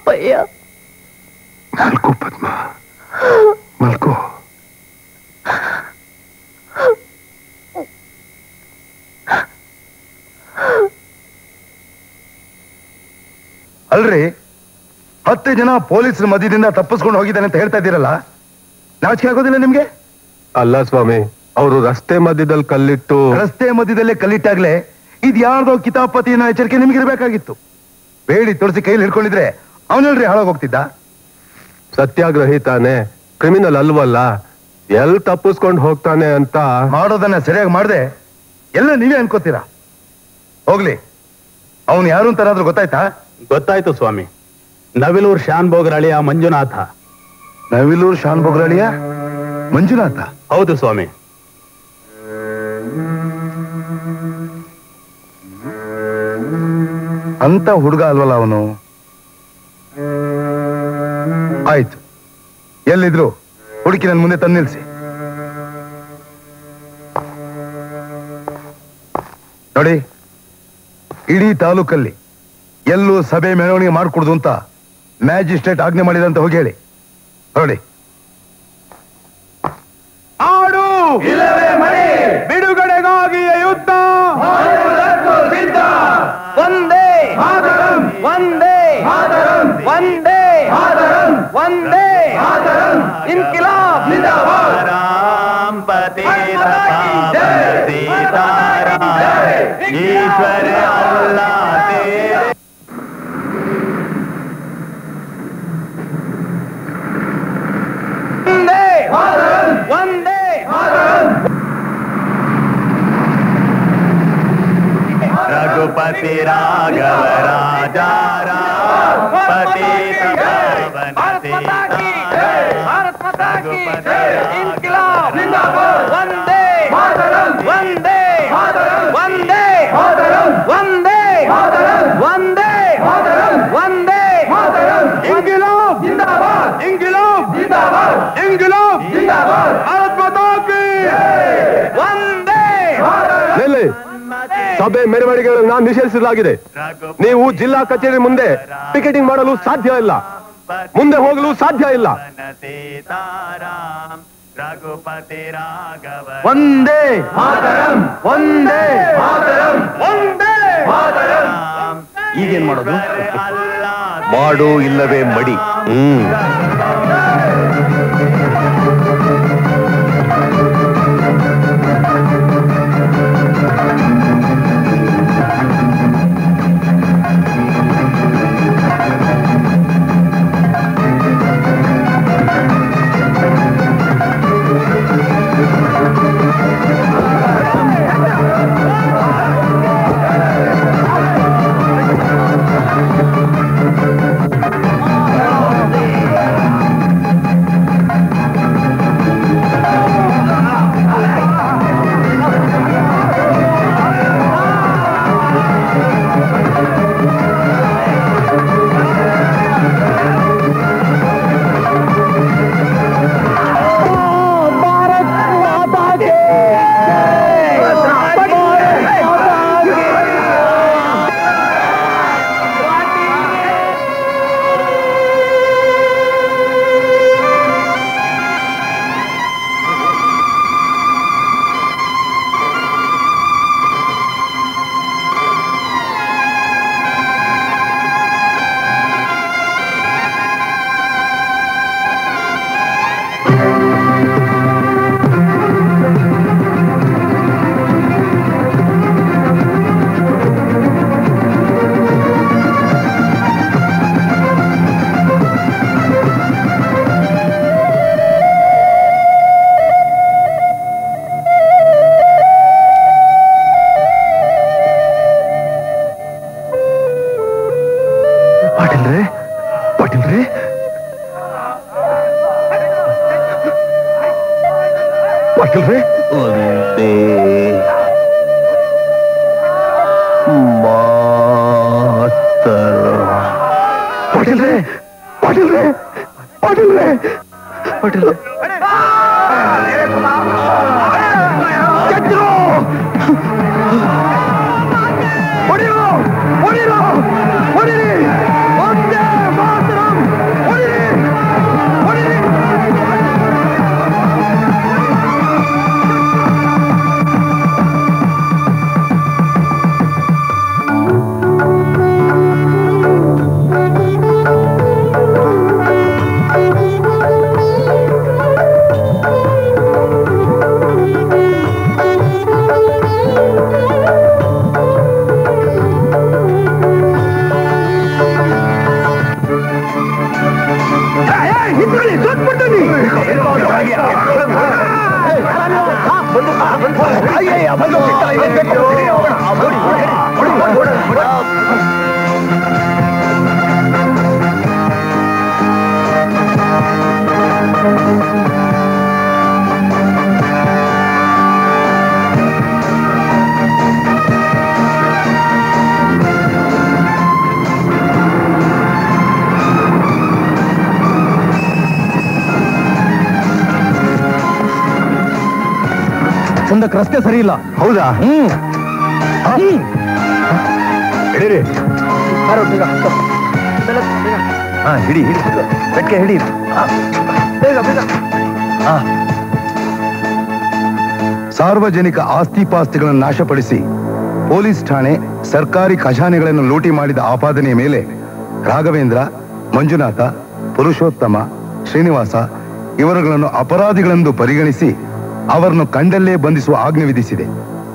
ಅಪ್ಪಯ್ಯ. ಮಲ್ಕೋ ಪದ್ಮ, ಮಲ್ಕೋ. ಅಲ್ರಿ, ಹತ್ತು ಜನ ಪೊಲೀಸರ ಮಧ್ಯದಿಂದ ತಪ್ಪಿಸ್ಕೊಂಡು ಹೋಗಿದ್ದಾನೆ ಅಂತ ಹೇಳ್ತಾ ಇದ್ದೀರಲ್ಲ, ನಾಚಿಕೆ ಆಗೋದಿಲ್ಲ ನಿಮ್ಗೆ? ಅಲ್ಲ ಸ್ವಾಮಿ, ಅವರು ರಸ್ತೆ ಮಧ್ಯದಲ್ಲಿ ಕಲ್ಲಿಟ್ಟು ರಸ್ತೆ ಮಧ್ಯದಲ್ಲೇ ಕಲ್ಲಿಟ್ಟಾಗ್ಲೇ ಇದು ಯಾರ್ದೋ ಕಿತಾಪತಿನ ಎಚ್ಚರಿಕೆ ನಿಮ್ಗೆ ಇರ್ಬೇಕಾಗಿತ್ತು. ಬೇಡಿ ತುಳಸಿ ಕೈಲಿ ಹಿಡ್ಕೊಂಡಿದ್ರೆ ಅವನಲ್ರಿ ಹಾಳಾಗ್ ಹೋಗ್ತಿದ್ದ. ಸತ್ಯಾಗ್ರಹಿ ತಾನೆ, ಕ್ರಿಮಿನಲ್ ಅಲ್ವಲ್ಲ, ಎಲ್ ತಪ್ಪಿಸ್ಕೊಂಡು ಹೋಗ್ತಾನೆ ಅಂತ ಮಾಡೋದನ್ನ ಸರಿಯಾಗಿ ಮಾಡದೆ ಎಲ್ಲ ನೀವೇ ಅನ್ಕೋತೀರಾ. ಹೋಗ್ಲಿ, ಅವನು ಯಾರು ಅಂತನಾದ್ರೂ ಗೊತ್ತಾಯ್ತಾ? ಗೊತ್ತಾಯ್ತು ಸ್ವಾಮಿ, ನವಿಲೂರ್ ಶಾನ್ ಬೋಗರಳಿಯ ಮಂಜುನಾಥ. ನವಿಲೂರ್ ಶಾನ್ ಬೊಗ್ರಳಿಯ ಮಂಜುನಾಥ? ಹೌದು ಸ್ವಾಮಿ. ಅಂತ ಹುಡುಗ ಅಲ್ವಲ್ಲ ಅವನು. ಆಯ್ತು, ಎಲ್ಲಿದ್ರು ಹುಡುಕಿ ನನ್ ಮುಂದೆ ತಂದು ನಿಲ್ಸಿ. ನೋಡಿ, ಇಡೀ ತಾಲೂಕಲ್ಲಿ ಎಲ್ಲೂ ಸಭೆ ಮೆರವಣಿಗೆ ಮಾಡ್ಕೊಡುದು ಅಂತ ಮ್ಯಾಜಿಸ್ಟ್ರೇಟ್ ಆಜ್ಞೆ ಮಾಡಿದಂತ ಹೋಗಿ ಹೇಳಿ. ನೋಡಿ, ಆಡು ಬಿಡುಗಡೆಗಾಗಿ ಯುದ್ಧ, ಒಂದೇ ಒಂದೇ ಒಂದೇ ಒಂದೇ ಇನ್ಕಿಲಾಬ್ ರಾಮ್ ಪತಿ ಈಶ್ವರ ಅಲ್ಲಾಹ್ ತೇರೆ. ಒಂದೇ ರಘುಪತಿ ರಾಘವ ರಾಜಾ ಪತಿ ಒಂದೇ ಒಂದೇ ಒಂದೇ ಒಂದೇ ಒಂದೇ ಒಂದೇ ಇಂಗಿಲಾಬ್ ಜಿಂದಾಬಾದ್, ಇಂಗಿಲಾಬ್ ಜಿಂದಾಬಾದ್, ಇಂಗಿಲಾಬ್ ಜಿಂದಾಬಾದ್, ಭಾರತ್ ಮಾತಾ ಕೀ ಒಂದೇ. ಸಭೆ ಮೆರವಣಿಗೆಗಳನ್ನ ನಿಷೇಧಿಸಲಾಗಿದೆ. ನೀವು ಜಿಲ್ಲಾ ಕಚೇರಿ ಮುಂದೆ ಪಿಕೆಟಿಂಗ್ ಮಾಡಲು ಸಾಧ್ಯ ಇಲ್ಲ, ಮುಂದೆ ಹೋಗಲು ಸಾಧ್ಯ ಇಲ್ಲ. ರಘುಪತಿ ರಾಘವ ಒಂದೇ ಒಂದೇ ಒಂದೇ. ಈಗೇನ್ ಮಾಡೋದು? ಮಾಡು ಇಲ್ಲವೇ ಮಡಿ. ಹ್ಮ್ ಪಾಟೀಲ್ರೆ, ಒಂದೇ ಮಾತರ. ಪಾಟೀಲ್ರೆ ಪಾಟೀಲ್ರೆ ಪಾಟೀಲ್ರೆ ಪಾಟೀಲ್ರೆ ಚಚ್ರು! ಹೊಡಿರೋ! ಹೊಡಿರೋ! ಹೊಡಿರಿ! ಒಂದೇ ಮಾತ್ರ! ಮುಂದಕ್ಕೆ ರಸ್ತೆ ಸರಿ ಇಲ್ಲ. ಹೌದಾ? ಹ್ಮ್ ಹಿಡೀರಿ. ಹಾ ಹಿಡಿ ಹಿಡಿ ಬೆಟ್ಕೆ ಹಿಡಿ. ಸಾರ್ವಜನಿಕ ಆಸ್ತಿ ಪಾಸ್ತಿಗಳನ್ನು ನಾಶಪಡಿಸಿ ಪೊಲೀಸ್ ಠಾಣೆ ಸರ್ಕಾರಿ ಖಜಾನೆಗಳನ್ನು ಲೂಟಿ ಮಾಡಿದ ಆಪಾದನೆಯ ಮೇಲೆ ರಾಘವೇಂದ್ರ, ಮಂಜುನಾಥ, ಪುರುಷೋತ್ತಮ, ಶ್ರೀನಿವಾಸ ಇವರುಗಳನ್ನು ಅಪರಾಧಿಗಳೆಂದು ಪರಿಗಣಿಸಿ ಅವರನ್ನು ಕಂಡಲ್ಲೇ ಬಂಧಿಸುವ ಆಜ್ಞೆ ವಿಧಿಸಿದೆ.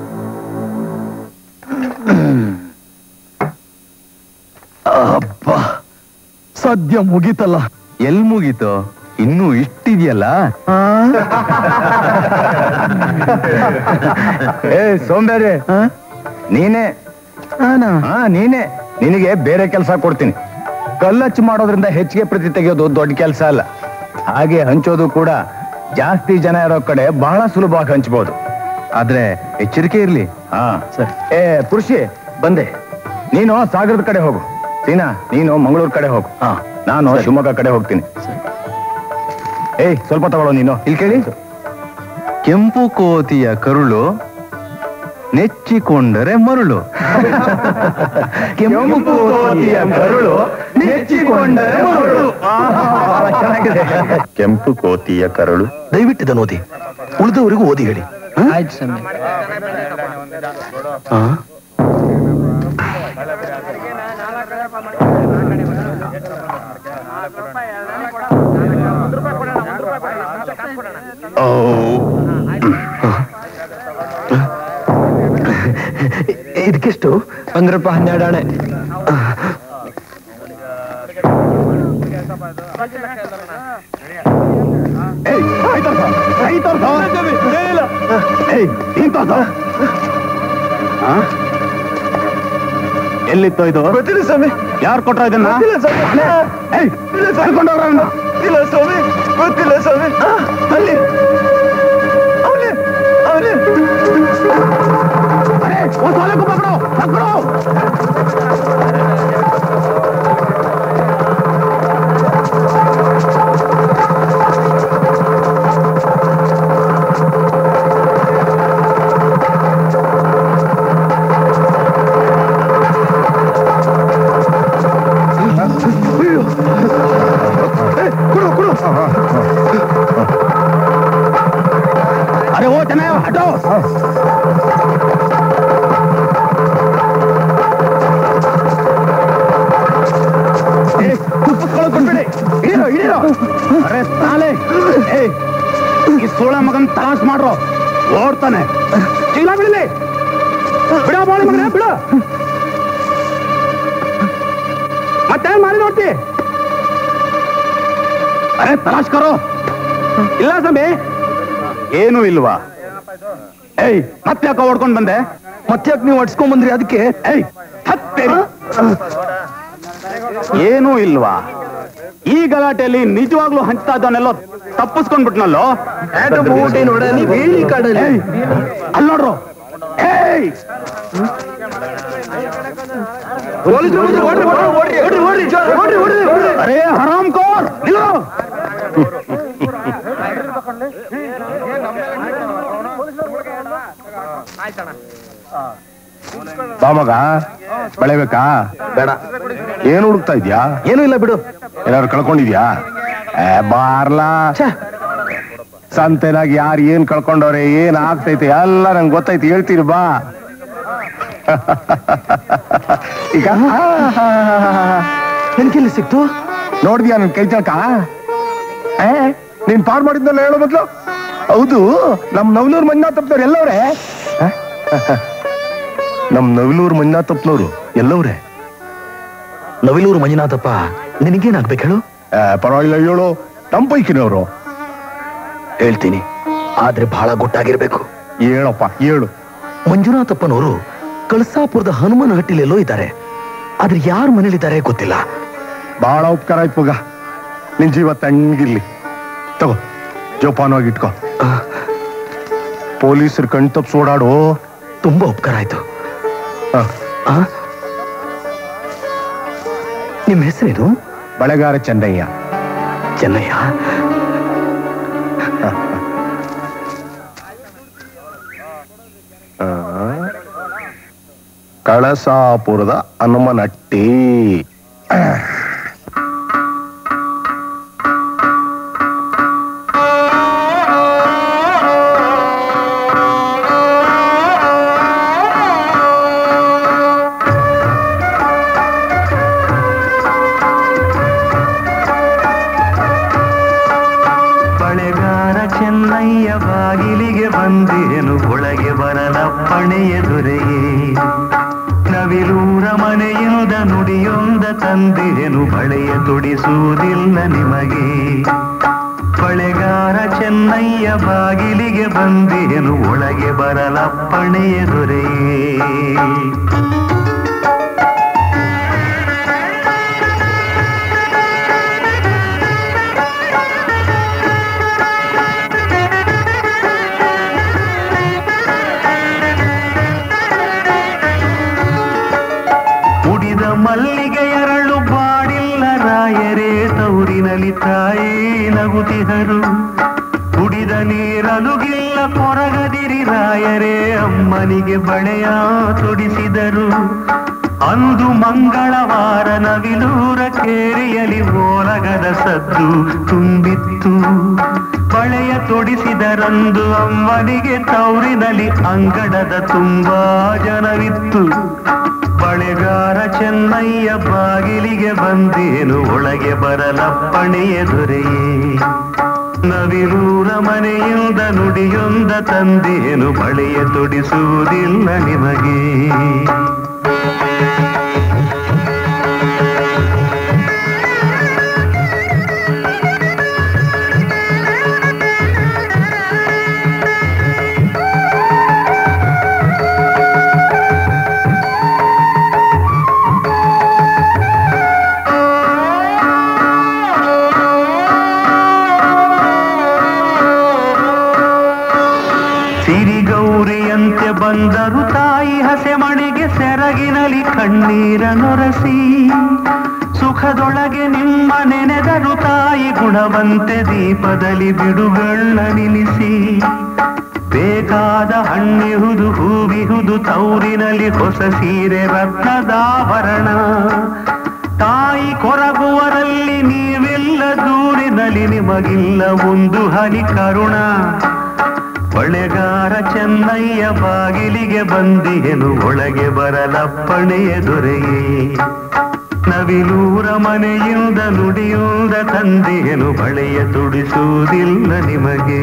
ಅಬ್ಬಾ, ಸದ್ಯ ಮುಗೀತಲ್ಲ. ಎಲ್ ಮುಗೀತು? ಇನ್ನೂ ಇಷ್ಟಿದೆಯಲ್ಲ. ಏ ಸೋಂಬೇರಿ, ನೀನೇ ಹಾ ನೀನೇ ನಿನಗೆ ಬೇರೆ ಕೆಲಸ ಕೊಡ್ತೀನಿ. ಕಲ್ಲಚ್ಚು ಮಾಡೋದ್ರಿಂದ ಹೆಚ್ಚಿಗೆ ಪ್ರತಿ ತೆಗೆಯೋದು ದೊಡ್ಡ ಕೆಲಸ ಅಲ್ಲ. ಹಾಗೆ ಹಂಚೋದು ಕೂಡ ಜಾಸ್ತಿ ಜನ ಇರೋ ಕಡೆ ಬಹಳ ಸುಲಭವಾಗಿ ಹಂಚಬಹುದು. ಆದ್ರೆ ಎಚ್ಚರಿಕೆ ಇರ್ಲಿ. ಹಾ ಸರ್. ಏ ಪುರುಷಿ ಬಂದೆ, ನೀನು ಸಾಗರದ ಕಡೆ ಹೋಗು. ಸೀನಾ ನೀನು ಮಂಗಳೂರು ಕಡೆ ಹೋಗು. ಹಾ ನಾನು ಶಿವಮೊಗ್ಗ ಕಡೆ ಹೋಗ್ತೀನಿ. ಏಯ್ ಸ್ವಲ್ಪ ತಗೊಳ್ಳೋ ನೀನು. ಇಲ್ಲಿ ಕೇಳಿ. ಕೆಂಪು ಕೋತಿಯ ಕರುಳು ನೆಚ್ಚಿಕೊಂಡರೆ ಮರುಳು. ಕೆಂಪು ಕೋತಿಯ ಕರುಳು ನೆಚ್ಚಿಕೊಂಡರೆ ಮರುಳು. ಚೆನ್ನಾಗಿದೆ. ಕೆಂಪು ಕೋತಿಯ ಕರುಳು. ದಯವಿಟ್ಟು ಇದನ್ನು ಓದಿ, ಉಳಿದವರಿಗೂ ಓದಿ ಹೇಳಿ. ಆಯ್ತು ಸ್ವಾಮಿ. ಇದಕ್ಕೆಷ್ಟು? ಒಂದ್ ರೂಪಾಯಿ ಹನ್ನೆರಡು ಅಣೆ. ಎಲ್ಲಿತ್ತು ಇದು? ಗೊತ್ತಿಲ್ಲ ಸ್ವಾಮಿ. ಯಾರು ಕೊಟ್ರ ಇದನ್ನ? ಇಲ್ಲ ಸ್ವಾಮಿ, ಗೊತ್ತಿಲ್ಲ ಸ್ವಾಮಿ. ಅಲ್ಲಿ ಅವನೇ ಅವನೇ ಪಕಡೋ ಪಕಡೋ. अरे वो चना हटो. अरे साले, ಈ ಸೋಳ ಮಗನ್ ತಲಾಶ್ ಮಾಡ್ರೋ, ಓಡ್ತಾನೆ. ಚೀಲ ಬಿಡಲಿ, ಬಿಡ ಬಾಳಿ ಮಗನ ಬಿಡ. ಮತ್ತೆ ಮಾಡಿ ನೋಡ್ತಿ. ಅರೆ ತಲಾಶ್ ಕರೋ. ಇಲ್ಲ ಸಮಿ. ಏನೂ ಇಲ್ವಾ? ಏಯ್ ಮತ್ತೆ ಯಾಕೆ ಓಡ್ಕೊಂಡ್ ಬಂದೆ? ಮತ್ತೆ ಯಾಕೆ ನೀವು ಅಡ್ಸ್ಕೊಂಡ್ ಬಂದ್ರಿ? ಅದಕ್ಕೆ ಏಯ್ ಹತ್ತೆ ಏನೂ ಇಲ್ವಾ? ಈ ಗಲಾಟೆಯಲ್ಲಿ ನಿಜವಾಗ್ಲೂ ಹಂಚ್ತಾ ಇದ್ದವನ್ನೆಲ್ಲೋ ತಪ್ಪಿಸ್ಕೊಂಡ್ಬಿಟ್ನಲ್ಲೋ. ಅಲ್ಲಿ ನೋಡ್ರು. ಏಯ್ ಅರೇ ಹರಾಮ್ ಕೋರ್ ನಿಲ್ಲೋ. ಬಾ ಮಗ, ಬೆಳೆಬೇಕಾ? ಬೇಡ. ಏನು ಹುಡುಕ್ತಾ ಇದ್ಯಾ? ಏನೂ ಇಲ್ಲ ಬಿಡು. ಏನಾದ್ರು ಕಳ್ಕೊಂಡಿದ್ಯಾ? ಬಾರ್ಲಾ. ಸಂತೆನಾಗ ಯಾರು ಏನ್ ಕಳ್ಕೊಂಡವ್ರೆ, ಏನ್ ಆಗ್ತೈತೆ ಎಲ್ಲ ನಂಗೆ ಗೊತ್ತೈತಿ, ಹೇಳ್ತೀನಿ ಬಾ. ಈಗ ಎನ್ಕೆಲ್ಲಿ ಸಿಕ್ತು ನೋಡ್ದ್ಯಾ ನನ್ ಕೈ ಚಳಕ? ನೀನ್ ಪಾರ್ ಮಾಡಿದ್ನಲ್ಲ ಹೇಳೋ ಬದ್ಲು. ಹೌದು, ನಮ್ ನವಲೂರ್ ಮಂಜುನಾಥಪ್ಪನವ್ರು ಎಲ್ಲವ್ರೆ? ನಮ್ ನವಿಲೂರು ಮಂಜುನಾಥಪ್ಪನವ್ರು ಎಲ್ಲವ್ರೆ? ನವಿಲೂರು ಮಂಜುನಾಥಪ್ಪ ನಿನಗೇನಾಗ್ಬೇಕು ಹೇಳು? ಪರವಾಗಿಲ್ಲ ಹೇಳು, ನಮ್ಮ ಪೈಕಿನವರು. ಹೇಳ್ತೀನಿ, ಆದ್ರೆ ಬಹಳ ಗೊತ್ತಾಗಿರ್ಬೇಕು. ಹೇಳಪ್ಪ ಹೇಳು. ಮಂಜುನಾಥಪ್ಪನವರು ಕಳಸಾಪುರದ ಹನುಮನ ಹಟ್ಟಿಲೆಲ್ಲೋ ಇದ್ದಾರೆ. ಆದ್ರೆ ಯಾರ ಮನೇಲಿದ್ದಾರೆ ಗೊತ್ತಿಲ್ಲ. ಬಹಳ ಉಪಕಾರ ಆಯ್ತು ಮಗ. ನಿನ್ ಜೀವ ತಣ್ಣಗಿರ್ಲಿ. ತಗೋ ಜೋಪಾನವಾಗಿ ಇಟ್ಕೋ. ಪೊಲೀಸರು ಕಣ್ ತಪ್ಪಿಸಿ ಓಡಾಡು. ತುಂಬಾ ಉಪಕಾರ ಆಯ್ತು. ನಿಮ್ಮ ಹೆಸರೇನು? ಬಳೆಗಾರ ಚೆನ್ನಯ್ಯ. ಚೆನ್ನಯ್ಯ, ಕಳಸಾಪುರದ ಹನುಮನಟ್ಟಿ. ಚೆನ್ನಯ್ಯ ಬಾಗಿಲಿಗೆ ಬಂದೇನು ಒಳಗೆ ಬರಲಪ್ಪಣೆಯ ದೊರೆಯೇ. ನವಿಲೂರ ಮನೆಯಿಂದ ನುಡಿಯೊಂದ ತಂದೇನು ಬಳೆಯ ತೊಡಿಸುವುದಿಲ್ಲ ನಿಮಗೆ. ಬಳೆಗಾರ ಚೆನ್ನಯ್ಯ ಬಾಗಿಲಿಗೆ ಬಂದೇನು ಒಳಗೆ ಬರಲಪ್ಪಣೆಯ ದೊರೆಯೇ. ಮಲ್ಲಿಗೆ ಎರಳು ಬಾಡಿಲ್ಲ ರಾಯರೇ ತೌರಿನಲ್ಲಿ ತಾಯಿ ನಗುತ್ತಿದರು. ಕುಡಿದ ನೀರಲುಗಿಲ್ಲ ಕೊರಗದಿರಿ ರಾಯರೇ ಅಮ್ಮನಿಗೆ ಬಳೆಯ ತೊಡಿಸಿದರು. ಅಂದು ಮಂಗಳವಾರ ನವಿಲೂರ ಕೇರಿಯಲಿ ಓಲಗದ ಸದ್ದು ತುಂಬಿತ್ತು. ಬಳೆಯ ತೊಡಿಸಿದರಂದು ಅಮ್ಮನಿಗೆ ತೌರಿನಲ್ಲಿ ಅಂಗಡದ ತುಂಬಾ ಜನವಿತ್ತು. ಬಳೆಗಾರ ಚೆನ್ನಯ್ಯ ಬಾಗಿಲಿಗೆ ಬಂದೇನು ಒಳಗೆ ಬರಲಪ್ಪಣೆಯ ದೊರೆಯೇ. ನವಿಲೂರ ಮನೆಯಿಂದ ನುಡಿಯೊಂದ ತಂದೇನು ಬಳೆಯ ತೊಡಿಸುವುದಿಲ್ಲ ನಿಮಗೆ. ಸಿರಿಗೌರಿಯಂತೆ ಬಂದರು ತಾಯಿ ಹಸೆ ಮಣೆಗೆ ಸೆರಗಿನಲಿ ಕಣ್ಣೀರ ನೊರಸಿ. ಸುಖದೊಳಗೆ ನಿಮ್ಮ ನೆನೆದರು ತಾಯಿ ಗುಣವಂತೆ ದೀಪದಲ್ಲಿ ಬಿಡುಗಳ್ಳ ನಿಲ್ಲಿಸಿ. ಬೇಕಾದ ಹಣ್ಣಿಹುದು ಹೂವಿಹುದು ತೌರಿನಲ್ಲಿ ಹೊಸ ಸೀರೆ ರತ್ನದಾಭರಣ. ತಾಯಿ ಕೊರಗುವರಲ್ಲಿ ನೀವೆಲ್ಲ ದೂರಿನಲ್ಲಿ ನಿಮಗಿಲ್ಲ ಒಂದು ಹನಿ ಕರುಣ. ಬಳೆಗಾರ ಚೆನ್ನಯ್ಯ ಬಾಗಿಲಿಗೆ ಬಂದಿಯನು ಒಳಗೆ ಬರಲಪ್ಪಣೆಯ ದೊರೆಯೇ. ನವಿಲೂರ ಮನೆಯಿಂದ ನುಡಿಯುವುದ ತಂದೆಯನು ಬಳೆಯ ತೊಡಿಸುವುದಿಲ್ಲ ನಿಮಗೆ.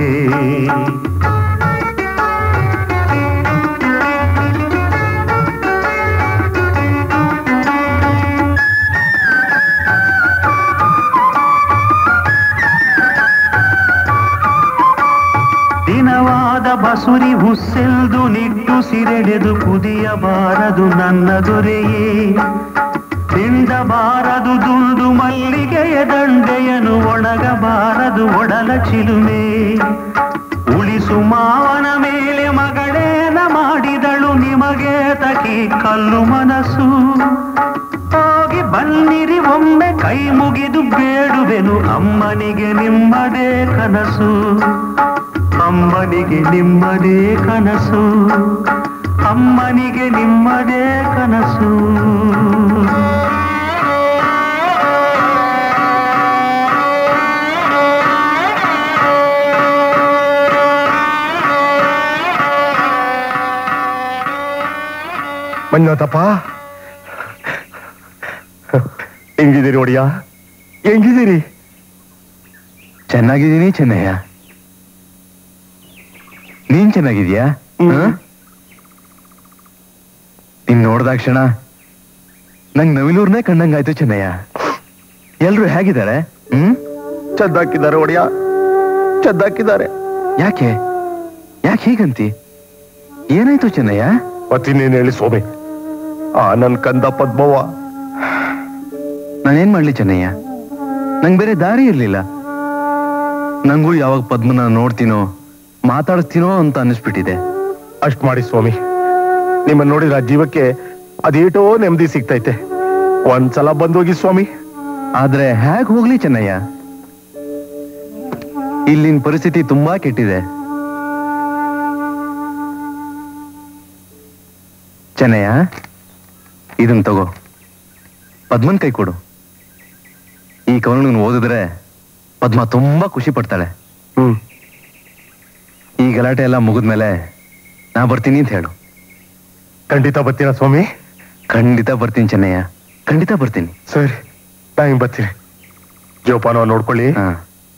ದಿನವಾದ ಬಸುರಿ ಹುಸ್ಸೆಲ್ದು ನಿಟ್ಟು ಸಿರೆಡೆದು ಕುದಿಯಬಾರದು ನನ್ನ ದೊರೆಯೇ. ತಿಂಡಬಾರದು ದುಂಡು ಮಲ್ಲಿಗೆಯ ದಂಡೆಯನು ಒಣಗಬಾರದು ಒಡಲ ಚಿಲುಮೆ. ಉಳಿಸು ಮಾವನ ಮೇಲೆ ಮಗಳೇನ ಮಾಡಿದಳು ನಿಮಗೆ ತಕಿ ಕಲ್ಲು ಮನಸ್ಸು. ಹೋಗಿ ಬನ್ನಿರಿ ಒಮ್ಮೆ ಕೈ ಮುಗಿದು ಬೇಡುವೆನು ಅಮ್ಮನಿಗೆ ನಿಮ್ಮದೇ ಕನಸು. ಅಮ್ಮನಿಗೆ ನಿಮ್ಮದೇ ಕನಸು. ಅಮ್ಮನಿಗೆ ನಿಮ್ಮದೇ ಕನಸು. ಮಂಜುನಾಥಪ್ಪ, ಹೆಂಗಿದ್ದೀರಿ ಒಡಿಯ? ಹೆಂಗಿದ್ದೀರಿ? ಚೆನ್ನಾಗಿದ್ದೀನಿ ಚೆನ್ನಯ್ಯ. ನೀನ್ ಚೆನ್ನಾಗಿದ್ಯಾ? ನೀನ್ ನೋಡ್ದಾಕ್ಷಣ ನಂಗ್ ನವಿಲೂರ್ನೇ ಕಂಡಂಗಾಯ್ತು ಚೆನ್ನಯ್ಯ. ಎಲ್ರು ಹೇಗಿದ್ದಾರೆ? ಹ್ಮ್ ಚದ್ದಾಕಿದ್ದಾರೆ ಒಡಿಯ, ಚದ್ದಾಕಿದ್ದಾರೆ. ಯಾಕೆ ಯಾಕೆ ಹೀಗಂತಿ? ಏನಾಯ್ತು ಚೆನ್ನಯ್ಯ? ಮತ್ತಿನ್ನೇನು ಹೇಳಿ ಸ್ವಾಮಿ, ಆ ನನ್ ಕಂದ ಪದ್ಮವ್ವ. ನಾನೇನ್ ಮಾಡ್ಲಿ ಚೆನ್ನಯ್ಯ, ನಂಗೆ ಬೇರೆ ದಾರಿ ಇರ್ಲಿಲ್ಲ. ನಂಗೂ ಯಾವಾಗ ಪದ್ಮನ ನೋಡ್ತೀನೋ ಮಾತಾಡಿಸ್ತೀನೋ ಅಂತ ಅನ್ನಿಸ್ಬಿಟ್ಟಿದೆ. ಅಷ್ಟ್ ಮಾಡಿ ಸ್ವಾಮಿ, ನಿಮ್ಮನ್ನ ನೋಡಿದ್ರೆ ಆ ಜೀವಕ್ಕೆ ಅದೇಟೋ ನೆಮ್ಮದಿ ಸಿಗ್ತೈತೆ. ಒಂದ್ಸಲ ಬಂದೋಗಿ ಸ್ವಾಮಿ. ಆದ್ರೆ ಹೇಗ್ ಹೋಗ್ಲಿ ಚೆನ್ನಯ್ಯ, ಇಲ್ಲಿನ ಪರಿಸ್ಥಿತಿ ತುಂಬಾ ಕೆಟ್ಟಿದೆ. ಚೆನ್ನಯ್ಯ, ಇದನ್ ತಗೋ, ಪದ್ಮನ್ ಕೈ ಕೊಡು. ಈ ಕವನ ಓದಿದ್ರೆ ಪದ್ಮ ತುಂಬಾ ಖುಷಿ ಪಡ್ತಾಳೆ. ಹ್ಮ್ ಈ ಗಲಾಟೆ ಎಲ್ಲ ಮುಗಿದ್ಮೇಲೆ ನಾ ಬರ್ತೀನಿ ಅಂತ ಹೇಳು. ಖಂಡಿತ ಬರ್ತೀರಾ ಸ್ವಾಮಿ? ಖಂಡಿತ ಬರ್ತೀನಿ ಚೆನ್ನಯ್ಯ, ಖಂಡಿತ ಬರ್ತೀನಿ. ಸರಿ, ನಾ ಹಿಂಗ್ ಬರ್ತೀನಿ. ಜೋಪಾನ ನೋಡ್ಕೊಳ್ಳಿ. ಹಾ.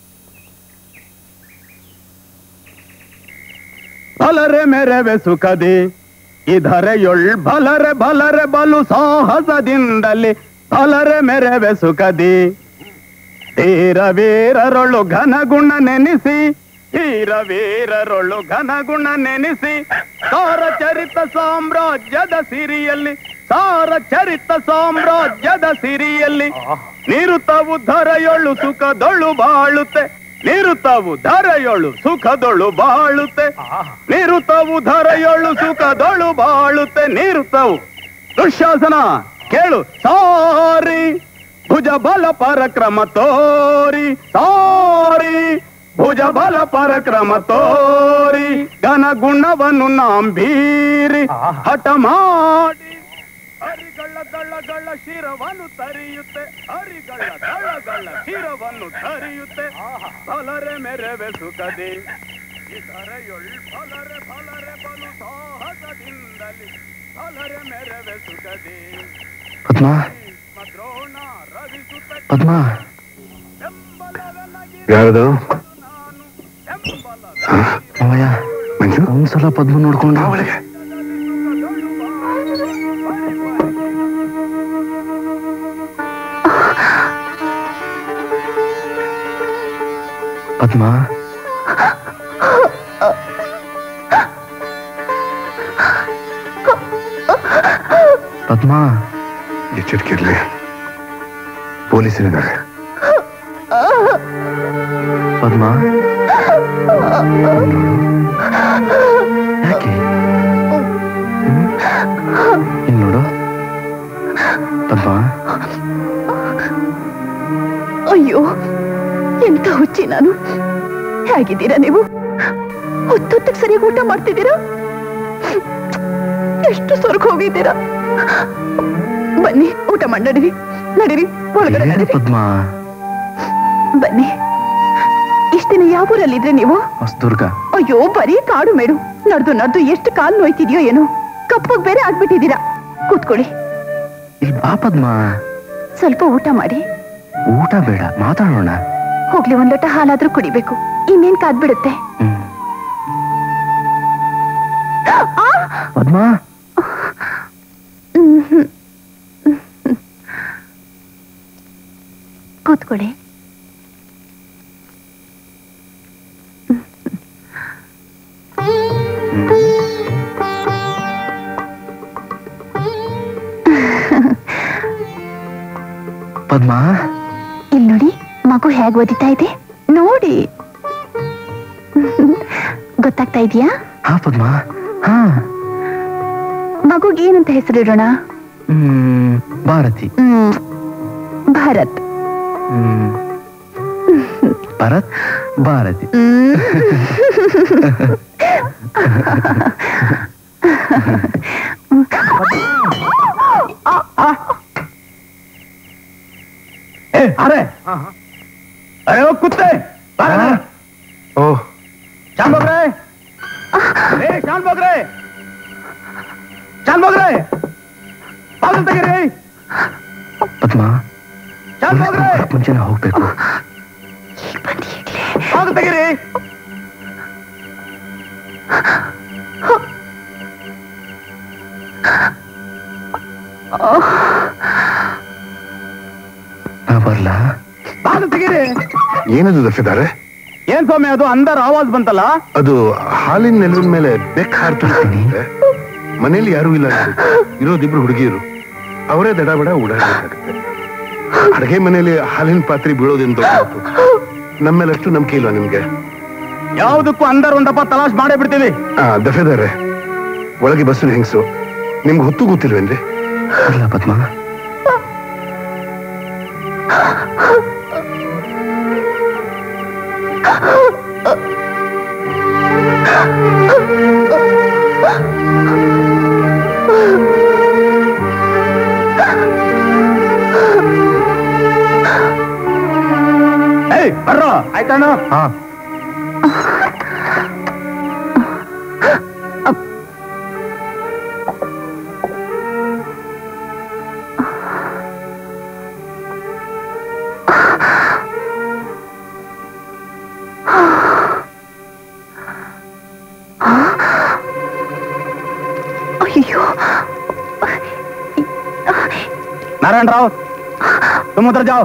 ಬಲರೆ ಮೆರವೆ ಸುಖದಿ ಇದರೆಯೊಳ್ ಬಲರೆ ಬಲರೆ ಬಲು ಸಾಹಸದಿಂದಲಿ ಬಲರೆ ಮೆರವೆ ಸುಖದಿ ಧೀರ ವೀರರೊಳು ಘನಗುಣ ನೆನೆಸಿ ಧೀರ ವೀರರೊಳು ಘನಗುಣ ನೆನೆಸಿ ಸಾರ ಚರಿತ ಸಾಮ್ರಾಜ್ಯದ ಸಿರಿಯಲ್ಲಿ ಸಾರ ಚರಿತ ಸಾಮ್ರಾಜ್ಯದ ಸಿರಿಯಲ್ಲಿ ನಿರುತವು ಧರೆಯೊಳು ಸುಖದೊಳು ಬಾಳುತ್ತೆ ನಿರುತವು ಧರೆಯೊಳು ಸುಖದೊಳು ಬಾಳುತ್ತೆ ನಿರುತವು ಧರೆಯೊಳು ಸುಖದೊಳು ಬಾಳುತ್ತೆ ನಿರುತವು. ದುಶ್ಯಾಸನ ಕೇಳು, ಸಾರಿ ಭುಜ ಬಲ ಪರಕ್ರಮ ತೋರಿ ಸಾರಿ ಭುಜ ಬಲ ಪರಕ್ರಮ ತೋರಿ ಘನ ಗುಣವನ್ನು ನಾಂಬೀರಿ ಹಠ ಮಾಡಿ ಹರಿಗಳ ದಳ್ಳಗಳ ಶಿರವನ್ನು ತರಿಯುತ್ತೆ ಹರಿಗಳ ದಳ್ಳಗಳ ಶಿರವನ್ನು ತರಿಯುತ್ತೆ ಬಲರೆ ಮೆರವೆ ಸುಖದಿ ಇದರೆಯೊಳ್ ಬಲರೆ ಬಲರೆ ಬಲು ಸಾಹಸದಿಂದಲಿ ಬಲರೆ ಮೆರವೆ ಸುಖದಿ ಪದ್ಮ, ದ್ರೋಣ ರವಿಸುತ್ತ ಪದ್ಮ, ಯಾರದು? ಮಾವಯ್ಯ, ಒಂದ್ಸಲ ಪದ್ಮ ನೋಡ್ಕೊಂಡು ಪದ್ಮ, ಪದ್ಮ, ಎಚ್ಚರಿಕೆರ್ಲಿ, ಪೊಲೀಸರಿದ್ದಾರೆ. ಪದ್ಮ, ಯಾಕೆ ಇಲ್ಲಿ ನೋಡು ಪದ್ಮ. ಅಯ್ಯೋ, ಎಂತ ಹುಚ್ಚಿ ನಾನು. ಹೇಗಿದ್ದೀರಾ ನೀವು? ಹೊತ್ತೊತ್ತಿಗೆ ಸರಿಯಾಗಿ ಊಟ ಮಾಡ್ತಿದ್ದೀರಾ? ಎಷ್ಟು ಸ್ವರ್ಗ ಹೋಗಿದ್ದೀರಾ? ಬನ್ನಿ, ಊಟ ಮಾಡಿ ನಡೀರಿ ನಡೀರಿ ಒಳಗಡೆ ಏನು ನಡೀರಿ. ಪದ್ಮ? ಬನ್ನಿ. ಇಷ್ಟ ದಿನ ಯಾವ ಊರಲ್ಲಿದ್ರೆ ನೀವು? ಹೊಸದುರ್ಗ. ಅಯ್ಯೋ, ಬರೀ ಕಾಡು ಮೇಡು. ನಡ್ದು ನಡ್ದು ಎಷ್ಟು ಕಾಲು ನೋಯ್ತಿದ್ಯೋ ಏನೋ. ಕಪ್ಪಗ್ ಬೇರೆ ಆಗ್ಬಿಟ್ಟಿದ್ದೀರಾ. ಕೂತ್ಕೊಳ್ಳಿ. ಇಲ್ಲಿ ಬಾ ಪದ್ಮ. ಸ್ವಲ್ಪ ಊಟ ಮಾಡಿ. ಊಟ ಬೇಡ, ಮಾತಾಡೋಣ. ಹೋಗ್ಲಿ, ಒಂದ್ ಲೋಟ ಹಾಲಾದ್ರೂ ಕುಡಿಬೇಕು. ಇನ್ನೇನ್ ಕಾದ್ಬಿಡುತ್ತೆ. ಹ್ಮ್. ಪದ್ಮ, ಕೂತ್ಕೊಳ್ಳಿ. ಪದ್ಮ, ಇಲ್ಲಿ ನೋಡಿ, ಮಗು ಹೇಗ್ ಓದಿತಾ ಇದೆ ನೋಡಿ. ಗೊತ್ತಾಗ್ತಾ ಇದೆಯಾ? ಹಾ ಪದ್ಮ, ಹಾ. ಮಗುಗೆ ಏನಂತ ಹೆಸರಿಡೋಣ? ಹ್ಮ್ ಭಾರತಿ. ಹ್ಮ್ ಭಾರತ್. ಹ್ಮ್ ಭರತ್, ಭಾರತಿ. ಅರೆ ಅರೆ ಹೋಗ್ ಕುತ್ತೆ. ಓ ಶಾನ್ ಬೋಗ್ರೆ, ಏ ಶಾನ್ ಬೋಗ್ರೆ, ಶಾನ್ ಬೋಗ್ರೆ, ಬಾಗಿಲು ತೆಗೀರಿ. ಪದ್ಮ, ಶಾನ್ ಬೋಗ್ರೆ, ಮುಂಚೆನೆ ಹೋಗ್ಬೇಕು. ಬಾಗಿಲು ತೆಗೀರಿ. ನಾ ಬರ್ಲಾ? ಬಾಗಿಲು ತೆಗೀರಿ. ಏನದು ದಫೆದಾರೆ? ಏನ್ ಸ್ವಾಮಿ ಅದು ಅಂದರ್ ಆವಾಜ್ ಬಂತಲ್ಲ? ಅದು ಹಾಲಿನ ನೆಲದ ಮೇಲೆ ಬೆಕ್ ಹಾರ್ತಿರುತ್ತೆ. ಮನೇಲಿ ಯಾರು ಇಲ್ಲ, ಇರೋದಿಬ್ರು ಹುಡುಗಿಯರು, ಅವರೇ ದಡ ಬಡ ಓಡಾಡಬೇಕಾಗುತ್ತೆ. ಅಡುಗೆ ಮನೇಲಿ ಹಾಲಿನ ಪಾತ್ರೆ ಬೀಳೋದೆಂದು ನಮ್ಮೇಲಷ್ಟು ನಂಬಿಕೆ ಇಲ್ವಾ ನಿಮ್ಗೆ? ಯಾವ್ದಕ್ಕೂ ಅಂದರ್ ಒಂದಪ್ಪ ತಲಾಶ್ ಮಾಡೇ ಬಿಡ್ತೀವಿ. ಆ ದಫೆದಾರೆ, ಒಳಗೆ ಬಸ್ಸಿನ ಹೆಂಗಸು, ನಿಮ್ಗೆ ಹೊತ್ತು ಗೊತ್ತಿಲ್ವೇನ್ರಿ? ಇಲ್ಲ ಪದ್ಮ, ಬರ್ರೋ ಆಯ್ತಾನ. ಹಾ नारायण राव, तुम उधर जाओ.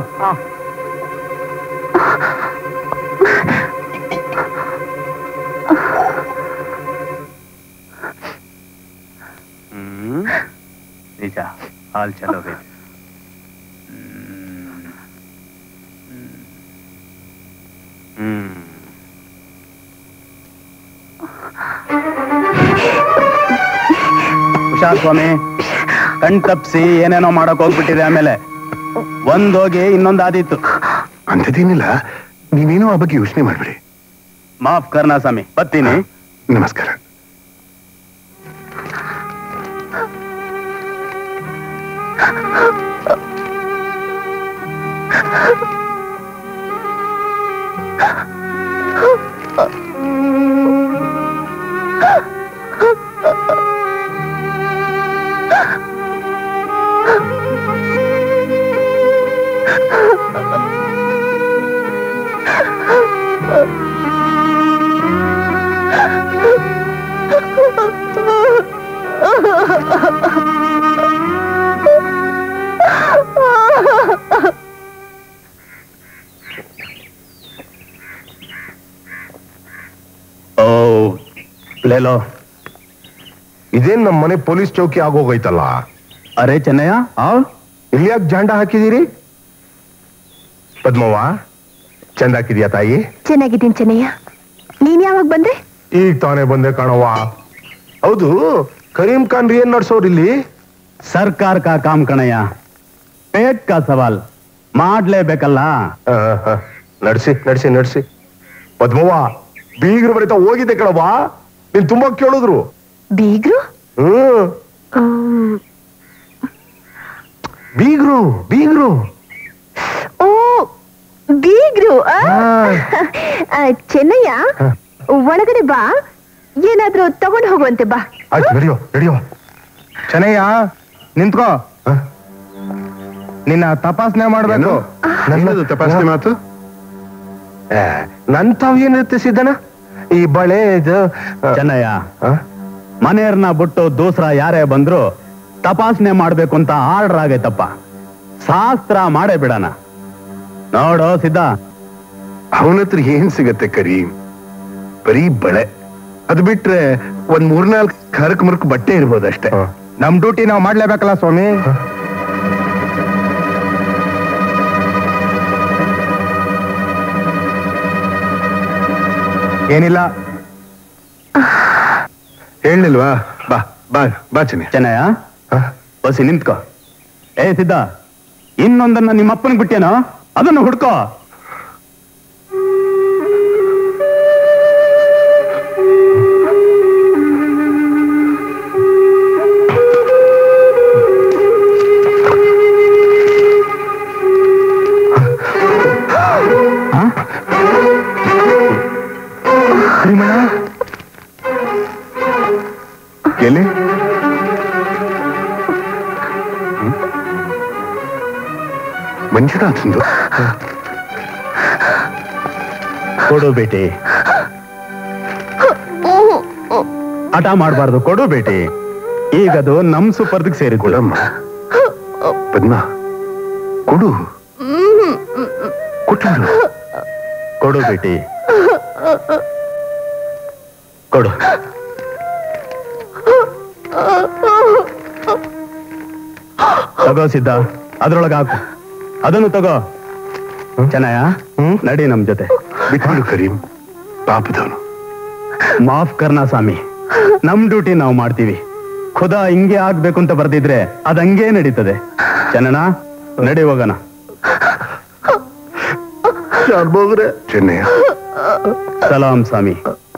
नीचा हाल चलो फिर. ಹುಷಾರ್ ಸ್ವಾಮಿ, ಕಣ್ ತಪ್ಸಿ ಏನೇನೋ ಮಾಡಕ್ ಹೋಗ್ಬಿಟ್ಟಿದೆ. ಆಮೇಲೆ ಒಂದೋಗಿ ಇನ್ನೊಂದಾದಿತ್ತು. ಅಂಥದ್ದೇನಿಲ್ಲ, ನೀವೇನೋ ಆ ಬಗ್ಗೆ ಯೋಚನೆ ಮಾಡ್ಬಿಡಿ. ಮಾಫ್ ಕರ್ನಾ ಸ್ವಾಮಿ, ಬರ್ತೀನಿ. ನಮಸ್ಕಾರ. ಲೇಲೋ, ಇದೇನ್ ನಮ್ಮ ಮನೆ ಪೊಲೀಸ್ ಚೌಕಿ ಆಗೋಗೈತಲ್ಲ. ಅರೆ ಚೆನ್ನಯ್ಯ, ಇಲ್ಲಿ ಯಾಕೆ ಜಾಂಡ ಹಾಕಿದೀರಿ? ಪದ್ಮವ್ವ, ಚಂದ ಹಾಕಿದ್ಯಾ ತಾಯಿ? ಚೆನ್ನಾಗಿದ್ದೀನಿ ಚೆನ್ನಯ್ಯ. ನೀನ್ ಯಾವಾಗ ಬಂದೆ? ಈಗ ತಾನೇ ಬಂದೆ ಕಾಣವ್ವ. ಹೌದು, ಕರೀಂ ಖಾನ್ ಏನ್ ನಡ್ಸೋರ್ ಇಲ್ಲಿ? ಸರ್ಕಾರ ಕಾ ಕಾಮ್ ಕಣಯ್ಯ, ಪೇಟ್ ಕಾ ಸವಾಲ್ ಮಾಡ್ಲೇಬೇಕಲ್ಲ. ನಡ್ಸಿ ನಡ್ಸಿ ನಡ್ಸಿ. ಪದ್ಮವ್ವ, ಬೀಗರು ಬರೀತಾ ಹೋಗಿದ್ದೆ ಕಣವ್ವ, ನೀನ್ ತುಂಬಾ ಕೇಳಿದ್ರು. ಬೀಗ್ರು? ಹ್ಮ್, ಬೀಗ್ರು ಬೀಗ್ರು ಓ ಬೀಗ್ರು. ಚೆನ್ನಯ್ಯ, ಒಳಗಡೆ ಬಾ, ಏನಾದ್ರೂ ತಗೊಂಡು ಹೋಗುವಂತೆ ಬಾ. ಆಯ್ತು, ನಡಿಯೋ ನಡಿಯೋ. ಚೆನ್ನಯ್ಯ, ನಿಂತ್ಕೋ. ನಿನ್ನ ತಪಾಸಣೆ ಮಾಡ್ಬೇಕು. ನನ್ನದು ತಪಾಸಣೆ ಮಾತು? ನನ್ ತಾವ್ ಏನಿರುತ್ತೆ ಸಿದ್ದನ? ಈ ಬಳೆ ಇದು. ಚೆನ್ನಯ್ಯ, ಮನೆಯವ್ರನ್ನ ಬಿಟ್ಟು ದೂಸರ ಯಾರೇ ಬಂದ್ರು ತಪಾಸಣೆ ಮಾಡ್ಬೇಕು ಅಂತ ಆರ್ಡರ್ ಆಗೈತಪ್ಪ. ಶಾಸ್ತ್ರ ಮಾಡೇ ಬಿಡಣ. ನೋಡೋ ಸಿದ್ಧ, ಅವನತ್ರ ಏನ್ ಸಿಗತ್ತೆ ಕರೀಂ? ಬರೀ ಬಳೆ, ಅದು ಬಿಟ್ರೆ ಒಂದ್ ಮೂರ್ನಾಲ್ಕು ಕರಕ್ ಮುರ್ಕ್ ಬಟ್ಟೆ ಇರ್ಬೋದಷ್ಟೇ. ನಮ್ ಡ್ಯೂಟಿ ನಾವು ಮಾಡ್ಲೇಬೇಕಲ್ಲ ಸ್ವಾಮಿ. ಏನಿಲ್ಲ, ಹೇಳಿಲ್ವಾ? ಬಾ ಬಾ ಬಾ ಚೆನ್ನ. ಚೆನ್ನಯ್ಯ, ಬಸಿ ನಿಂತ್ಕೋ. ಏ ಸಿದ್ಧ, ಇನ್ನೊಂದನ್ನ ನಿಮ್ಮ ಅಪ್ಪನಿಗೆ ಬಿಟ್ಟೇನೋ, ಅದನ್ನು ಹುಡ್ಕೋ. ಎಲ್ಲಿ? ಮಂಜುನಾಥಂದು ಕೊಡು ಬೇಟಿ, ಹಠ ಮಾಡಬಾರ್ದು, ಕೊಡು ಬೇಟಿ. ಈಗದು ನಮ್ ಸುಪರ್ದಿಗೆ ಸೇರಿ. ಕೊಡಮ್ಮ ಪದ್ಮ, ಕೊಡು. ಕೊಟ್ಟು ಕೊಡು ಬೇಟಿ. ಕೊಡು. ತಗೋ ಸಿದ್ಧ, ಅದ್ರೊಳಗೆ ಹಾಕು. ಅದನ್ನು ತಗೋ. ಚೆನ್ನಯ್ಯ, ನಡಿ ನಮ್ ಜೊತೆ. ಬಿಟ್ಬಿಡು ಕರೀಂ, ಪಾಪದವನು. ಮಾಫ್ ಕರ್ನಾ ಸ್ವಾಮಿ, ನಮ್ ಡ್ಯೂಟಿ ನಾವು ಮಾಡ್ತೀವಿ. ಖುದಾ ಹಿಂಗೆ ಆಗ್ಬೇಕು ಅಂತ ಬರ್ದಿದ್ರೆ ಅದ್ ಹಂಗೇ ನಡೀತದೆ. ಚೆನ್ನಣ್ಣ, ನಡಿ ಹೋಗೋಣ. ಚೆನ್ನಯ್ಯ, ಸಲಾಂ ಸ್ವಾಮಿ.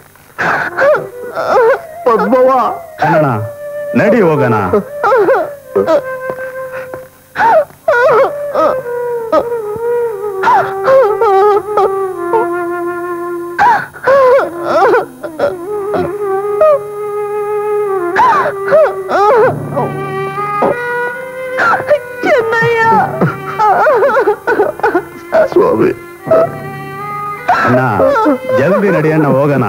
ಪದ್ಮವ್ವ, ಚೆನ್ನಣ್ಣ, ನಡಿ ಹೋಗೋಣ. ಸ್ವಾಮಿ, ಅಣ್ಣ ಜಲ್ದಿ ನಡಿ ಅಣ್ಣ, ಹೋಗೋಣ.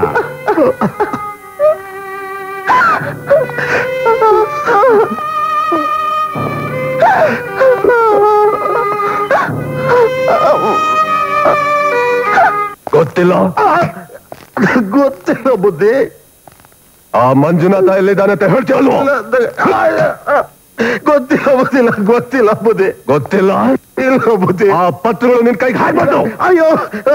ಗೊತ್ತಿಲ್ಲ ಗೊತ್ತಿಲ್ಲ ಬುದ್ಧಿ. ಆ ಮಂಜುನಾಥ ಎಲ್ಲಿದ್ದಾನೆ ಅಂತ ಹೇಳ್ತೀವಲ್ವ? ಗೊತ್ತಿಲ್ಲ ಗೊತ್ತಿಲ್ಲ ಗೊತ್ತಿಲ್ಲ ಬುದ್ಧಿ. ಗೊತ್ತಿಲ್ಲ ಇಲ್ಲ ಬುದ್ಧಿ. ಆ ಪತ್ರಗಳು ನಿನ್ ಕೈಗೆ ಹಾಕ್ಬಾರ್ದು. ಅಯ್ಯೋ,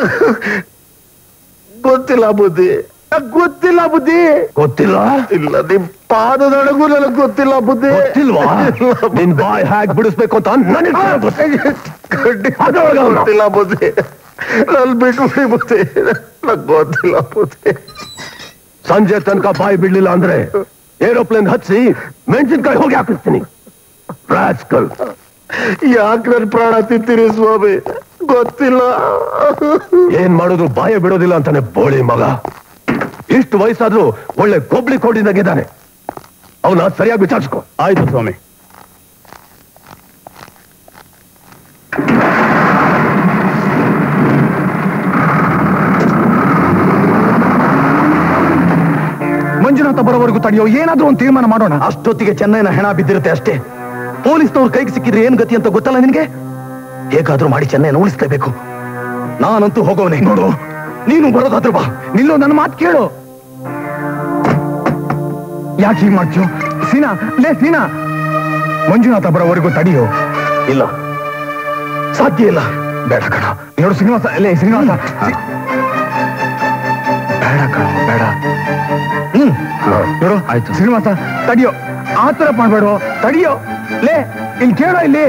ಗೊತ್ತಿಲ್ಲ ಬುದ್ಧಿ, ಗೊತ್ತಿಲ್ಲ ಬುದ್ಧಿ. ಗೊತ್ತಿಲ್ಲ? ಇಲ್ಲ, ನಿಮ್ ಪಾದದೊಳಗೂ ನನಗೆ ಗೊತ್ತಿಲ್ಲ ಬುದ್ಧಿ. ಗೊತ್ತಿಲ್ವಾ? ನಿನ್ ಬಾಯ್ ಹ್ಯಾಕ್ ಬಿಡಿಸ್ಬೇಕು ಅಂತ ನನಗೆ ಗೊತ್ತಿಲ್ಲ ಬುದ್ಧಿ. ನನ್ ಬಿಟ್ಬಿಡಿ ಬುದ್ಧಿ, ನಂಗೆ ಗೊತ್ತಿಲ್ಲ ಬುದ್ಧಿ. ಸಂಜೆ ತನಕ ಬಾಯಿ ಬಿಡ್ಲಿಲ್ಲ ಅಂದ್ರೆ ಏರೋಪ್ಲೇನ್ ಹಚ್ಚಿ ಮೆಣಸಿನ್ಕಾಯಿ ಹೋಗಿ ಹಾಕಿಸ್ತೀನಿ. ರಾಸ್ಕಲ್, ಯಾಕೆ ನನ್ ಪ್ರಾಣ ತಿಂತೀರಿ ಸ್ವಾಮಿ? ಗೊತ್ತಿಲ್ಲ. ಏನ್ ಮಾಡೋದು, ಬಾಯ ಬಿಡೋದಿಲ್ಲ ಅಂತಾನೆ ಬೋಳಿ ಮಗ. ಇಷ್ಟು ವಯಸ್ಸಾದ್ರೂ ಒಳ್ಳೆ ಕೊಬ್ಳಿ ಕೊಡಿದಾಗಿದ್ದಾನೆ. ಅವನ ಸರಿಯಾಗಿ ವಿಚಾರಿಸ್ಕೊ. ಆಯ್ತು ಸ್ವಾಮಿ. ಮಂಜುನಾಥ ಬರೋವರೆಗೂ ತಡೆಯೋ, ಏನಾದ್ರೂ ಒಂದು ತೀರ್ಮಾನ ಮಾಡೋಣ. ಅಷ್ಟೊತ್ತಿಗೆ ಚೆನ್ನೈನ ಹೆಣ ಬಿದ್ದಿರುತ್ತೆ ಅಷ್ಟೇ. ಪೊಲೀಸ್ನವ್ರ ಕೈಗೆ ಸಿಕ್ಕಿದ್ರೆ ಏನ್ ಗತಿ ಅಂತ ಗೊತ್ತಲ್ಲ ನಿನ್ಗೆ. ಹೇಗಾದ್ರೂ ಮಾಡಿ ಚೆನ್ನೈನ ಉಳಿಸ್ಲೇಬೇಕು. ನಾನಂತೂ ಹೋಗೋನೆ. ನೋಡು, ನೀನು ಬರೋದಾದ್ರೂ ಬಾ. ನಿಲ್ಲೋ, ನನ್ನ ಮಾತು ಕೇಳು. ಯಾಕೆ ಹೀಗೆ ಮಾಡ್ತೀಯೋ? ಸೀನಾ, ಲೇ ಸೀನಾ, ಮಂಜುನಾಥ ಬರೋವರೆಗೂ ತಡೆಯೋ. ಇಲ್ಲ, ಸಾಧ್ಯ ಇಲ್ಲ. ಬೇಡ ಕಣ. ನೋಡು ಶ್ರೀನಿವಾಸ, ಲೇ ಶ್ರೀನಿವಾಸ, ಬೇಡ ಕಣ, ಬೇಡ. ಹ್ಮ್ ನೋಡು, ಆಯ್ತು ಶ್ರೀನಿವಾಸ, ತಡಿಯೋ. ಆತರ ಮಾಡ್ಬೇಡ, ತಡಿಯೋ. ಲೇ, ಇಲ್ಲಿ ಕೇಳೋ, ಇಲ್ಲಿ.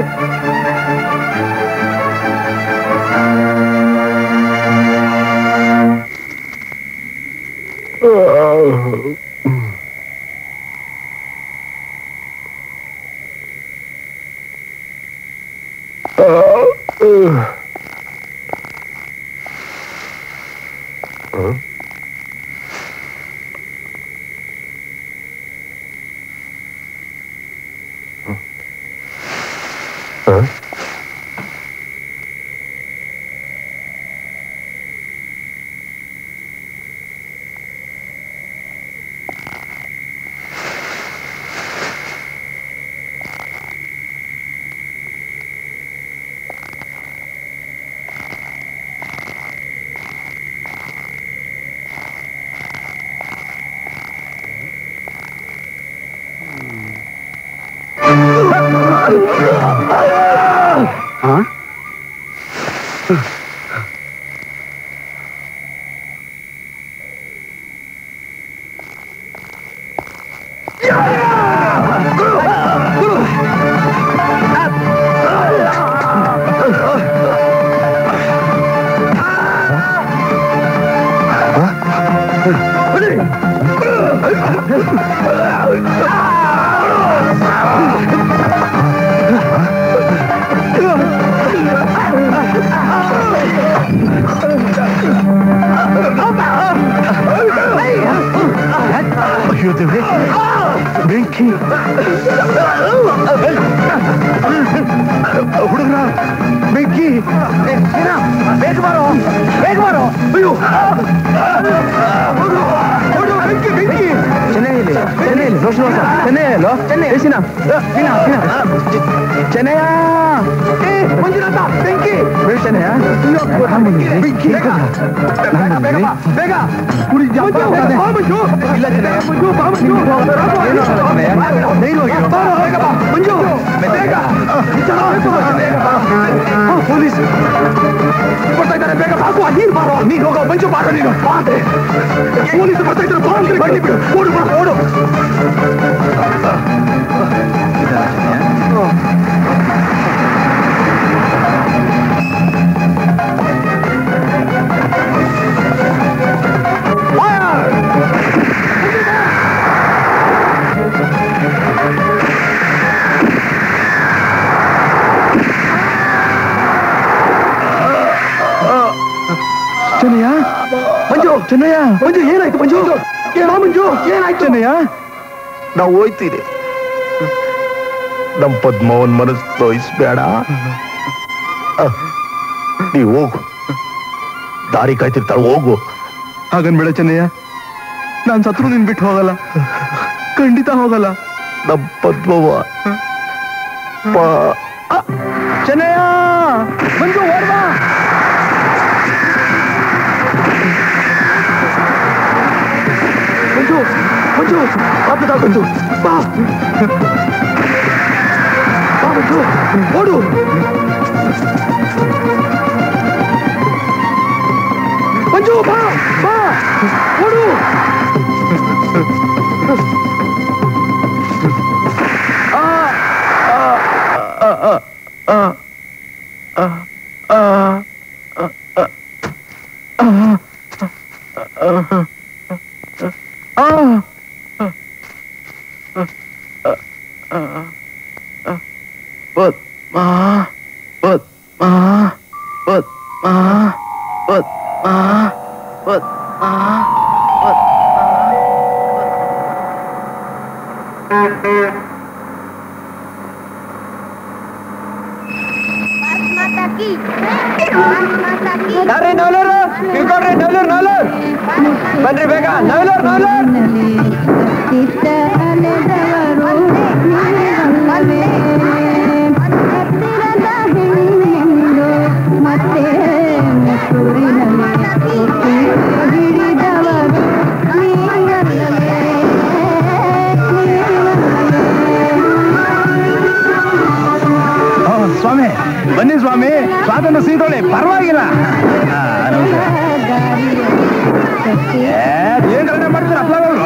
ಬೆಂಕಿ ಹುಡುಗರ, ಬೆಂಕಿ. ಬೇಗ ಬಾರೋ, ಬೇಗ ಬಾರೋ. ಅಯ್ಯೋ, ಚೆನ್ನೈಯಲ್ಲಿ ಚೆನ್ನೈಯಲ್ಲಿ ರೋಷನ್ ಹೊಸ ಚೆನ್ನೈಯಲ್ಲೋ ಚೆನ್ನೈ ಎಸಿನ ಚೆನ್ನಯ್ಯ ಮಂಜುನಾಥ ಬೆಂಕಿ ಚೆನ್ನಯ್ಯ ಬೇಗ ಇಲ್ಲ ಪೊಲೀಸ್ ಬರ್ತಾ ಇದ್ದಾರೆ ಬೇಗ ಬಾಬು ನೀನು ಬಾರೋ ನೀನು ಹೋಗೋ ಮಂಜು ಬಾರೋ ನೀನು ಬಾಂದೆ ಪೊಲೀಸ್ ಬರ್ತಾ ಇದ್ದಾರೆ ಬಾಂದ್ರೆ ಬನ್ನಿ ಬಿಡು ಓಡು ಬಾ ಓಡು ಚೆನ್ನಯ್ಯ ಮಂಜು ಚೆನ್ನಯ್ಯ ಮಂಜು ಏನಾಯ್ತು ಮಂಜು ಮಂಜು ಏನಾಯ್ತು ಚೆನ್ನಯ್ಯ ನಾವು ಹೋಯ್ತೀರಿ ನಮ್ ಪದ್ಮವನ್ ಮನಸ್ಸು ತೋಯಿಸ್ಬೇಡ ನೀ ಹೋಗು ದಾರಿ ಕಾಯ್ತಿರ್ತಾಳೆ ಹೋಗು ಹಾಗನ್ಬೇಡ ಚೆನ್ನಯ್ಯ ನಾನ್ ಸತ್ರು ನಿನ್ ಬಿಟ್ಟು ಹೋಗಲ್ಲ ಖಂಡಿತ ಹೋಗಲ್ಲ ನಮ್ ಪದ್ಮವ ಚೆನ್ನಯ್ಯ ಮಂಜು ಓಡ್ಬಾ ಮಂಜು ಮಂಜು ಬಾಪದ ಮಂಜು ಬಾ ಬಾ ಮಂಜು ಓಡು ಮಂಜು ಬಾ ಬಾ ಓಡು ಆ ಆ ಆ ಆ ಆ ಬನ್ರಿ ಬೇಗ ನವಲೂರ್ ನವಲೂರ್ ಮತ್ತೆ ಸ್ವಾಮಿ ಬನ್ನಿ ಸ್ವಾಮಿ ಸ್ವಾತಂತ್ರ್ಯ ಸೀತೋಳೆ ಪರವಾಗಿಲ್ಲ ಏನ್ ಕಡೆ ಮಾಡ್ತೀರ ಅಪ್ಲವರು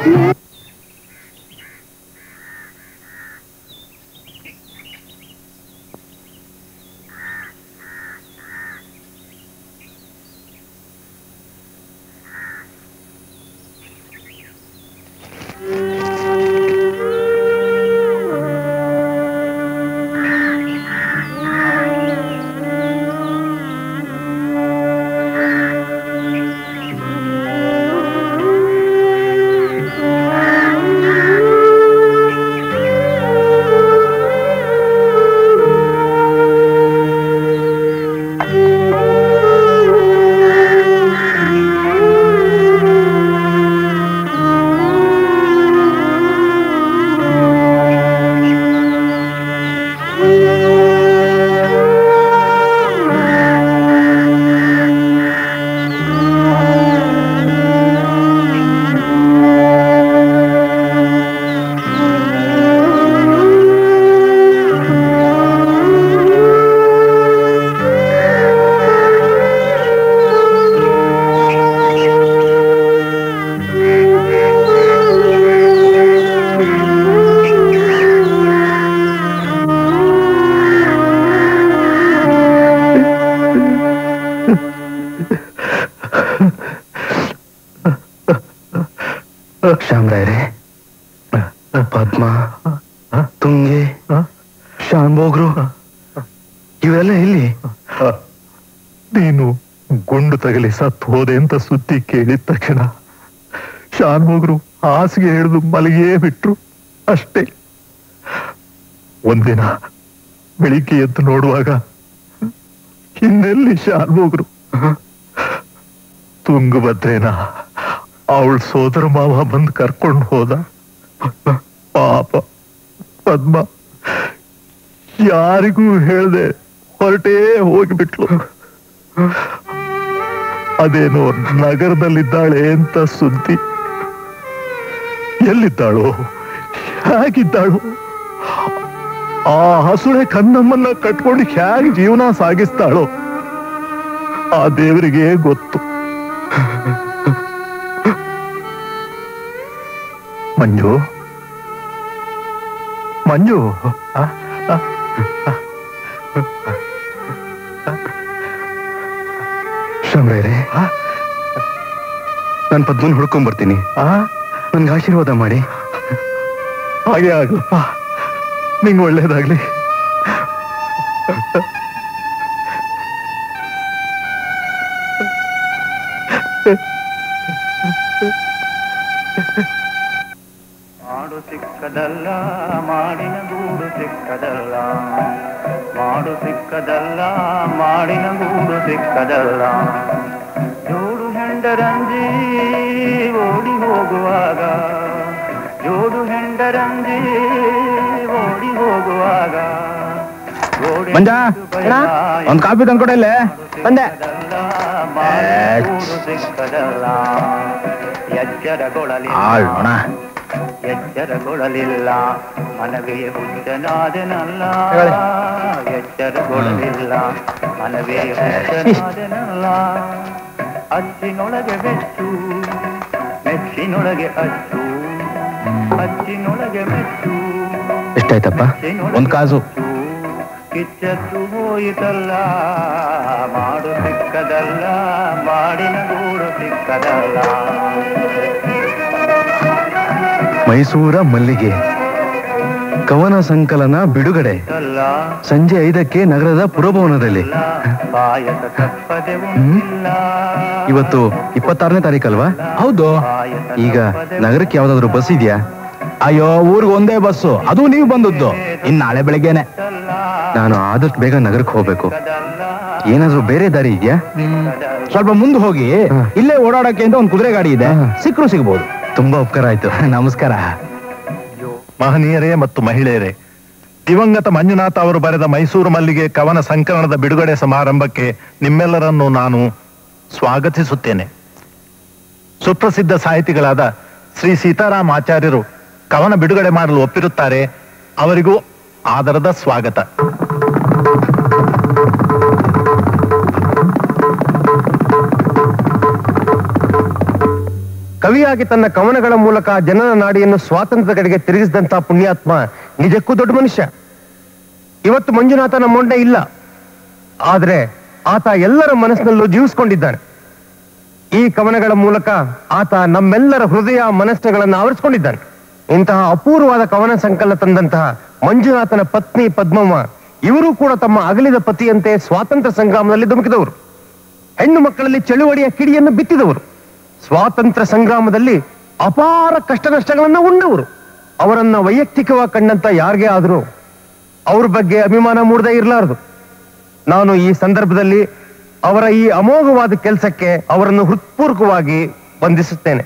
ಶ್ಯಾಮರಾಯರೇ ಪದ್ಮ ತುಂಗೆ ಶಾನ್ಭೋಗ್ರು ಇವೆಲ್ಲ ಎಲ್ಲಿ? ನೀನು ಗುಂಡು ತಗಲಿ ಸತ್ತು ಹೋದೆ ಅಂತ ಸುದ್ದಿ ಕೇಳಿದ ತಕ್ಷಣ ಶಾನ್ಭೋಗ್ರು ಹಾಸಿಗೆ ಹಿಡಿದು ಮಲಗಿಯೇ ಬಿಟ್ರು ಅಷ್ಟೇ. ಒಂದಿನ ಬೆಳಿಗ್ಗೆ ಎದ್ದು ನೋಡುವಾಗ ಇನ್ನೆಲ್ಲಿ ಶಾನ್ಭೋಗ್ರು ತುಂಗಭದ್ರೇನ ಅವಳ ಸೋದರ ಮಾವ ಬಂದು ಕರ್ಕೊಂಡು ಹೋದ. ಪಾಪ ಪದ್ಮ ಯಾರಿಗೂ ಹೇಳ್ದೆ ಹೊರಟೇ ಹೋಗಿಬಿಟ್ಲು. ಅದೇನೋ ನಗರದಲ್ಲಿದ್ದಾಳೆ ಅಂತ ಸುದ್ದಿ. ಎಲ್ಲಿದ್ದಾಳು, ಹೇಗಿದ್ದಾಳು, ಆ ಹಸುಳೆ ಕನ್ನಮ್ಮನ್ನ ಕಟ್ಕೊಂಡು ಹೇಗೆ ಜೀವನ ಸಾಗಿಸ್ತಾಳೋ ಆ ದೇವರಿಗೆ ಗೊತ್ತು. ಮಂಜು ಮಂಜು ಶ್ರಮರೇ, ನಾನು ಪದ್ಮನ್ ಹುಡ್ಕೊಂಡ್ ಬರ್ತೀನಿ. ನನ್ಗೆ ಆಶೀರ್ವಾದ ಮಾಡಿ. ಹಾಗೆ ಆಗ್ಲಪ್ಪ, ನಿಂಗೆ ಒಳ್ಳೇದಾಗ್ಲಿ. ಮಾಡು ಸಿಕ್ಕದಲ್ಲ ಮಾಡಿನ ಗೂಡು ಸಿಕ್ಕದಲ್ಲ, ಮಾಡು ಸಿಕ್ಕದಲ್ಲ ಮಾಡಿನ ಗೂಡು ಸಿಕ್ಕದಲ್ಲ. ಜೋಡು ಹೆಂಡರಂಜಿ ಓಡಿ ಹೋಗುವಾಗ, ಜೋಡು ಹೆಂಡರಂಜಿ ಓಡಿ ಹೋಗುವಾಗ. ಮಂಜ, ಒಂದ್ ಕಾಫಿ ತಂದ್ಕೊಡಲ್ಲೇ. ಬಂದೆ. ಸಿಕ್ಕದಲ್ಲ ಎಚ್ಚರಗೊಳ್ಳಲಿಲ್ಲ, ಎಚ್ಚರಗೊಳ್ಳಲಿಲ್ಲ ಮನವೇ ಹುಚ್ಚನಾದೆನಲ್ಲ, ಎಚ್ಚರಗೊಳ್ಳಲಿಲ್ಲ ಮನವೇ ಹುಚ್ಚನಾದೆನಲ್ಲ. ಅಚ್ಚಿನೊಳಗೆ ಮೆಚ್ಚು, ಮೆಚ್ಚಿನೊಳಗೆ ಅಚ್ಚು, ಅಚ್ಚಿನೊಳಗೆ ಮೆಚ್ಚು. ಎಷ್ಟಾಯ್ತಪ್ಪ? ಒಂದ್ ಕಾಸು. ಕಿಚ್ಚತ್ತು ಹೋಯಿತಲ್ಲ, ಮಾಡು ಸಿಕ್ಕದಲ್ಲ ಮಾಡಿನ ಗೂಡು ಸಿಕ್ಕದಲ್ಲ. ಮೈಸೂರ ಮಲ್ಲಿಗೆ ಕವನ ಸಂಕಲನ ಬಿಡುಗಡೆ ಸಂಜೆ ಐದಕ್ಕೆ ನಗರದ ಪುರಭವನದಲ್ಲಿ. ಇವತ್ತು ಇಪ್ಪತ್ತಾರನೇ ತಾರೀಕಲ್ವಾ? ಹೌದು. ಈಗ ನಗರಕ್ಕೆ ಯಾವ್ದಾದ್ರು ಬಸ್ ಇದೆಯಾ? ಅಯ್ಯೋ, ಊರಿಗೆ ಒಂದೇ ಬಸ್ಸು, ಅದು ನೀವು ಬಂದದ್ದು. ಇನ್ ನಾಳೆ ಬೆಳಗ್ಗೆನೆ. ನಾನು ಆದಷ್ಟು ಬೇಗ ನಗರಕ್ಕೆ ಹೋಗ್ಬೇಕು. ಏನಾದ್ರೂ ಬೇರೆ ದಾರಿ ಇದೆಯಾ? ಸ್ವಲ್ಪ ಮುಂದೆ ಹೋಗಿ, ಇಲ್ಲೇ ಓಡಾಡಕ್ಕೆ ಅಂತ ಒಂದು ಕುದುರೆ ಗಾಡಿ ಇದೆ, ಸಿಕ್ಕರು ಸಿಗ್ಬೋದು. ತುಂಬಾ ಉಪಕಾರ ಆಯ್ತು. ನಮಸ್ಕಾರ. ಮಹನೀಯರೇ ಮತ್ತು ಮಹಿಳೆಯರೇ, ದಿವಂಗತ ಮಂಜುನಾಥ ಅವರು ಬರೆದ ಮೈಸೂರು ಮಲ್ಲಿಗೆ ಕವನ ಸಂಕಲನದ ಬಿಡುಗಡೆ ಸಮಾರಂಭಕ್ಕೆ ನಿಮ್ಮೆಲ್ಲರನ್ನು ನಾನು ಸ್ವಾಗತಿಸುತ್ತೇನೆ. ಸುಪ್ರಸಿದ್ಧ ಸಾಹಿತಿಗಳಾದ ಶ್ರೀ ಸೀತಾರಾಮ್ ಆಚಾರ್ಯರು ಕವನ ಬಿಡುಗಡೆ ಮಾಡಲು ಒಪ್ಪಿರುತ್ತಾರೆ. ಅವರಿಗೂ ಆದರದ ಸ್ವಾಗತ. ಕವಿಯಾಗಿ ತನ್ನ ಕವನಗಳ ಮೂಲಕ ಜನರ ನಾಡಿಯನ್ನು ಸ್ವಾತಂತ್ರ್ಯದ ಕಡೆಗೆ ತಿರುಗಿಸಿದಂತ ಪುಣ್ಯಾತ್ಮ ನಿಜಕ್ಕೂ ದೊಡ್ಡ ಮನುಷ್ಯ. ಇವತ್ತು ಮಂಜುನಾಥ ನಮ್ಮೊಂಡೆ ಇಲ್ಲ, ಆದ್ರೆ ಆತ ಎಲ್ಲರ ಮನಸ್ಸಿನಲ್ಲೂ ಜೀವಿಸ್ಕೊಂಡಿದ್ದಾನೆ. ಈ ಕವನಗಳ ಮೂಲಕ ಆತ ನಮ್ಮೆಲ್ಲರ ಹೃದಯ ಮನಸ್ಸುಗಳನ್ನು ಆವರಿಸಿಕೊಂಡಿದ್ದಾನೆ. ಇಂತಹ ಅಪೂರ್ವವಾದ ಕವನ ಸಂಕಲನ ತಂದಂತಹ ಮಂಜುನಾಥನ ಪತ್ನಿ ಪದ್ಮಮ್ಮ ಇವರು ಕೂಡ ತಮ್ಮ ಅಗಲಿದ ಪತಿಯಂತೆ ಸ್ವಾತಂತ್ರ್ಯ ಸಂಗ್ರಾಮದಲ್ಲಿ ಧುಮುಕಿದವರು. ಹೆಣ್ಣು ಮಕ್ಕಳಲ್ಲಿ ಚಳುವಳಿಯ ಕಿಡಿಯನ್ನು ಬಿತ್ತಿದವರು. ಸ್ವಾತಂತ್ರ್ಯ ಸಂಗ್ರಾಮದಲ್ಲಿ ಅಪಾರ ಕಷ್ಟ ನಷ್ಟಗಳನ್ನ ಉಂಡವರು. ಅವರನ್ನ ವೈಯಕ್ತಿಕವಾಗಿ ಕಂಡಂತ ಯಾರಿಗೇ ಆದರೂ ಅವ್ರ ಬಗ್ಗೆ ಅಭಿಮಾನ ಮೂಡದೇ ಇರಲಾರದು. ನಾನು ಈ ಸಂದರ್ಭದಲ್ಲಿ ಅವರ ಈ ಅಮೋಘವಾದ ಕೆಲಸಕ್ಕೆ ಅವರನ್ನು ಹೃತ್ಪೂರ್ವಕವಾಗಿ ವಂದಿಸುತ್ತೇನೆ.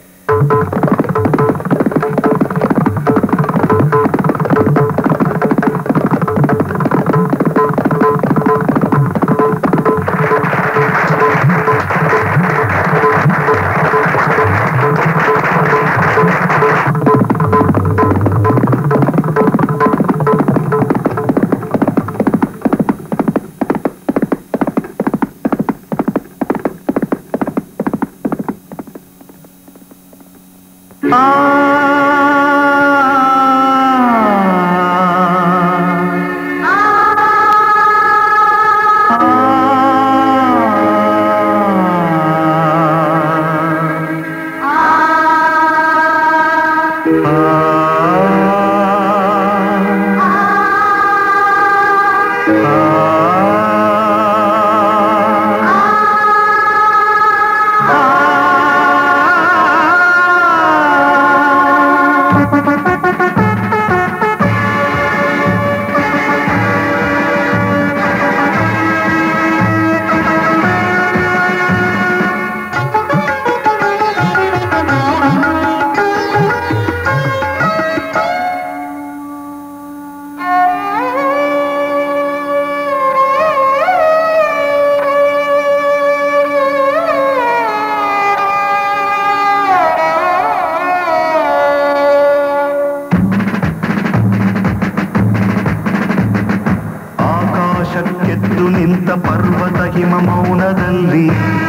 ನಿಂತ ಪರ್ವತ ಹಿಮ ಮೌನದಲ್ಲಿ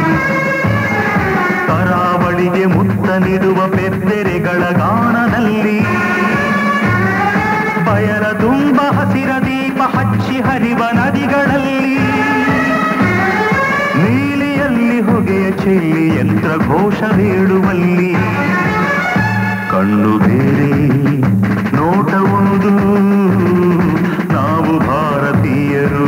ಕರಾವಳಿಗೆ ಮುತ್ತ ನೀಡುವ ಪೆದ್ದೆರೆಗಳ ಗಾನದಲ್ಲಿ ಬಯಲ ತುಂಬ ಹಸಿರ ದೀಪ ಹಚ್ಚಿ ಹರಿವ ನದಿಗಳಲ್ಲಿ ನೀಲಿಯಲ್ಲಿ ಹೊಗೆಯ ಚೆಲ್ಲಿ ಯಂತ್ರ ಘೋಷ ಬೇಡುವಲ್ಲಿ ಕಣ್ಣು ಬೇರೆ ನೋಟ ಒಂದು ನಾವು ಭಾರತೀಯರು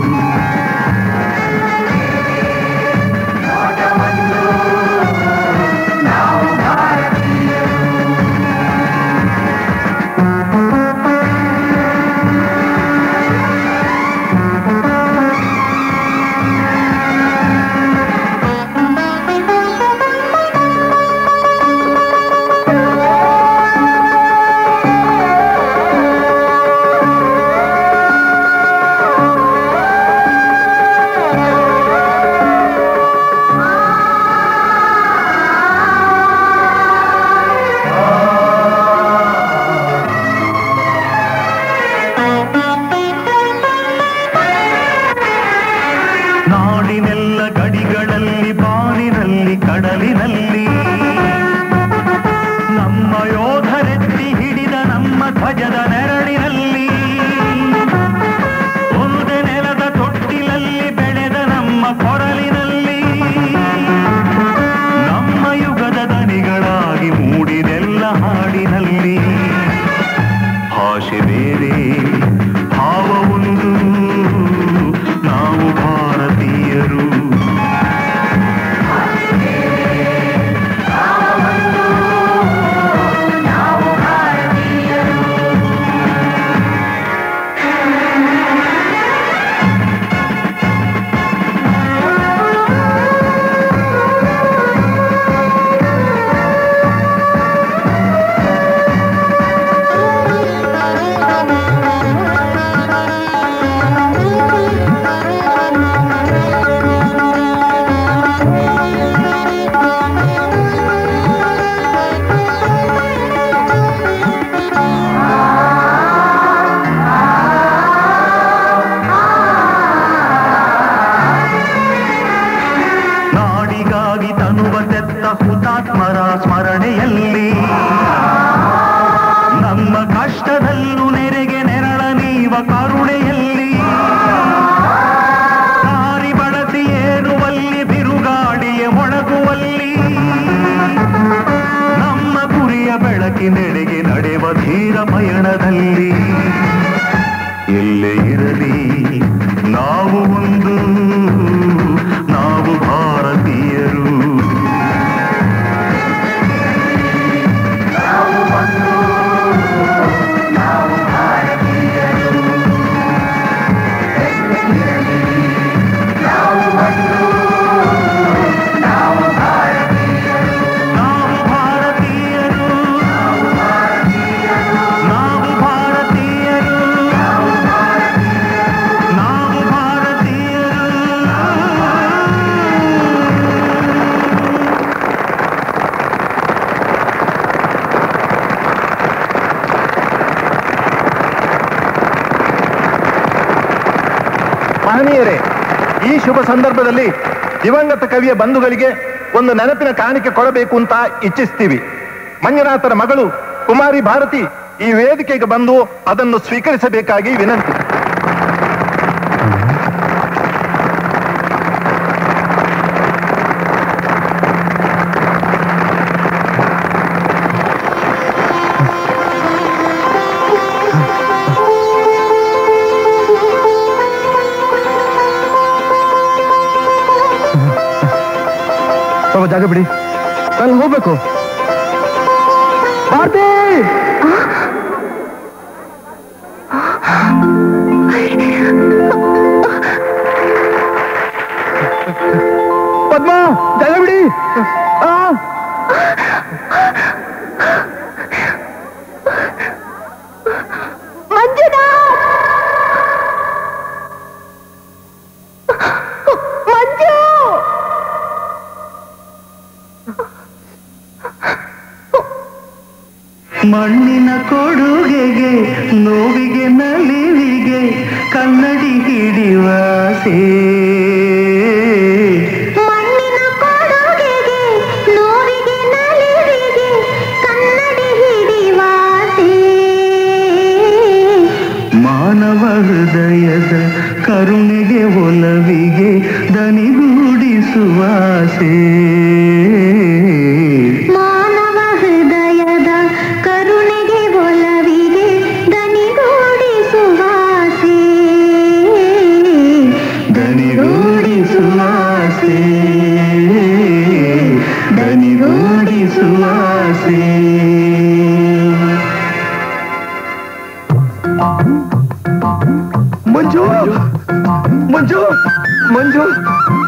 ಈ ಶುಭ ಸಂದರ್ಭದಲ್ಲಿ ದಿವಂಗತ ಕವಿಯ ಬಂಧುಗಳಿಗೆ ಒಂದು ನೆನಪಿನ ಕಾಣಿಕೆ ಕೊಡಬೇಕು ಅಂತ ಇಚ್ಛಿಸ್ತೀವಿ. ಮಂಜುನಾಥರ ಮಗಳು ಕುಮಾರಿ ಭಾರತಿ ಈ ವೇದಿಕೆಗೆ ಬಂದು ಅದನ್ನು ಸ್ವೀಕರಿಸಬೇಕಾಗಿ ವಿನಂತಿ. ಜಾಗ ಬಿಡಿ, ನಾನು ಹೋಗ್ಬೇಕು. ಭಾರತಿ ಪದ್ಮ ಜಾಗ ಬಿಡಿ. ಮಣ್ಣಿನ ಕೊಡುಗೆಗೆ ನೋವಿಗೆ ನಲಿವಿಗೆ ಕನ್ನಡಿ ಹಿಡಿಯುವ ಸೇ ಮಾನವ ಹೃದಯದ ಕರುಣೆಗೆ ಒಲವಿಗೆ ದನಿಗೂಡಿಸುವಾಸೆ ಮಾನವ ಹೃದಯದ ಕರುಣೆಗೆ ಒಲವಿಗೆ ದನಿಗೂಡಿಸುವಾಸೆ ದನಿಗೂಡಿಸುವಾಸೆ ದನಿಗೂಡಿಸುವಾಸೆ ಮಂಜು ಮಂಜು ಮಂಜು